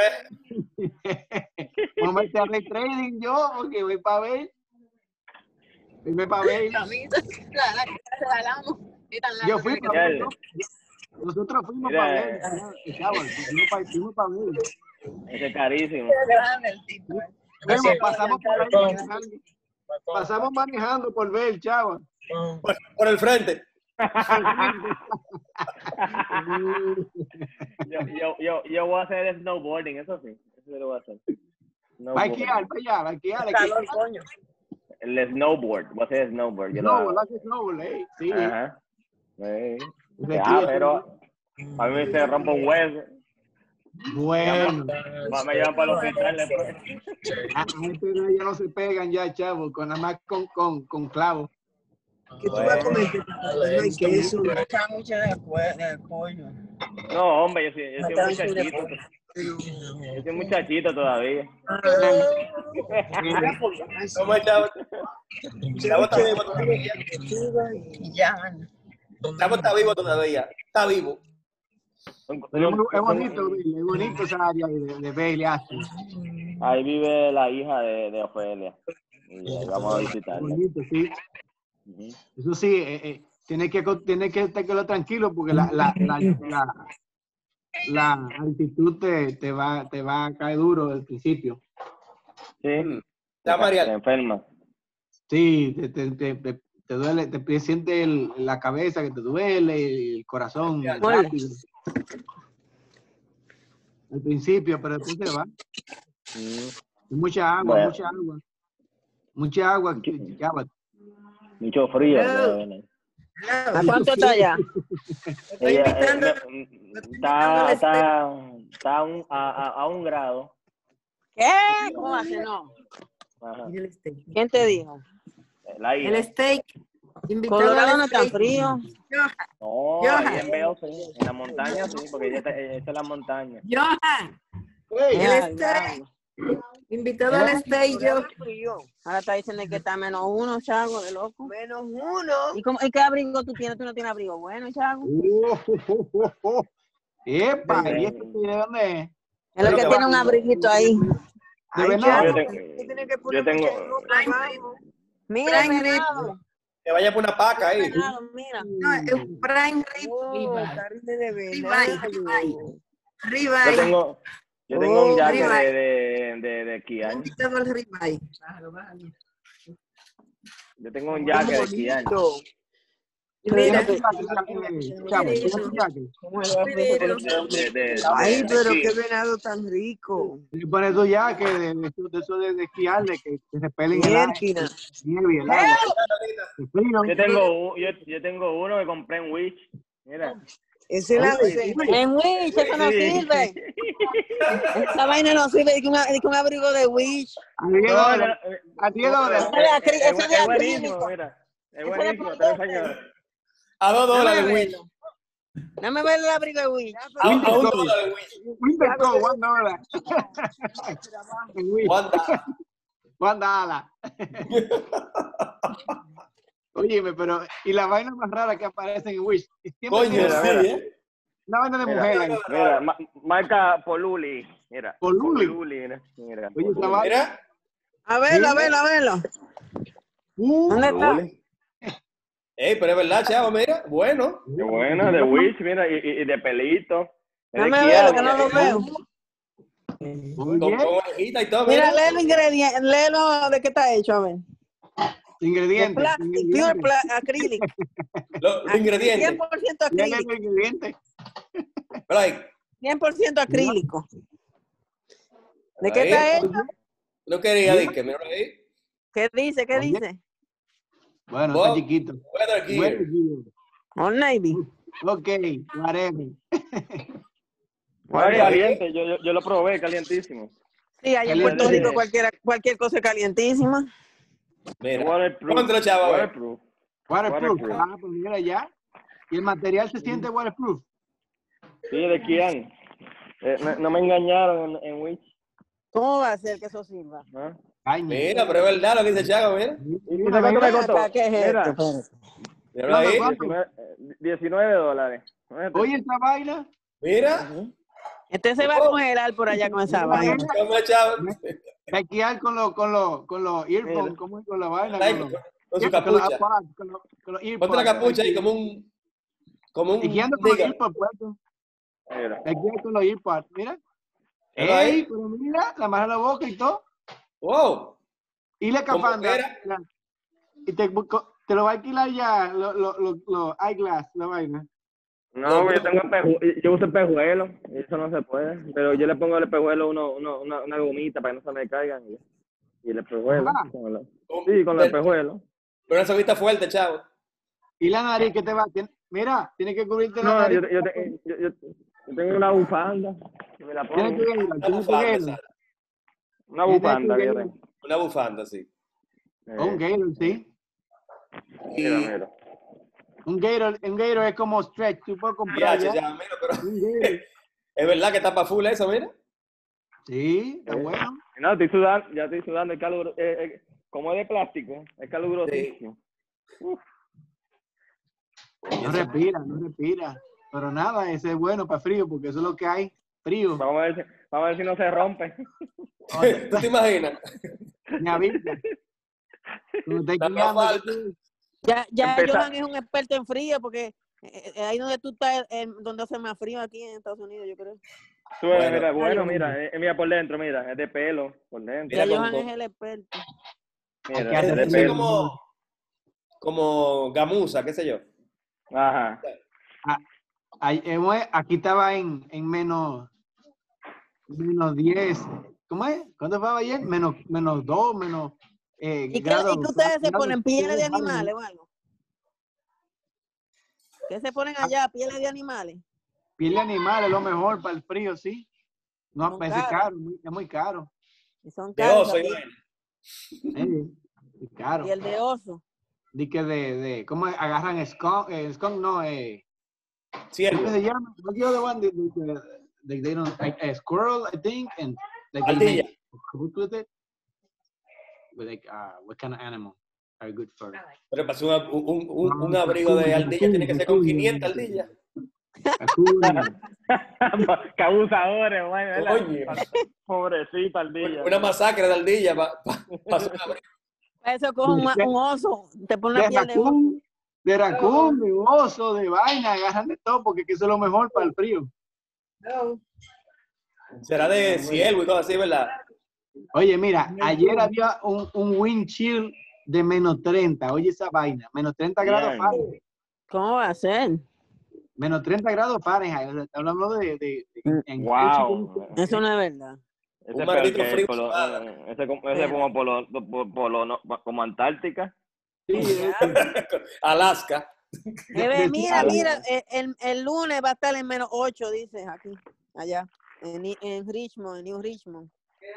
Vamos a meter a day trading yo, porque voy para ver. Voy para ver. Yo fui para ver. Nosotros fuimos Mira, para ver. Chavo, fuimos para, fuimos para ver. ese es carísimo. Vemos, pasamos por ahí, pasamos manejando por ver, Chavo. Por, por el frente. yo, yo, yo, yo voy a hacer snowboarding, eso sí. Eso sí lo voy a hacer. Va a esquiar, para allá, va a esquiar. El snowboard, voy a hacer snowboard. Yo lo Snowboard, hago. hace snowboard, eh. Sí. Ajá. Sí. De Ya, aquí, pero a mí se rompe un hueso. Bueno. Ya, me llevan para el hospital después. Ah, ustedes ya no se pegan ya, Chavo, con nada más con, con, con clavos. ¿Qué tú vas a comer? No hay queso. Echa mucho de pollo. No, hombre, yo soy, yo soy un muchachito. Yo soy un muchachito todavía. ¿Cómo está? Chavo está vivo todavía. Y ya. Chavo está vivo todavía. Está vivo. Pero es, es bonito, Billy, es bonito esa área de, de Bailey Aston. Ahí vive la hija de, de Ofelia. Y ahí vamos a Es visitarla. bonito, sí. Eso sí, eh, eh, tiene que tiene que estar tranquilo porque la, la, la, la, la altitud te, te, va, te va a caer duro al principio. Sí. Ya, María. Se enferma. Sí, te, te, te, te, te duele, te siente el, la cabeza que te duele, el corazón rápido. Al principio, pero después se va. Mm. Mucha agua, Bueno. mucha agua. Mucha agua. que- ya va. Mucho frío. Hello. ¿no? ¿A cuánto está allá? Estoy Ella, invitando, eh, me- está, está, está a, un, a, a, a un grado. ¿Qué? ¿Cómo hace? No. Ajá. el steak. ¿Quién te dijo? La hija. El steak. Invitado Colorado al no está steak. frío. No, Johan. ahí en Veo, sí. En la montaña, sí, porque ella está, ella está en la montaña. Johan, Hey, el Ay, steak. diablo. Invitado al steak, yo. Ahora está diciendo que está menos uno, Chago, de loco. Menos uno. ¿Y, cómo, ¿Y qué abrigo tú tienes? ¿Tú no tienes abrigo bueno, Chago? Oh, oh, oh, oh. Epa, ¿y este de dónde es? Es lo que tiene un abriguito ahí. ¿De venado? Yo tengo, yo tengo Mira, Prime rib. venado. Que vaya por una paca ahí. Venado, mira. No, es un prime rib. Oh, carne de Ribeye, venado. ribeye. yo Ribeye. tengo, yo tengo un Oh, jacket ribeye. de, de, de, de esquiar. Invitado al ribeye. Yo tengo un jacket de esquiar. Mira, Chavo, ¿tienes un jacket? De, de, de, Ay, de pero esquí. qué venado tan rico. Le pones tu jacket de, de, eso- de eso de, de esquiar, de que, que se pelen el agua. Mierda. Nieve y el agua. El frío. Yo tengo, u- yo, yo tengo uno que compré en Wish. Mira. Ese la Oye, En Wish, eso no Sí. sirve. Esa vaina no sirve. Dice un, dice un abrigo de Wish. A diez No, dólares. no, eh, A diez dólares. Ese de acrí- es, ese de es buenísimo, acrílico. mira. Es Ese de buenísimo, poliéster. tres años. A dos dólares, Déjame güey. verlo. Dame ver el abrigo de Wish. A, a un Winter dólar el Wish. Winter Coat, one dollar. En Wish. One dollar. One dollar. Óyeme, pero y la vaina más rara que aparece en Wish. Siempre Coño, tiene Mira, sí, mira. ¿eh? una vaina de Mira, mujer ahí. Mira, ma- marca Poluli. Mira. Poluli. mira. Mira. Oye, esa Poluli. vaina. Mira. A verlo, a Mira. verlo, a verlo. Uh, ¿Dónde está? Poluli. Ey, pero es verdad, chavo, mira. Bueno. Qué bueno, de Wish, mira, y, y- y de pelito. Es de Dame verlo, Kian, que no lo mira. veo. muy Con, bien. con orejita y todo, Mira, mira. lee los ingredientes, léelo de qué está hecho, a ver. De Ingredientes. plástico, pure Ingredientes. pla acrílico. Los, los ingredientes. cien por ciento Ya acrílico. los ingredientes. Pero ahí. cien por ciento acrílico. ¿De qué Ahí. está hecho? No quería decir que mira ahí. ¿Qué dice? ¿Qué Oye. dice? Bueno, Bob, está chiquito. Weather Gear. Weather Gear. Old Navy. Ok, whatever. Ay, caliente, yo, yo, yo lo probé, calientísimo. Sí, allá en Puerto Caliente. Rico cualquiera, cualquier cosa es calientísima. Mira. Waterproof. Póntelo, chavo, a ver. Waterproof. Waterproof. Waterproof. Ah, pues mira ya. Y el material se siente waterproof. Sí, de Kian. Eh, no, no me engañaron en, en Wish. ¿Cómo va a ser que eso sirva? ¿no? Ay, Mira, pero es verdad lo que dice Chago, mira. ¿Y te cuánto me costó? Acá, ¿qué es Mira, esto? Espérate. Míralo ahí. ¿Cuánto? diecinueve, diecinueve dólares. Oye, esa vaina. Mira. Este se va a congelar por allá con esa vaina. Toma, Chavo. Hay que ir con los con los con los earphones, Mira. ¿cómo es con la vaina? Ahí, Con los, con su con los capucha. AirPods, con los, con los Ponte earpods. la capucha ahí como un. Como un. Y guiando con los diga. earpods puestos. Mira. Hay que ir con los earpods, mira. Míralo ahí. Ey, pero mira, la mano en la boca y todo. Wow. Y la ¿Cómo cafanda. era? la- Y te, te lo va a alquilar ya, los lo, lo, lo eyeglass, la vaina. No, yo tengo espeju- yo uso espejuelos, y eso no se puede. Pero yo le pongo al espejuelo uno, uno, una, una gomita para que no se me caigan. Y, y el espejuelo. Ah. Con el, sí, con el espejuelo. Pero esa vista fuerte, Chavo. Y la nariz que te va. Tien- mira, tienes que cubrirte la No, nariz. yo, yo, te- yo, yo, yo tengo una bufanda. Que me la Tienes pongo. que ir, Una tienes que bufanda, ir. Sara. Una Tienes bufanda que que yo ir. tengo. Una bufanda, sí. Eh, Un gator, sí. mira, Y. mira. Un gator, un gator es como stretch. Tú puedes comprar Ya, ya. ya, mira, pero. Un gator. Es verdad que está para full eso, mira. Sí, está Eh, bueno. No, estoy sudando, ya estoy sudando. El calor, eh, eh, como es de plástico, es calurosísimo. Uf. No respira, no respira. Pero nada, ese es bueno para frío, porque eso es lo que hay. Frío. Vamos a ver si, vamos a ver si no se rompe. ¿Tú te imaginas? Me avisa. Cuando estés No, no guiando, falta. Ya, ya Empezar. Johan es un experto en frío porque eh, eh, ahí donde tú estás, eh, donde hace más frío aquí en Estados Unidos, yo creo. Tú ves, Bueno. mira, bueno, mira, eh, mira por dentro, mira, es de pelo, por dentro. Mira Ya con- Johan con- es el experto. hay que Mira, hacer es de Eso es pelo. como. Como gamuza, qué sé yo. Ajá. Ah, ahí, eh, bueno, aquí estaba en, en menos, menos diez. ¿Cómo es? ¿Cuánto estaba ayer? Menos, menos dos, menos eh, ¿Y qué, grados. y qué ustedes se grados ponen? ¿Pieles de Fahrenheit. animales o algo? ¿Qué se ponen allá? ¿Pieles de animales? Piel de animal es lo mejor para el frío, sí. No, Son es caros. caro, muy- es muy caro. Y son De caros. oso y también. vaina. Eh, es caro. Y el de oso. Di que de, de, ¿cómo es? Agarran skunk, eh, skunk no, eh, ¿cómo Ciervo. se llama? What's the other one? They, they, they, they don't, like, a squirrel, I think, and like they Ardilla. make fruit with it. But like, uh, what kind of animal are good for? Pero para hacer una- un, un, un, un No, abrigo de raccoon, ardilla tiene que ser con raccoon, quinientas raccoon. ardillas. Raccoon. Que abusadores, güey, ¿verdad? Coño. Pobrecita ardilla. Una masacre de ardilla para hacer un abrigo. Para eso coge un, un oso, te pone una De piel de oso. raccoon, de raccoon, de oso, de vaina, agarran de todo porque eso es lo mejor para el frío. Será de ciervo y todo así, ¿verdad? Oye, mira, ayer había un, un wind chill de menos treinta. Oye, esa vaina, menos treinta grados Bien. Fahrenheit. ¿Cómo va a ser? Menos treinta grados Fahrenheit. O sea, está hablando de. de, de- en- Wow. Eso no es verdad. Ese Un es maldito peor que frío polo- sudado. eh, ese, como- ese como polo, polo, polo- no, como Antártica. Sí, es- Alaska. Bebé, mira, Ala. mira, el, el, el lunes va a estar en menos ocho, dice aquí, allá, en, en Richmond, en New Richmond.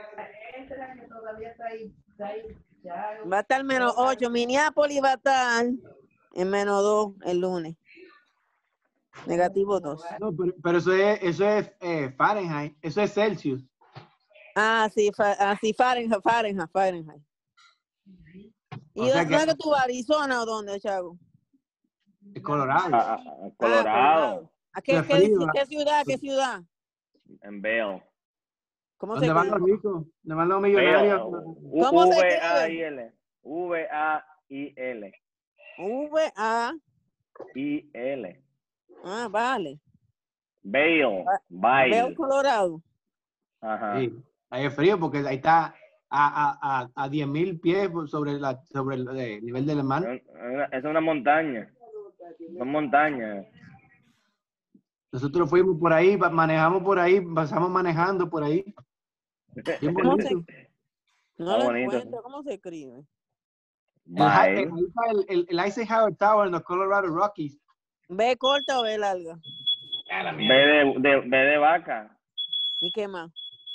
Va a estar menos ocho. Minneapolis va a estar en menos dos el lunes. Negativo dos. No, pero, pero eso es, eso es eh, Fahrenheit, eso es Celsius. Ah, sí, fa, ah, sí, Fahrenheit, Fahrenheit, Fahrenheit. ¿Y O sea dónde que- que tú vas? ¿Arizona o dónde, Chago? Es Colorado. Ah, ah, ah, Colorado. Colorado. ¿A qué, Qué qué, frío, qué ciudad? ¿Qué ciudad? En Vail. ¿Cómo se ¿Dónde van escribe? los ricos? ¿Dónde van los Vail. millonarios? U- ¿Cómo se V A I escribe? L. V A I L. V A. I L. Ah, vale. Vail. Vail, Vail. Colorado. Ajá. Sí, ahí es frío porque ahí está a, a, a, a diez mil pies sobre, la, sobre el eh, nivel del mar. Es una- es una montaña. Son montañas. Nosotros fuimos por ahí, pa- manejamos por ahí, pasamos manejando por ahí. Bien ¿Cómo se, bonito. no Está lo bonito. encuentro. ¿Cómo se escribe? El, hi- Vail. el, ahí está el, el, el Eisenhower Tower en los Colorado Rockies. ¿B corta o B larga? B de, de, B de vaca. ¿Y qué más?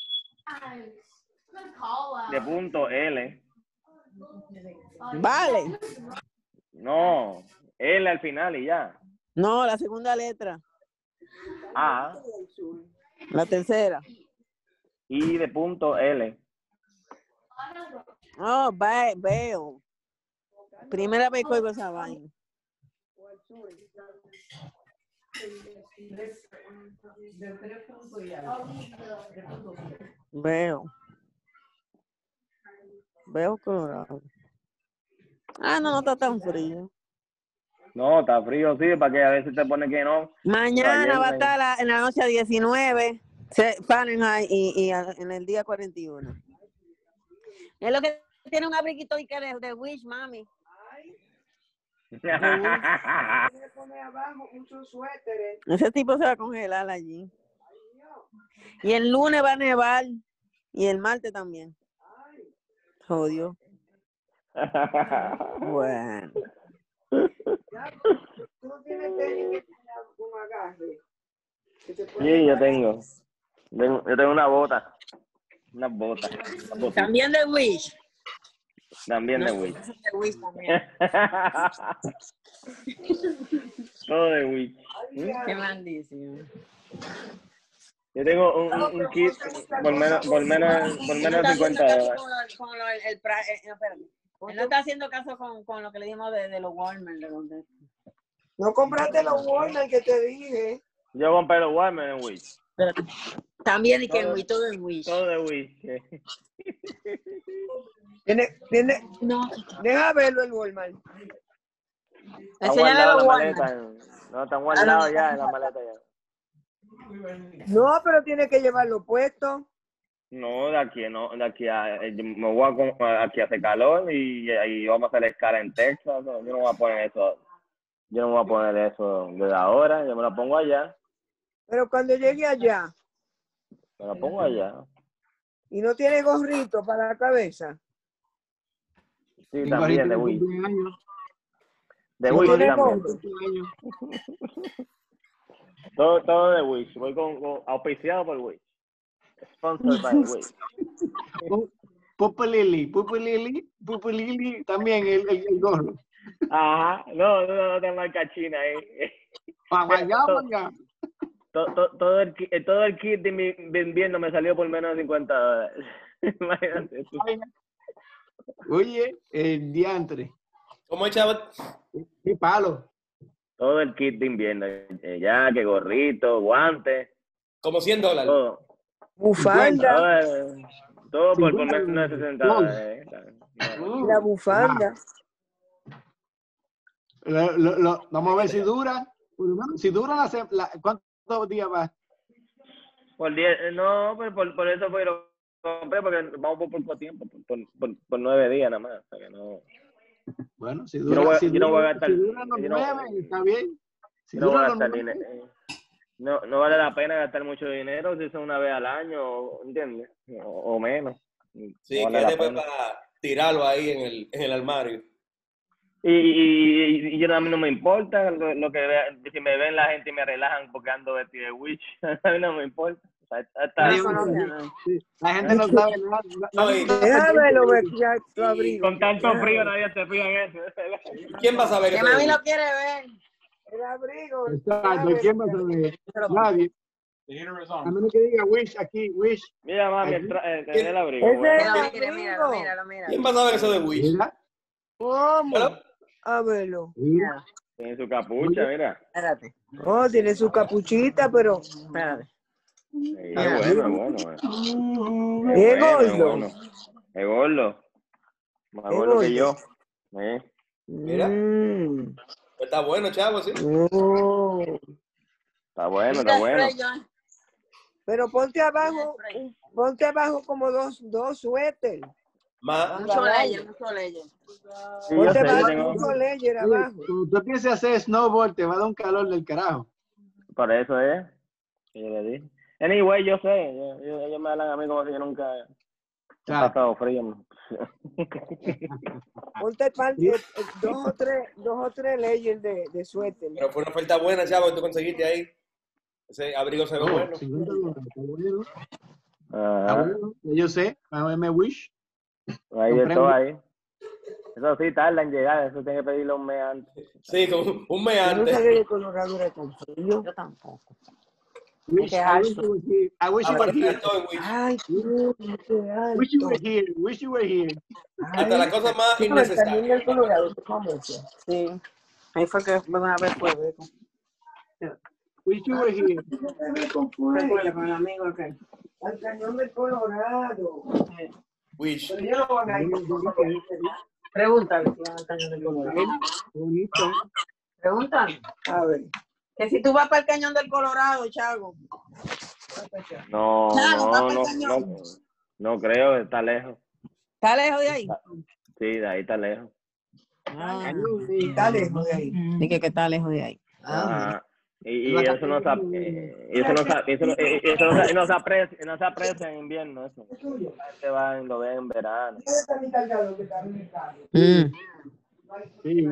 De punto L. Vale. No. L al final y ya. No, la segunda letra. A. La tercera. I de punto L. Oh, ve- veo. Primera vez que oigo esa vaina. Veo. Veo Colorado. Ah, no, no está tan frío. No, está frío, sí, para que a veces te pone que no. Mañana va a Ayer, estar a- en la noche a diecinueve se- Fahrenheit y, y a- en el día cuarenta y uno. Es lo que tiene un abriguito y que de, de Wish, mami. Tiene que poner abajo muchos suéteres. Ese tipo se va a congelar allí. Y el lunes va a nevar y el martes también. Jodió. Bueno. Tú no tienes tenis que tenga un agarre. Que te puede Sí, yo agarrar. tengo. Tengo- Yo tengo una bota. Una bota. Una botita. También de Wish. También de No, Wish. de Wish también. Todo de Wish. Qué maldición. Yo tengo un, un, un kit por menos, por menos, por Él no menos está cincuenta haciendo caso dólares. con, lo- con lo- el, el pra- eh, no, espérate. Él no está haciendo caso con, con lo que le dimos de, de los Walmart. De los de- No compraste los Walmart que te dije. Yo compré los Walmart en Wish. Espérate. También y que en Todo- Wish, todo en Wish. Todo de Wish. Tiene, tiene, No. deja verlo el Walmart. Está Enséñale guardado los en la Walmart. maleta. No, están guardados ya en la maleta ya. No, pero tiene que llevarlo puesto. No, de aquí, no, de aquí a, eh, yo me voy a, com- a- aquí hace calor y, y vamos a hacer escala en Texas. No, yo no voy a poner eso, yo no voy a poner eso desde ahora, yo me lo pongo allá, Pero cuando llegue allá me lo pongo allá. y no tiene gorrito para la cabeza. Sí, Tengo también de ahorita Wii. cumpleaños. De No Wii tiene también. gorro. Todo, todo de Wish. Voy con, con auspiciado por Wish. Sponsored by Wish. Pupu Lili, Pupu Lili, Pupu Lili, también el, el, el gorro. Ajá. No, no, no te marca China ahí. Para allá, todo, para allá. todo, todo, todo el, ki- eh, todo el kit de mi de invierno me salió por menos de cincuenta dólares. Imagínate. tú. Oye, el diantre. ¿Cómo es, chaval? Qué palo. Todo el kit de invierno. eh, Ya, que gorrito, guantes. Como cien dólares. Todo. Bufanda. Todo, eh, todo por, por menos de sesenta dólares. eh. La bufanda. Lo, lo, lo- vamos a ver si dura. Por lo menos, si dura la, se- la ¿cuántos días va? Por diez, eh, no, pues por, por eso fue lo compré, porque vamos por poco tiempo, por, por, por, por nueve días nada más. O sea que no, Bueno, si yo dura, no voy, a- si yo no voy a dura, gastar, si dura los yo no, nueve, está bien. Si yo no voy a dura los gastar nueve, dinero. eh, No, no vale la pena gastar mucho dinero si es una vez al año, ¿entiendes? O, o menos. Sí, No vale que la después pena. para tirarlo ahí en el, en el armario. Y, y, y- y yo a mí no me importa lo, lo que vea, si me ven la gente y me relajan porque ando vestido de witch, a mí no me importa. O sea, hasta- Digo, sí, la gente no sabe nada. No, nadie y- sabe Deja qué verlo, es. ver ya tu abrigo. con tanto Deja frío ver. nadie se fija en eso. ¿Quién va a saber que Que soy mami yo? lo quiere ver. El abrigo. Exacto, ¿quién va a saber? Nadie. A menos que diga Wish aquí, Wish. Mira, mami, el, tra- el, el abrigo. Ese bueno. es el Mira, míralo, abrigo. míralo, míralo. ¿Quién va a saber eso de Wish? Mira. ¿Cómo? ¿Hello? A verlo. Mira. Tiene su capucha, mira. Espérate, Oh, tiene su capuchita, pero espérate. Sí, es Mira. bueno, es bueno. Es, es bueno, es gordo. bueno. Es gordo. Más Es gordo que gordo. yo. Sí. Mira. Mm. Está bueno, chavo, sí. Oh. Está bueno, está Mira, bueno. spray, John. Pero ponte Mira, abajo, spray. ponte abajo como dos, dos suéter. Más. Mucho leyes, mucho leyes. Sí, yo Ponte sé, yo abajo tengo. mucho layer Oye, abajo. cuando tú empieces a hacer snowboard, te va a dar un calor del carajo. Por eso es. Que yo le dije. Anyway, yo sé. Yo, yo- ellos me hablan a mí como si yo nunca he Exacto. pasado frío. Ponte pan- eh, eh, dos o tres, dos o tres layers de, de suéter. Pero fue una oferta buena, chavo, que tú conseguiste ahí. Ese abrigo se ve Oh, bueno. cincuenta dólares, está bueno. Está Ajá. bueno. Yo sé, a me Wish. Hay de Compré todo un- ahí. Eso sí, tarda en llegar. Eso tiene que pedirle un mes antes. Sí, con un mes Yo no antes. sabía que Colorado era tan frío. Yo tampoco. Wish, que I wish alto. you were here. I wish you Ahora were here. está en Wish. Ay, Dios, qué Wish you alto. were here. Wish you were here. Hasta la cosa más Sí, pero el cañón innecesaria. del Colorado, qué famoso. Sí. Ahí fue que una vez fue, ve, con- Wish you were here. fue con con el amigo aquel. Al cañón del Colorado. Wish. Pero yo no van a ir. Pregúntale si van al cañón del Colorado. Bonito. Pregúntale. A ver. Que si tú vas para el cañón del Colorado, Chago. No, Claro, va no, pa'l no, cañón. no, no creo, está lejos. ¿Está lejos de ahí? Sí, de ahí está lejos. Ah, Está lejos de ahí. dije que está lejos de ahí. Ajá. Y, y eso no se, ap- eh, y eso no se, eso no, eh, eso no se, no se aprecia, no se aprecia en invierno, eso. La gente va y lo ve en verano. Mm. Sí.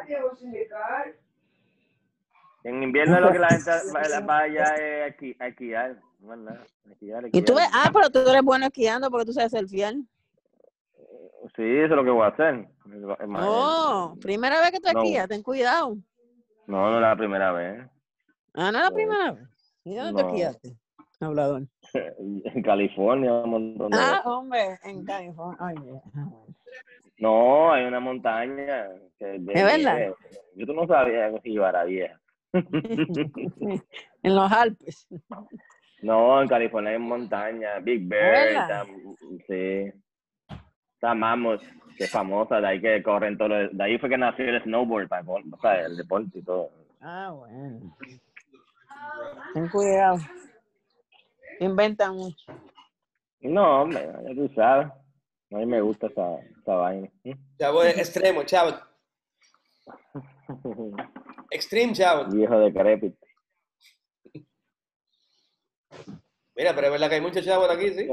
En invierno es lo que la gente va, va allá es a esqui- a esquiar, no es nada, a esquiar, a Y tú ves, esquiar. ah, pero tú eres bueno esquiando porque tú sabes surfear. Sí, eso es lo que voy a hacer. Oh, primera vez que tú No. esquías, ten cuidado. No, no es la primera vez. Ah, no es la No. primera vez. ¿Y dónde tú No. esquiaste? Hablador. En California, un montón de Ah, veces. hombre, en California. Ay, yeah. Ah, bueno. No, hay una montaña que es de ¿Es verdad? nieve. Yo tú no sabías que iba a la vieja. En los Alpes. No, en California hay montaña, Big ¿Es Bear, verdad? está, sí. Está Mammoth, que es famosa, de ahí que corren todos los- de ahí fue que nació el snowboard, para- o sea, el deporte y todo. Ah, bueno. Ten cuidado. Inventan mucho. No, hombre, ya tú sabes. A mí me gusta esa, esa vaina. Chavo es extremo, chavo. Extreme, chavo. Viejo decrépito. Mira, pero es verdad que hay muchos chavos aquí, ¿sí?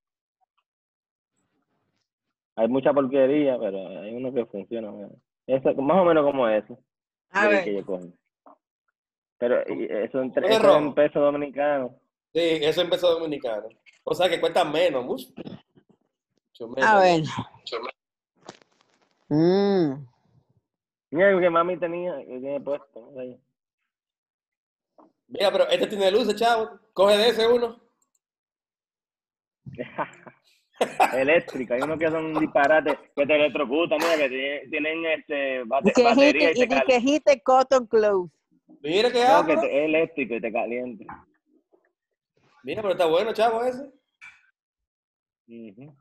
Hay mucha porquería, pero hay uno que funciona. mira. Eso, más o menos como eso. A Mira ver. que yo cogí. Pero y eso, entre, ¿Cómo es eso rojo? en peso dominicano. Sí, eso empezó dominicano. O sea que cuesta menos, mucho. Mucho menos. A ver. Mm. Mira el que mami tenía, que tiene puesto. ¿no? Ahí. Mira, pero este tiene luces, chavo. Coge de ese uno. Eléctrica, hay unos que son disparates que te electrocutan, mira, que tienen, tienen este, bate- Y que batería hite, y y te di que calienta. hite cotton clothes. Mira qué No, que hago. te- es eléctrico y te calienta. Mira, pero está bueno, chavo, ese. Ujú.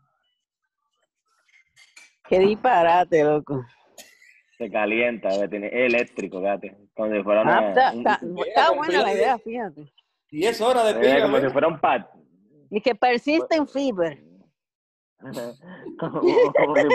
Qué disparate, loco. Te calienta, que tiene, es eléctrico, fíjate. Como si fuera Ah, una, está, un- está, Mira, está con buena pila la de- idea, fíjate. diez horas de eh, pila, como ¿ves? si fuera un pad. Y que persisten fever. como, como si,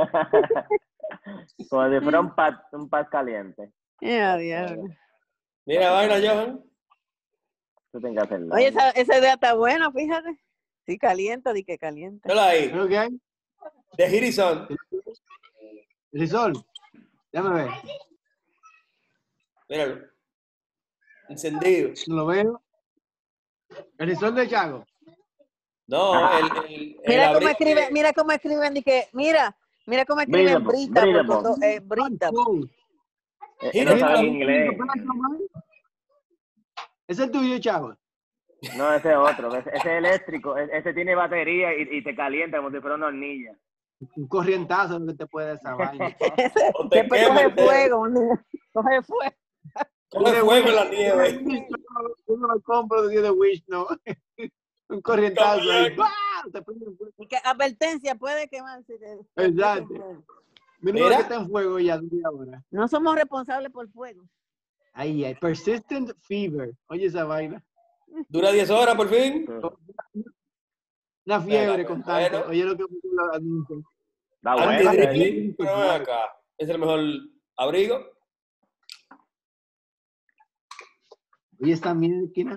como si fuera un pad, un pad caliente. Ya, diablo. Mira, vaina, Johan. Tú tienes que hacerlo. Oye, esa, esa idea está buena, fíjate. Sí, calienta, di que calienta. Hola ahí. ¿Qué es lo que hay? De Hirison. Risol. Déjame ver. Míralo. Encendido. No lo veo. El risol de Chago. No, el, el, el Mira cómo abrigo escriben, que- mira cómo escriben, di que, mira, mira cómo escriben Breathable, Brita, por- breathable. con do- eh, Brita. Cold. Él no sabe inglés. ¿Es el tuyo, chavo? No, ese es otro. Ese, ese es eléctrico. Ese, ese tiene batería y, y te calienta como si fuera una hornilla. Un corrientazo no te puede esa vaina. Después coge fuego, coge fuego. Coge fuego en la nieve. Uno lo compra de Wish, no. Un corrientazo ahí. Y que advertencia puede quemarse. Exacto. Mira que está en fuego ya de ahora. No somos responsables por fuego. Ay, ay, persistent fever. Oye esa vaina. Dura diez horas por fin. Una fiebre Venga, constante. bueno. Oye lo que lo anuncian. Da bueno. Anti-gripping, pero ven acá. ¿Es el mejor abrigo? Oye, está bien, esquina.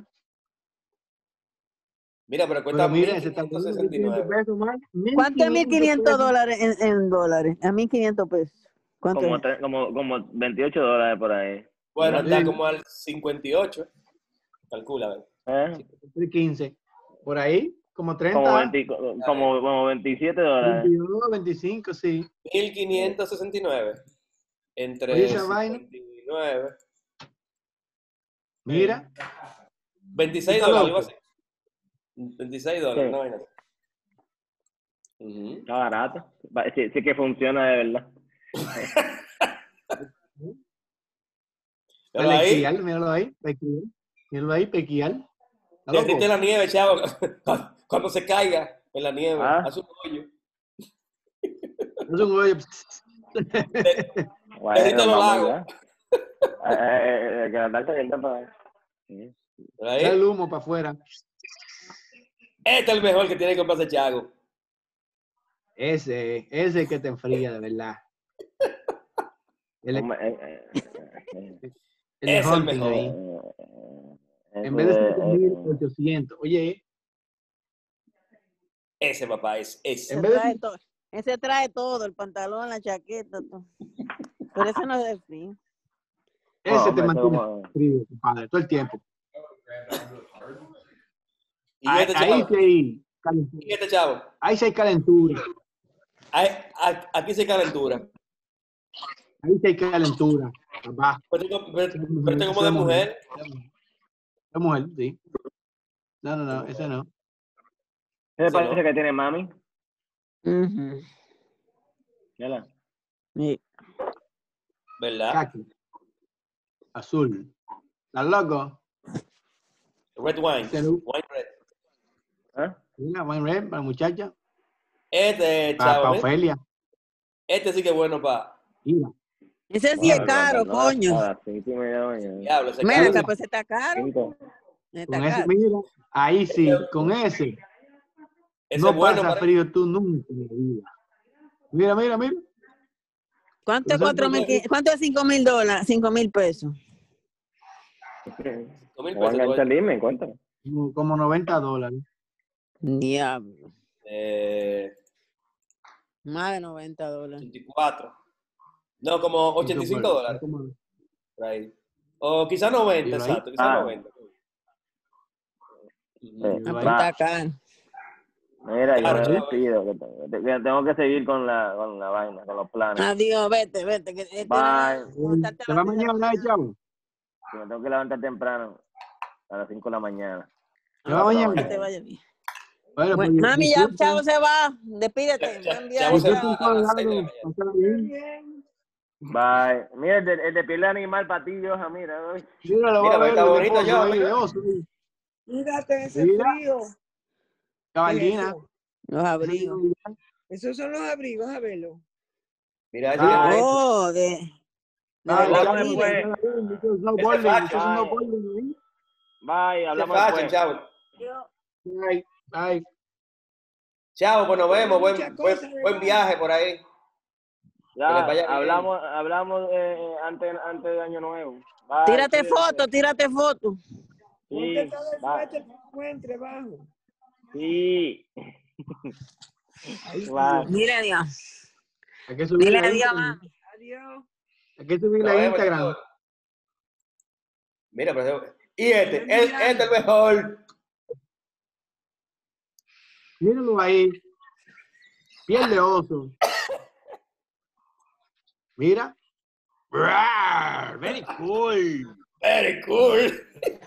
Mira, pero cuesta Pero mira, mil ese está quinientos sesenta y nueve. ¿Cuánto es mil quinientos dólares en, en dólares? A mil quinientos pesos. ¿Cuánto Como, es? tre- como, como veintiocho dólares por ahí. Bueno, Sí. está como al cincuenta y ocho. Calcula, ¿ven? ¿Eh? quince. Por ahí, como treinta. Como, veinte, como, como veintisiete dólares. veintidós, veinticinco, sí. mil quinientos sesenta y nueve. Entre Oye, esa vaina. cincuenta y nueve. Mira. veintiséis Está dólares, loco. algo así. veintiséis dólares, Sí. no vaina así. Ujú. Está barato. Va- Sí, sí que funciona de verdad. Pero ahí, Pequial, míralo ahí. Pequial. Míralo ahí, Pequial. ¿Está loco? derrite la nieve, chavo. Cuando se caiga en la nieve, Ah. haz un hoyo. Es un hoyo. Bueno, Derrite los vamos lagos. ya. Eh, eh, eh, que la tarta caliente para ahí. Sí. Pero Da el ahí, humo para afuera. este es el mejor que tiene que comprarse Chago. Ese, ese que te enfría, de verdad. El, Hombre, eh, eh, eh, el Es el hunting mejor. ahí. eh, En eso vez de es- cinco mil eh, ochocientos. Oye, Ese, papá, es ese. en Ese vez de trae, todo, ese trae todo, el pantalón, la chaqueta, todo. Pero ese no es de frío. ese no, te hombre, eso mantiene como- frío, compadre, todo el tiempo. Y Ahí, este ahí chavo, sí hay calentura. y este chavo, Ahí sí hay calentura. ahí- a- aquí se calentura. Ahí sí hay calentura, papá. Pero este como- pero- Esa pero mujer, este como esa de mujer. Esa mujer, sí. No, no, no, ese no. ¿Qué Ese parece no. que tiene mami? Ujú. Mira. Sí. ¿Verdad? Kaki. Azul. ¿Estás loco? Red wine. Ese no. Wine red. ¿Eh? Mira, buen red para la muchacha. Este, Para, chavo, para ¿ves? Ofelia. Este sí que es bueno para... Mira. Ese sí es Bueno, caro, no, a coño. las cinco y media de la mañana. Diablo, ese Mira, caro. acá pues está caro. Cinco. Está Con ese, caro. mira, ahí sí, con ese. Ese No es bueno pasa para... frío tú nunca en la vida. Mira, mira, mira. ¿Cuánto es Ese cuatro mil? pantalón- ¿Cuánto es cinco mil dólares? Cinco mil pesos. cinco mil Me voy a pesos, enganchar, tú, dime, cuéntame. Como, como noventa dólares. Diablo. eh, Más de noventa dólares. ochenta y cuatro. No, como ochenta y cinco dólares. Como- Por ahí. O quizá noventa, Mira ahí. exacto. Quizá Ah. noventa. Eh, Ah, pues va. está caro. Mira, yo Claro, me chavo. despido. que te- que Tengo que seguir con la, con la vaina, con los planes. Adiós, vete, vete. Que este Bye. levantarte a ¿Te las va seis de la mañana, chavo? Que me tengo que levantar temprano, a las cinco de la mañana. ¿Te va Cuatro de la mañana? Que te mañana. vaya bien. Bueno, Bueno, pues, mami, ya disfruta. Chavo se va. Despídete. Ya- Buen ya viaje. se va Chavo. Disfruta a las seis de la Colorado, mañana. pásala bien. Bye. Mira, el de, el de piel de animal para ti, Joja, mira. uy. Mira, lo va Mira, a ver está el bonito esposo yo, ahí, mira. de oso ahí. Mírate ese Mira. frío. ¿Qué es Caballina. eso? Los abrigos. Esos son los abrigos, a verlo. Mira, ese Ah, que Oh, de. de Ay, la Hablamos Charlie, comida. después. pásala bien, muchos Ese snowboarding, facho. muchos snowboarding ahí. Bye, Ese hablamos facho, después. chavo. Ay, ay. Chavo, pues nos vemos. Buen, Muchas buen, cosas, buen ¿verdad? viaje por ahí. Que les Ya, vaya bien. hablamos, hablamos eh, antes, antes de Año Nuevo. Bye, Tírate cuídense. foto, tírate foto. Ponte Sí, todo el bye. suéter que encuentre bajo. Sí. Ay, Bye. Dile adiós. hay que subirle Dile a adiós, Instagram. mami. Adiós. Hay que subirle Nos a vemos, Instagram. chicos. Mira, pero... Y este, el- este es el mejor. Míralo ahí. Piel de oso. Mira. Rar, very cool. Very cool.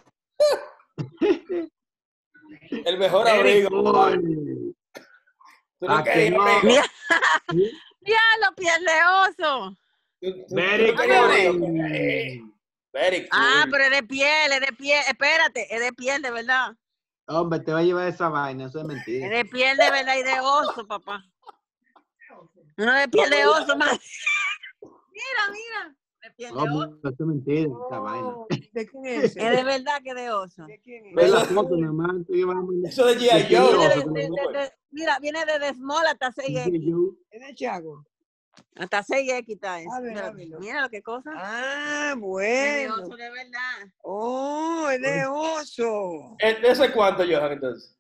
El mejor Very abrigo. cool. Tú no ¿A que querías no? abrigo. Diablo, piel de oso. Tú, tú- tú Very no querías abrigo. cool. Very cool. Ah, pero es de piel, es de piel. Espérate, es de piel de verdad. Hombre, te va a llevar esa vaina, eso es Es mentira. de piel de verdad y de oso, papá. No de piel de oso, más. Mira, mira. De piel de oso. Hombre, eso es mentira, esa vaina. ¿De quién es Es ese? de verdad que de oso. ¿De quién es? Ve la Eso- foto, nada más. Tú llevas Eso de G I. de Joe. Viene de- oso, de- de- de- mira, viene de, de small hasta seis G I. X. Joe. ¿Es de Chago? Hasta seis X está eso. A ver, Espérate, a verlo. mira lo que cosa. Ah, Es de bueno. oso de verdad. Oh, es de oso. ¿E- ¿Eso es cuánto, Johan, entonces?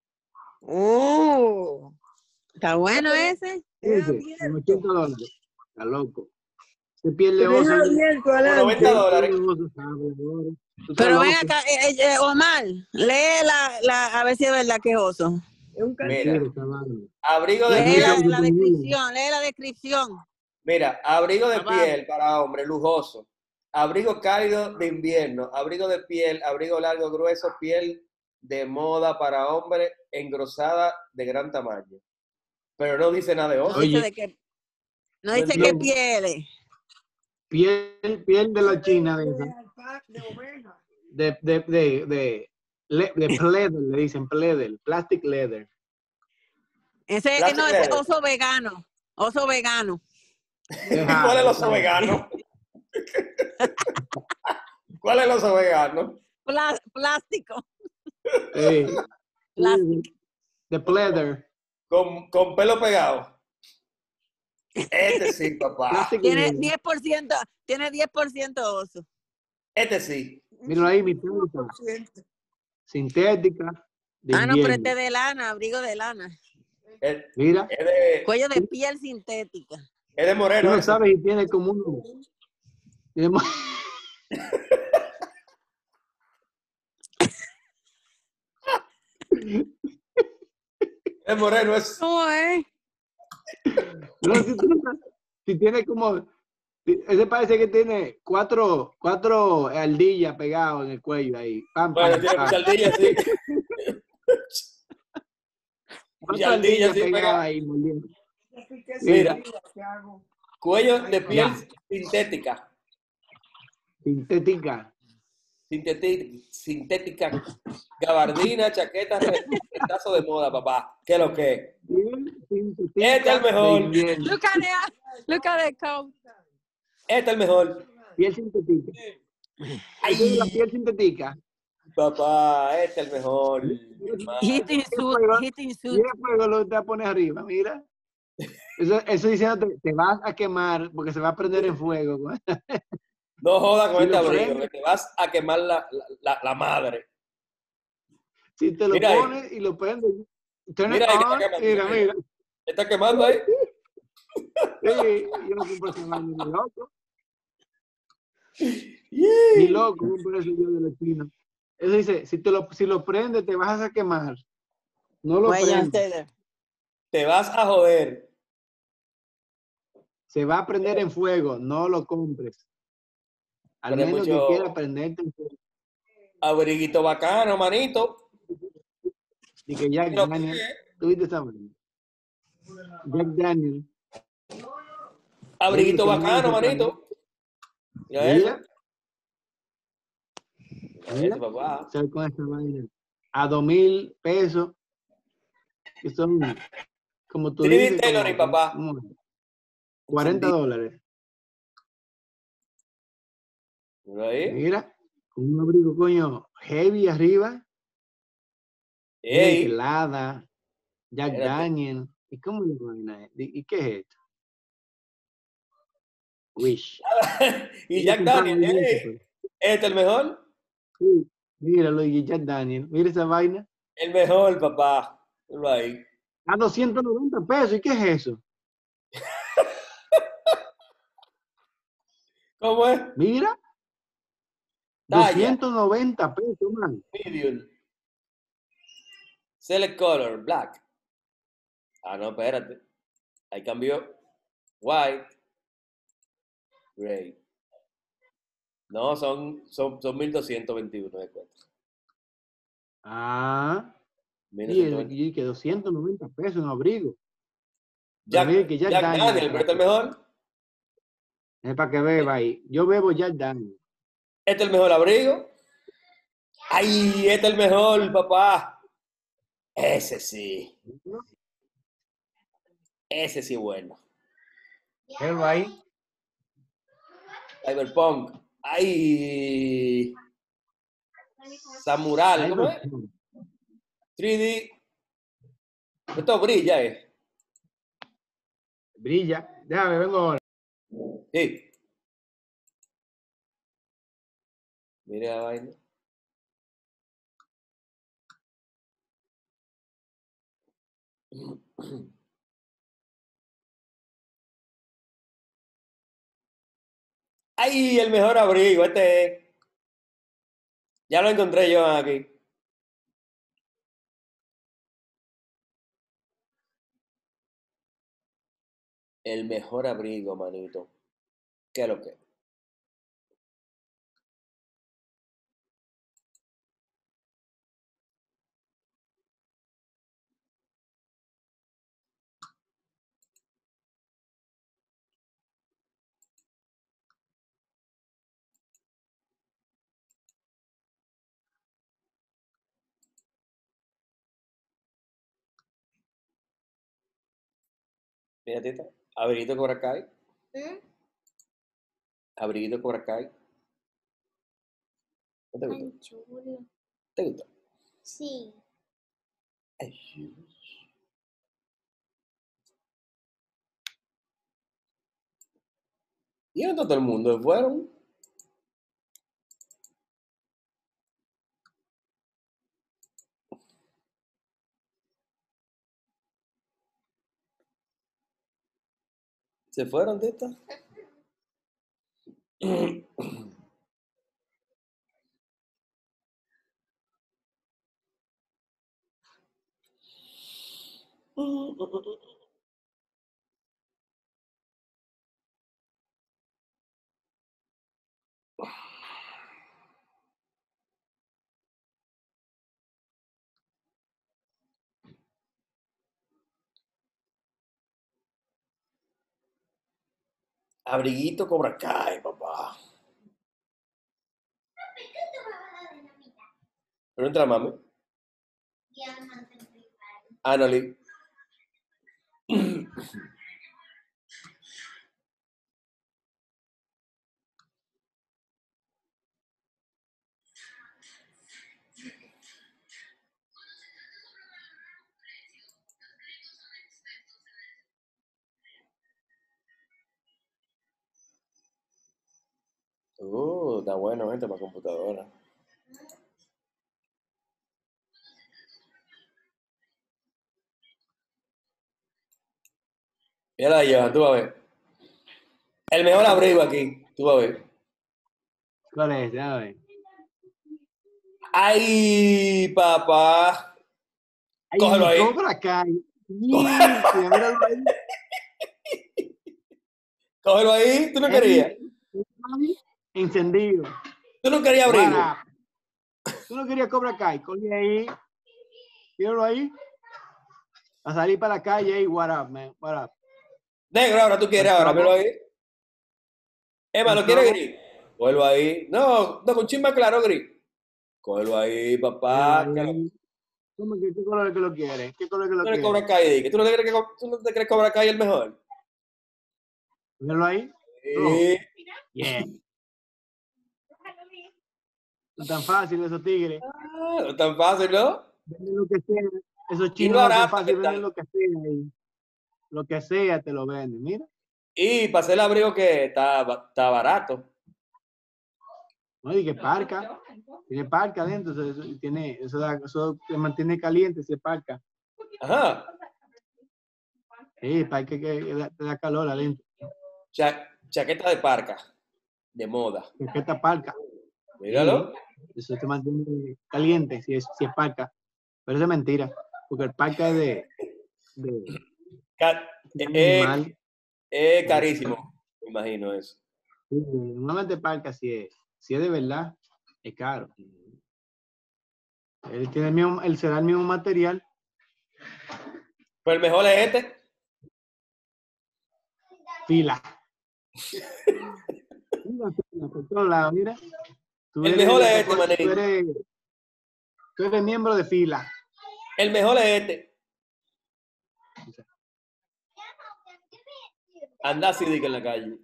Oh. Está bueno ese. Es Ese, abierto. en ochenta dólares. Está loco. Se pierde Pero es oso. abierto Por adelante. noventa dólares. Oso, sabe, ahora. Tú estás Pero ven loco. acá, eh, eh, Omar, lee la, la, a ver si es verdad que es oso. Es un Mira, Mentira, esa vaina. abrigo de Lee Mira, la, piel. la descripción, lee la descripción. Mira, abrigo de Abajo. piel para hombre, lujoso. Abrigo cálido de invierno. Abrigo de piel, abrigo largo, grueso, piel de moda para hombre, engrosada de gran tamaño. Pero no dice nada de No oso. dice Oye, de qué, no No dice qué entiendo. piel es. piel, piel de la china de esa. De alpa- de oveja. De, de, de, de, le- de pleather, le dicen pleather, plastic leather. Ese, eh, Plastic no, ese leather. oso vegano. Oso vegano. Deja, ¿Cuál es el deja. oso vegano? ¿Cuál es el oso vegano? Pla- plástico. Ey, Plástico. de pleather, Con, con pelo pegado. Este sí, papá. plastic Tiene leather. diez por ciento, tiene diez por ciento oso. Este sí. Míralo ahí, mi puta. Sintética, de Ah, no, pero invierno. este de lana, abrigo de lana. Es, Mira, es de, Cuello de piel sintética. es de tú moreno. no ese. sabes si tiene como uno. tiene mo- Es moreno. Es, ¿Cómo es? No, si, tú no sabes, si tiene como. si- Ese parece que tiene cuatro, cuatro ardillas pegadas en el cuello ahí. Pam, bueno, pam, tiene pam. mucha ardilla, sí. Cuatro mucha ardilla, ardillas sí, pegadas pegada. ahí, moliendo. Mira, Chago. cuello de piel Ya, sintética. sintética. Sintética, sintética, gabardina, chaqueta, re- retazo de moda, papá. ¿Qué es lo que es? Piel sintética Este es el de mejor. invierno. Look at it. Look at the coat. Este es el mejor. Piel sintética. Esa es la Ay, piel sintética. papá, este es el mejor. hermano. Hitting Mira suit, fuego, hitting suit. mira fuego lo que te pones arriba, mira. Eso, eso diciéndote, te vas a quemar porque se va a prender en fuego. güey. No jodas con Si este lo abrigo, prendes, que te vas a quemar la, la, la- la madre. si te lo Mira ahí, pones y lo prendes, turn it mira ahí que está on, quemando. mira, Mira, mira. está quemando ahí. Sí, yo no compro esa vaina, ni loco. Ni Yeah. loco, compro eso yo de la China. Eso dice, si, te lo, si lo prendes, te vas a quemar. No lo Well, prendes. Taylor. Te vas a joder. Se va a prender en fuego, no lo compres. Al Pero hay menos que quiera mucho prenderte en fuego. abriguito bacano, manito. Y que Jack ¿Qué es lo que Daniel, es? ¿tuviste esa vaina? Jack Daniel. Abriguito Ese bacano, comienza también. manito. Mira eso. Mira, Mira mira, eso, papá. sale con esa vaina. A dos mil pesos, que son, como tú tres D dices, tailoring, como, papá. como cuarenta Encendido. dólares. Mira ahí. Mira, con un abrigo, coño, heavy arriba, Ey, helada, Jack espérate. Daniel. ¿Y cómo le vaina? ¿Y, y qué es esto? Wish. Y Ella Jack compraba Daniel, movimiento, ey, pero. este es el mejor. Sí, míralo, y Jack Daniel. Mira esa vaina. El mejor, papá. Míralo ahí. A doscientos noventa pesos. ¿Y qué es eso? ¿Cómo es? Mira, Talla, doscientos noventa pesos, man. medium, select color, black. Ah, no, espérate. Ahí cambió. White, gray. No, son, son, son mil doscientos veintiuno de cuenta. Ah, mil sí, doscientos el, veinte. y que doscientos noventa pesos en abrigo. Jack, Pero mire que Jack, Jack Daniel, Daniel, pero este es el mejor. es para que beba ahí. Yo bebo Jack Daniel. Este es el mejor abrigo. ¡Ay! Este es el mejor, papá. Ese sí. Ese sí bueno. Bebo ahí. Cyberpunk. ¡Ay! Samurai, ¿cómo es? tres D. Esto brilla, eh. Brilla. Déjame, vengo ahora. Sí. Mire la vaina. ¡Ay! El mejor abrigo, este es. Ya lo encontré yo aquí. El mejor abrigo, manito. ¿Qué es lo que? Mira, tita. Abriguito Cobra Kai. ¿Mm? Abriguito Cobra Kai. ¿No te gusta? Tan chulo. ¿Te gusta? Sí. Ay, ¿y dónde todo el mundo fueron? ¿Se fueron, tita? Abriguito Cobra Kai, papá. ¿Pero entra mami? Anoli. Uh, está bueno, gente, para computadora. Mira la lleva, tú vas a ver. El mejor abrigo aquí, tú vas a ver. ¿Cuál es? Déjame ver. ¡Ay, papá! Ay, Cógelo ahí. Cobra Kai. Limpia, míralo ahí. Cógelo ahí, tú no querías. Encendido. Tú no querías abrigo. Para. Tú no querías Cobra Kai. Coge ahí. Míralo ahí. A salir para la calle ahí. What up, man? What up? Negro, ahora tú quieres, ahora, míralo ahí. Emma, ¿lo quieres gris? Cógelo ahí. No, no, con chisma claro, gris. Cógelo ahí, papá. Míralo ahí. ¿Cómo que, ¿Qué color es que lo quieres? ¿Qué color es que lo ¿Tú no quieres? Cobra Kai, Dick? ¿Tú no te crees que tú no te crees Cobra Kai el mejor? Míralo ahí. Sí. Yeah. No es tan fácil esos tigres. Ah, no es tan fácil, ¿no? Venden lo que sea. Esos Y chinos no barato, son fáciles, ¿qué venden tal? lo que sea ahí. Lo que sea te lo venden, mira. Y para hacer el abrigo que está, está barato. No, y que parca. Tiene parca adentro. Eso, eso- tiene, eso, da- eso se mantiene caliente, se parca. Ajá. Sí, parca que, que da- te da calor adentro. Cha- chaqueta de parca. De moda. Chaqueta parca. Míralo. Sí, eso te mantiene caliente si es, si es parca. Pero eso es mentira. Porque el parca es de, de, Ca- de eh, animal. Es carísimo, me imagino eso. Sí, normalmente parca si es, Si es de verdad, es caro. Él tiene el mismo, él será el mismo material. Pues el mejor es este. Fila. Mira, fila por todos lados, mira. Tú El eres- mejor es tú este, manín. eres, tú eres miembro de fila. El mejor es este. Anda así diga en la calle.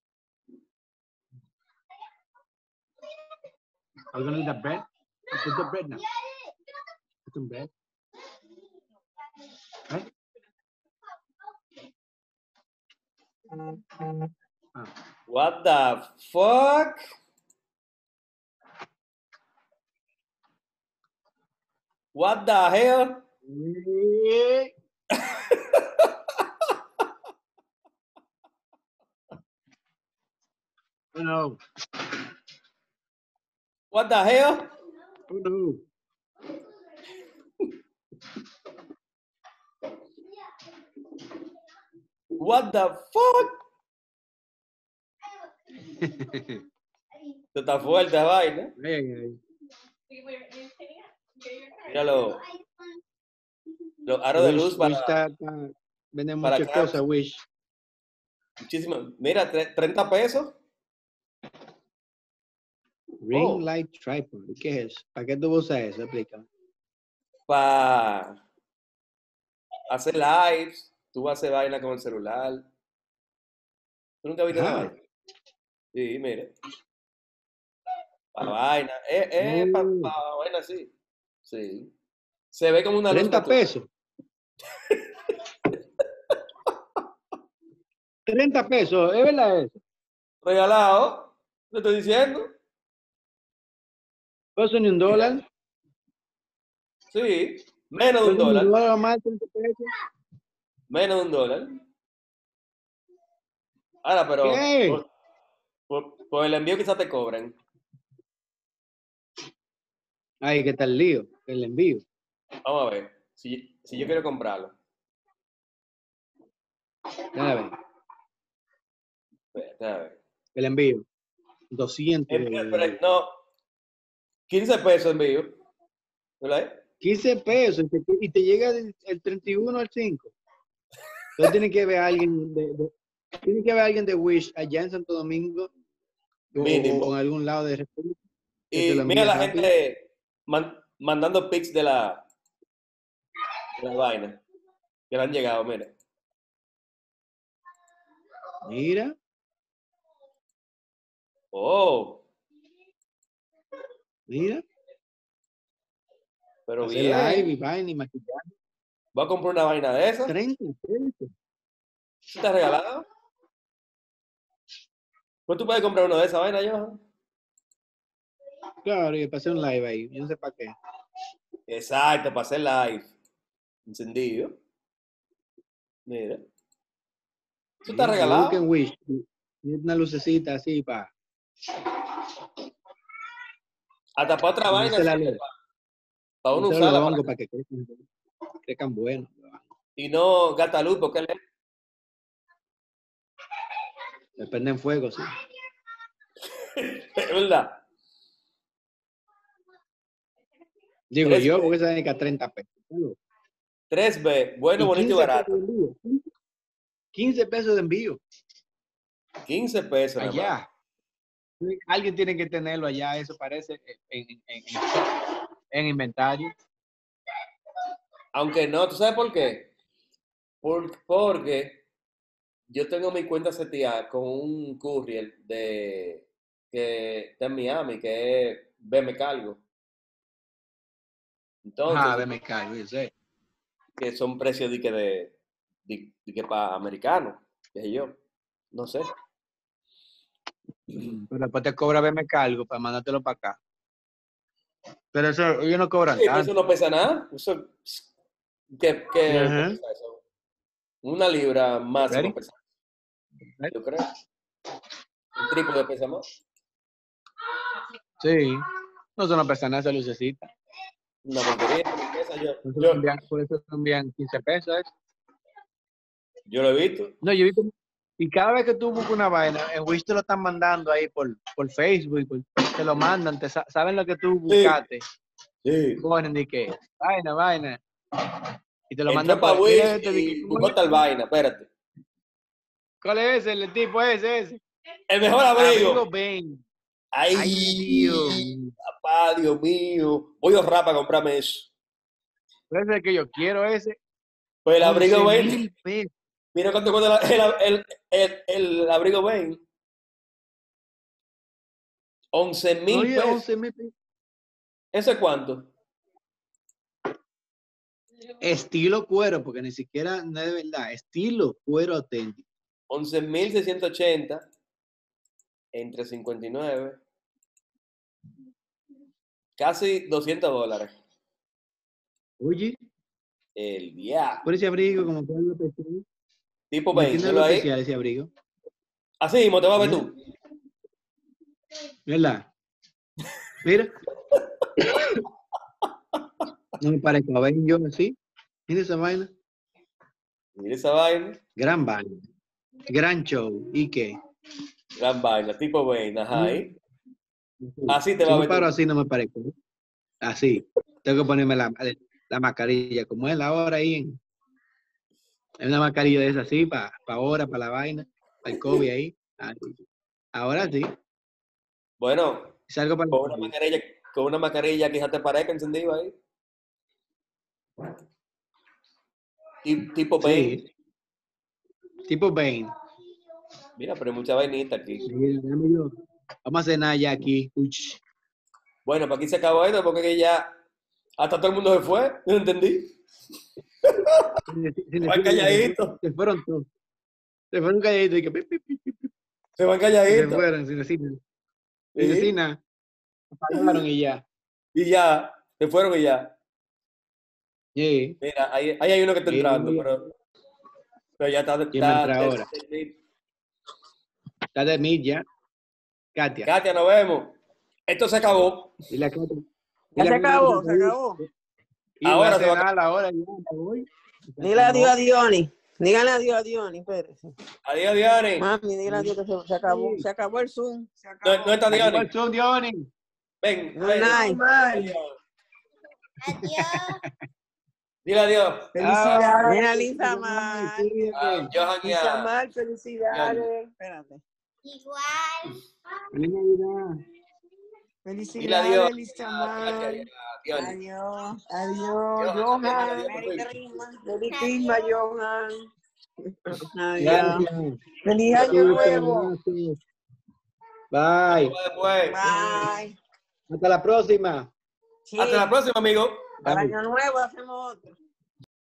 Are you gonna eat the bread? Put the bread now. Put some bread. Right? Ah. What the fuck? What the hell? Oh no. What the hell? Oh no. What the fuck? Esto está fuerte la vaina. Ay, ay. Mira los los aros de Wish, luz Wish para, está, está, vende para muchas camps. cosas, Wish. Muchísimas. Mira, tre- treinta pesos. Ring Oh. light tripod. ¿Qué es? ¿Para qué tú usas eso? Explícame. Para hacer lives. Tú vas a hacer vaina con el celular. ¿Tú nunca viste esa Ajá. vaina? Sí, mire. Para vaina. Eh, eh, para Oh, vaina así. Sí. Se ve como una luz treinta natural. pesos. treinta pesos, ¿es verdad eso? Regalado. ¿Le estoy diciendo? ¿Eso ni un dólar? Sí. Menos de un ¿Eso ni un dólar. dólar más? treinta pesos? Menos de un dólar. Ahora, pero ¿Qué? por, por- por el envío quizás te cobren. Ay, ¿qué tal lío? El envío. Vamos a ver. Si, si yo quiero comprarlo. Déjame ver. Espérate, a ver. El envío. doscientos. Envío, pero no. quince pesos envío. ¿Verdad? quince pesos y te, y te llega el, el treinta y uno al cinco. Entonces tiene que ver a alguien de, de- tiene que haber alguien de Wish allá en Santo Domingo o, Mínimo. o en algún lado de República que te Y lo mira envíe la rápido. gente man- mandando pics de la, de la vaina. Que le han llegado, mira. Mira, Oh, mira. pero Hacer live y bien. vaina y maquillaje. ¿Va a comprar una vaina de esa? treinta pesos. ¿Está regalado? Pues tú puedes comprar uno de esa vaina, yo. Claro, y pasé un live ahí. Yo no sé para qué. Exacto, para hacer live. Encendido. Mira. ¿Eso está Mira, regalado? busquen Wish. Y una lucecita así para Hasta para otra vaina. ponerse la sirve, luz. Para, para uno Ponerse los usarla para, hongos para que crezcan, crezcan buenos. y no gasta luz porque le... Le prenden fuego, sí. Es verdad. Digo Tres yo, B. porque esa es a treinta pesos. tres B. Bueno, Y bonito y quince pesos barato. de envío. quince pesos de envío. quince pesos. nada más. Allá. Alguien tiene que tenerlo allá, eso parece, en, en, en, en inventario. Aunque no, ¿tú sabes por qué? Por- porque yo tengo mi cuenta seteada con un courier de que está en Miami, que es B M Cargo. Entonces, Ah, me cago, yo sé. que son precios de que de, de, de que para americanos, qué sé yo, no sé. Pero después te cobra verme cargo para mandártelo para acá. Pero eso, ellos no cobran Sí, pero eso tanto. no pesa nada. Eso, ¿qué, qué Ajá. pesa eso? Una libra máximo Ready? pesa, yo creo. Un trípode pesa más. Sí. No son pesa nada esa lucecita. Una porquería. Pesa yo, Por eso, yo, envían, por eso envían quince pesos. ¿eh? yo lo he visto. No, yo he visto, yo Y cada vez que tú buscas una vaina, en Wish te lo están mandando ahí por, por Facebook, por- te lo mandan, te sa- saben lo que tú buscaste. Sí. Ponen de que, vaina, vaina. Y te lo Entró mandan para por Wish este, de que, y ¿cómo buscó es? tal vaina, espérate. ¿Cuál es ese? El tipo ese, ese. El mejor abrigo. Abrigo Bain. Ay, Ay, Dios mío. papá, Dios mío. Voy a ahorrar para comprarme eso. Ese es el que yo quiero, ese. Pues el abrigo once Bain. mil pesos. Mira cuánto cuesta el, el, el, el, el abrigo Bain. once mil Oye, pesos. once mil pesos. ¿Eso es cuánto? Estilo cuero, porque ni siquiera no es de verdad. Estilo cuero auténtico. once mil seiscientos ochenta entre cincuenta y nueve. Casi doscientos dólares. Oye, El día. por ese abrigo, como que algo especial. Tipo ¿No veinte, tiene ¿no algo ahí? especial ese abrigo? Así mismo te vas a ver Mira. tú. ¿Verdad? Mira. No me parezco a ver yo así. Mira esa vaina. Mira esa vaina. Gran vaina. Gran show. ¿Y qué? Gran vaina, tipo veinte, ajá. Mira. ¿eh? Así te Si va a me ver paro tú. así, no me parezco. ¿eh? Así. Tengo que ponerme la, la mascarilla, como es la hora ahí. En, en una mascarilla de esa así, para pa ahora, para la vaina, para el COVID ahí. Así. Ahora sí. Bueno, Salgo para con una mascarilla, con una mascarilla quizás te parezca encendido ahí. Ti- Tipo veinte. Sí. Tipo Bane. Mira, pero hay mucha vainita aquí. Mira, dame yo. Vamos a cenar ya aquí. Uch. Bueno, para aquí se acabó esto porque que ya hasta todo el mundo se fue. ¿No entendí? Se van calladitos. Se fueron todos. Se fueron calladitos. Y que, pi, pi, pi, pi, pi. Se van Se calladitos. fueron sin decir nada. Sin Sí. decir nada. Apagaron y ya. Y ya, se fueron y ya. Sí. Mira, ahí, ahí hay uno que está Mira, entrando, mira. pero, pero ya está. ¿Quién va a está, entrar ahora? Está de mí ya. Katia. Katia, nos vemos. Esto se acabó. Dile a Katia. Ya Dile se a Katia acabó, que se acabó. Y voy Ahora a se va a cenar a la hora ya. Me voy. Se Dile adiós a acabó. Diony. Dígale adiós a Diony, espérese. Adiós, Diane. Mami, dile adiós que se, se acabó. Se acabó el Zoom. Se No, acabó. no está Acabó Diane. el show, Diony. Ven, Good ven. night. Bye. Dile adiós. Felicidades. Mira, Lisa Mar. Ah, Cuídate. Johan y Lisa a- Mar, felicidades. Espérate. Feliz Navidad. Dile adiós. Felicidades, Lisa a Mar. Katia y a Diane. Adiós. Adiós, Johan, Johan. adiós, Merry adiós. Christmas. Feliz Christmas, Johan. Adiós. Gracias. Feliz año nuevo. Gracias. Bye. Después. Bye. Hasta la próxima. Sí, Hasta la próxima, amigo. para el año nuevo hacemos otro.